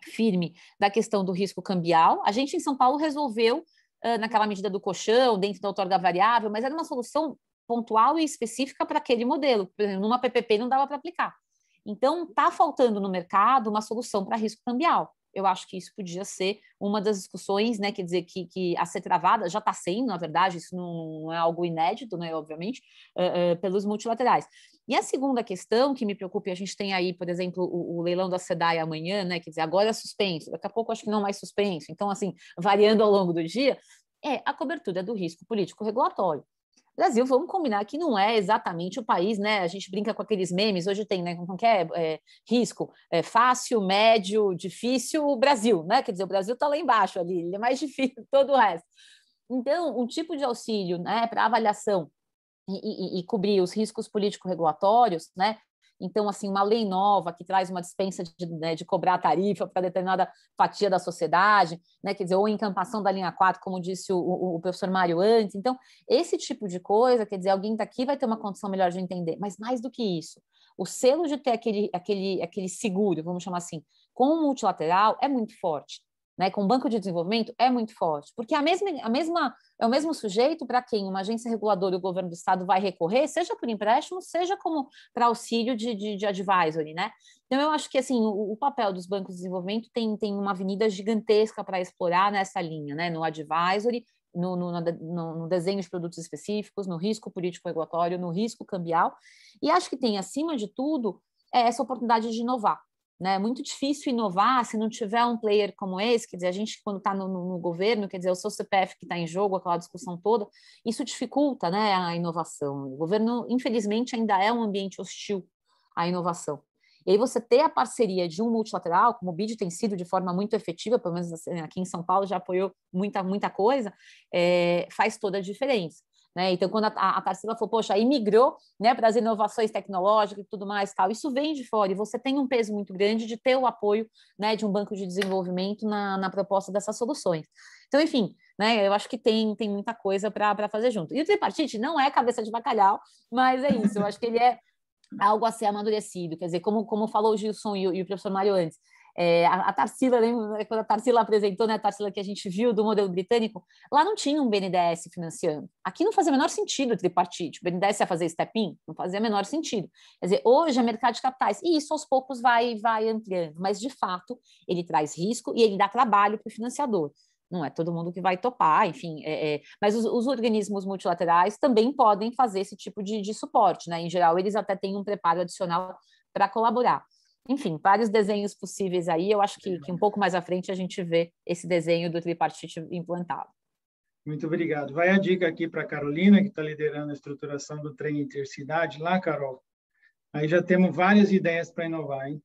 firme da questão do risco cambial. A gente, em São Paulo, resolveu, uh, naquela medida do colchão, dentro da outorga variável, mas era uma solução pontual e específica para aquele modelo. Por exemplo, numa P P P não dava para aplicar. Então, está faltando no mercado uma solução para risco cambial. Eu acho que isso podia ser uma das discussões, né, quer dizer, que, que a ser travada, já está sendo, na verdade, isso não, não é algo inédito, né, obviamente, uh, uh, pelos multilaterais. E a segunda questão que me preocupa, e a gente tem aí, por exemplo, o, o leilão da SEDAI amanhã, né, quer dizer, agora é suspenso, daqui a pouco acho que não mais suspenso, então, assim, variando ao longo do dia, é a cobertura do risco político-regulatório. Brasil, vamos combinar que não é exatamente o país, né? A gente brinca com aqueles memes, hoje tem, né? Como que é? É risco é fácil, médio, difícil, o Brasil, né? Quer dizer, o Brasil está lá embaixo ali, ele é mais difícil todo o resto. Então, um tipo de auxílio, né, para avaliação e, e, e cobrir os riscos político-regulatórios, né? Então, assim, uma lei nova que traz uma dispensa de, né, de cobrar tarifa para determinada fatia da sociedade, né, quer dizer, ou encampação da linha quatro, como disse o, o, o professor Mário antes. Então, esse tipo de coisa, quer dizer, alguém daqui vai ter uma condição melhor de entender, mas mais do que isso, o selo de ter aquele, aquele, aquele seguro, vamos chamar assim, com o multilateral é muito forte. Né, com o Banco de Desenvolvimento é muito forte, porque a mesma, a mesma, é o mesmo sujeito para quem uma agência reguladora e o governo do Estado vai recorrer, seja por empréstimo, seja como para auxílio de, de, de advisory, né? Então, eu acho que assim, o, o papel dos bancos de desenvolvimento tem, tem uma avenida gigantesca para explorar nessa linha, né? No advisory, no, no, no, no desenho de produtos específicos, no risco político-regulatório, no risco cambial, e acho que tem, acima de tudo, é essa oportunidade de inovar. É muito difícil inovar se não tiver um player como esse, quer dizer, a gente quando está no, no, no governo, quer dizer, o seu C P F que está em jogo, aquela discussão toda, isso dificulta, né, a inovação. O governo, infelizmente, ainda é um ambiente hostil à inovação. E aí você ter a parceria de um multilateral, como o B I D tem sido de forma muito efetiva, pelo menos aqui em São Paulo já apoiou muita, muita coisa, é, faz toda a diferença. Né? Então, quando a, a Tarsila falou, poxa, aí migrou, né, para as inovações tecnológicas e tudo mais, tal, isso vem de fora, e você tem um peso muito grande de ter o apoio, né, de um banco de desenvolvimento na, na proposta dessas soluções. Então, enfim, né, eu acho que tem, tem muita coisa para fazer junto. E o tripartite não é cabeça de bacalhau, mas é isso, eu acho que ele é algo a ser amadurecido, quer dizer, como, como falou o Gilson e o, e o professor Mário antes, É, a, a Tarsila, lembra, quando a Tarsila apresentou, né, a Tarsila que a gente viu do modelo britânico, lá não tinha um B N D E S financiando. Aqui não fazia o menor sentido o tripartite. O B N D E S ia fazer step-in? Não fazia o menor sentido. Quer dizer, hoje é mercado de capitais, e isso aos poucos vai, vai ampliando, mas de fato ele traz risco e ele dá trabalho para o financiador. Não é todo mundo que vai topar, enfim, é, é, mas os, os organismos multilaterais também podem fazer esse tipo de, de suporte, né? Em geral, eles até têm um preparo adicional para colaborar. Enfim, vários desenhos possíveis aí, eu acho que, que um pouco mais à frente a gente vê esse desenho do tripartite implantado. Muito obrigado. Vai a dica aqui para a Carolina, que está liderando a estruturação do trem intercidade lá, Carol. Aí já temos várias ideias para inovar, hein?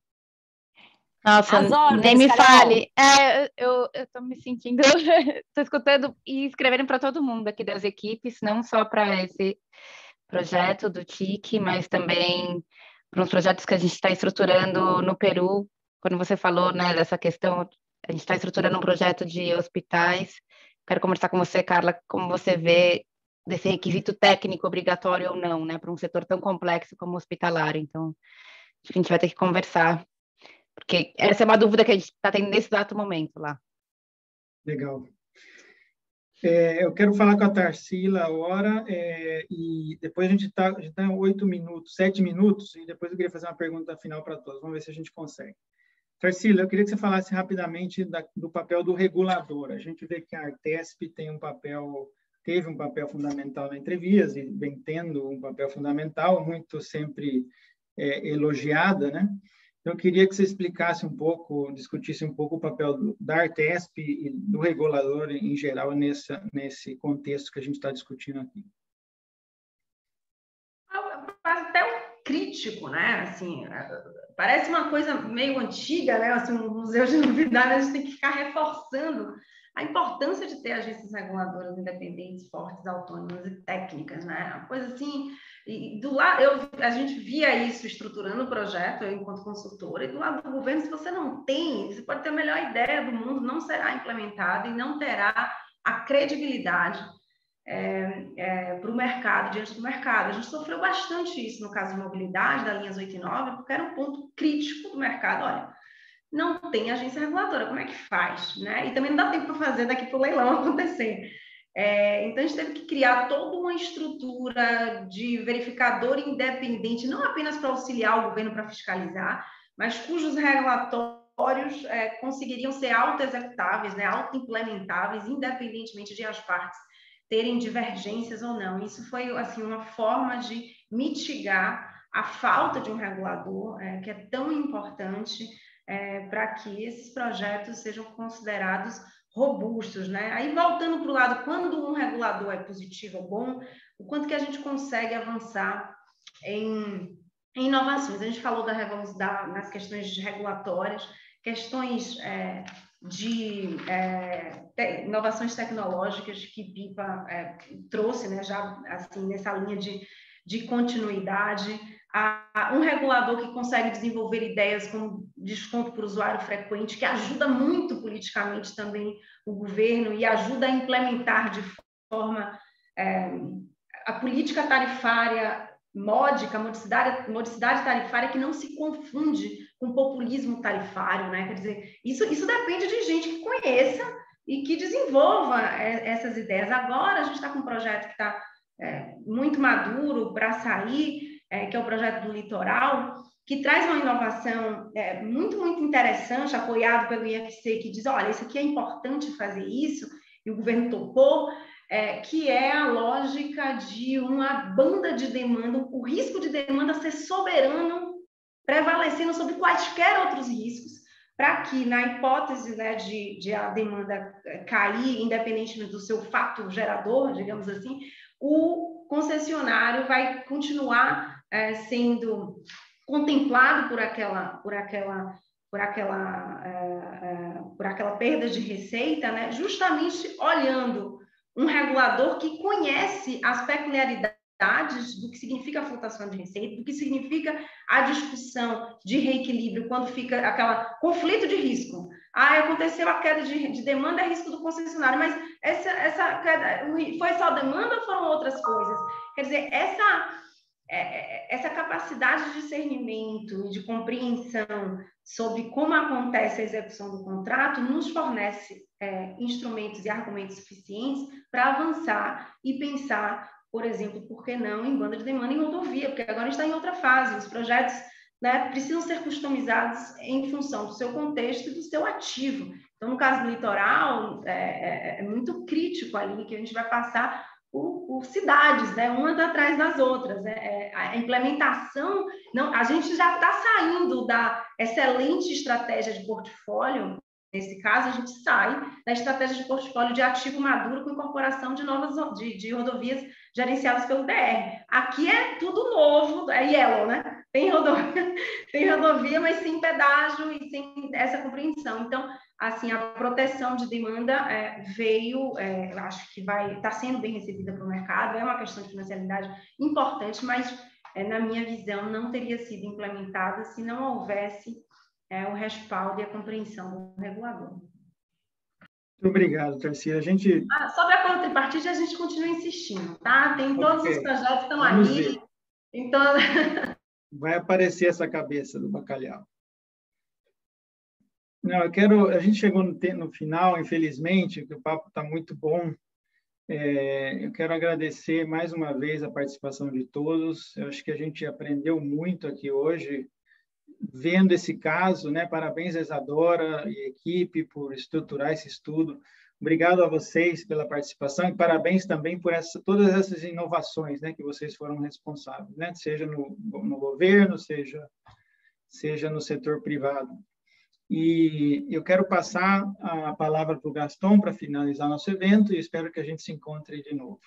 Nossa, ordens, nem me Carol. fale. É, eu estou me sentindo, estou escutando e escrevendo para todo mundo aqui das equipes, não só para esse projeto do T I C, mas também para uns projetos que a gente está estruturando no Peru. Quando você falou, né, dessa questão, a gente está estruturando um projeto de hospitais. Quero conversar com você, Carla, como você vê desse requisito técnico obrigatório ou não, né, para um setor tão complexo como o hospitalar. Então, acho que a gente vai ter que conversar, porque essa é uma dúvida que a gente está tendo nesse exato momento lá. Legal. É, eu quero falar com a Tarsila agora, é, e depois a gente está tá em oito minutos, sete minutos, e depois eu queria fazer uma pergunta final para todos. Vamos ver se a gente consegue. Tarsila, eu queria que você falasse rapidamente da, do papel do regulador. A gente vê que a Artesp tem um papel, teve um papel fundamental na Entrevias, e vem tendo um papel fundamental, muito sempre é, elogiada, né? Então, eu queria que você explicasse um pouco, discutisse um pouco o papel do, da Artesp e do regulador em geral nessa, nesse contexto que a gente está discutindo aqui. Até um crítico, né? Assim, parece uma coisa meio antiga, né? Assim, um museu de novidade, a gente tem que ficar reforçando a importância de ter agências reguladoras independentes, fortes, autônomas e técnicas, né? Uma coisa assim, e do lado, eu, a gente via isso estruturando o projeto, eu enquanto consultora, e do lado do governo, se você não tem, você pode ter a melhor ideia do mundo, não será implementada e não terá a credibilidade é, é, para o mercado, diante do mercado. A gente sofreu bastante isso no caso de mobilidade, da linhas oito e nove, porque era um ponto crítico do mercado. Olha, não tem agência regulatória. Como é que faz? Né? E também não dá tempo para fazer daqui para o leilão acontecer. É, então, a gente teve que criar toda uma estrutura de verificador independente, não apenas para auxiliar o governo para fiscalizar, mas cujos relatórios é, conseguiriam ser auto-executáveis, né, auto-implementáveis, independentemente de as partes terem divergências ou não. Isso foi assim, uma forma de mitigar a falta de um regulador, é, que é tão importante é, para que esses projetos sejam considerados robustos, né? Aí, voltando para o lado, quando um regulador é positivo ou bom, o quanto que a gente consegue avançar em, em inovações. A gente falou da, da, nas questões regulatórias, questões é, de é, te, inovações tecnológicas que Pipa é, trouxe, né? Já assim, nessa linha de, de continuidade. A, um regulador que consegue desenvolver ideias como desconto por usuário frequente, que ajuda muito politicamente também o governo e ajuda a implementar de forma é, a política tarifária módica, modicidade, modicidade tarifária que não se confunde com populismo tarifário, né? Quer dizer, isso, isso depende de gente que conheça e que desenvolva essas ideias. Agora a gente está com um projeto que está é, muito maduro para sair, É, que é o projeto do litoral, que traz uma inovação é, muito, muito interessante, apoiado pelo I F C, que diz, olha, isso aqui é importante fazer isso, e o governo topou, é, que é a lógica de uma banda de demanda, o risco de demanda ser soberano, prevalecendo sobre quaisquer outros riscos, para que, na hipótese, né, de, de a demanda cair, independentemente do seu fato gerador, digamos assim, o concessionário vai continuar é, sendo contemplado por aquela, por aquela, por aquela, é, é, por aquela perda de receita, né? Justamente olhando um regulador que conhece as peculiaridades do que significa a flutuação de receita, do que significa a discussão de reequilíbrio quando fica aquele conflito de risco. Ah, aconteceu a queda de, de demanda, é risco do concessionário, mas essa, essa queda foi só demanda ou foram outras coisas? Quer dizer, essa, essa capacidade de discernimento e de compreensão sobre como acontece a execução do contrato nos fornece é, instrumentos e argumentos suficientes para avançar e pensar, por exemplo, por que não em banda de demanda em rodovia, porque agora a gente está em outra fase, os projetos, né, precisam ser customizados em função do seu contexto e do seu ativo. Então, no caso do litoral, é, é, é muito crítico ali que a gente vai passar por, por cidades, né, umas atrás das outras. Né? É, a implementação, não, a gente já está saindo da excelente estratégia de portfólio. Nesse caso, a gente sai da estratégia de portfólio de ativo maduro com incorporação de novas de, de rodovias gerenciadas pelo D R. Aqui é tudo novo, é yellow, né? Tem rodovia, tem rodovia, mas sem pedágio e sem essa compreensão. Então, assim, a proteção de demanda é, veio, é, eu acho que vai estar tá sendo bem recebida para o mercado, é uma questão de financiabilidade importante, mas, é, na minha visão, não teria sido implementada se não houvesse é, o respaldo e a compreensão do regulador. Muito obrigado, Tarsila. A gente... Ah, sobre a contrapartida, a gente continua insistindo, tá? Tem todos okay. os projetos que estão Vamos ali. Ver. Então... Vai aparecer essa cabeça do bacalhau. Não, eu quero... A gente chegou no, no final, infelizmente, que o papo está muito bom. É, eu quero agradecer mais uma vez a participação de todos. Eu acho que a gente aprendeu muito aqui hoje, vendo esse caso, né? Parabéns a Isadora e a equipe por estruturar esse estudo. Obrigado a vocês pela participação e parabéns também por essa, todas essas inovações, né, que vocês foram responsáveis, né? Seja no, no governo, seja, seja no setor privado. E eu quero passar a palavra para o Gaston para finalizar nosso evento e espero que a gente se encontre de novo.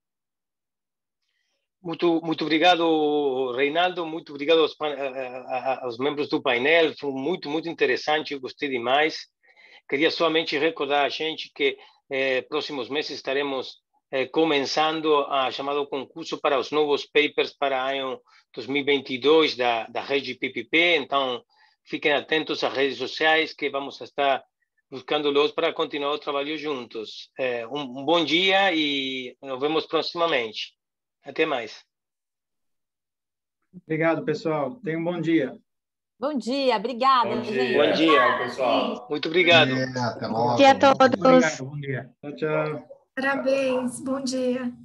Muito, muito obrigado, Reinaldo. Muito obrigado aos, aos membros do painel. Foi muito, muito interessante. Eu gostei demais. Queria somente recordar a gente que eh, próximos meses estaremos eh, começando a chamado concurso para os novos papers para o ano dois mil e vinte e dois da, da rede P P P. Então, fiquem atentos às redes sociais que vamos estar buscando-los para continuar o trabalho juntos. Eh, um, um bom dia e nos vemos proximamente. Até mais. Obrigado, pessoal. Tenham um bom dia. Bom dia, obrigada, Bom dia, gente. Bom dia, pessoal. Muito obrigado. É, até logo. Bom dia a todos. Obrigado, bom dia. Tchau, tchau. Parabéns, bom dia.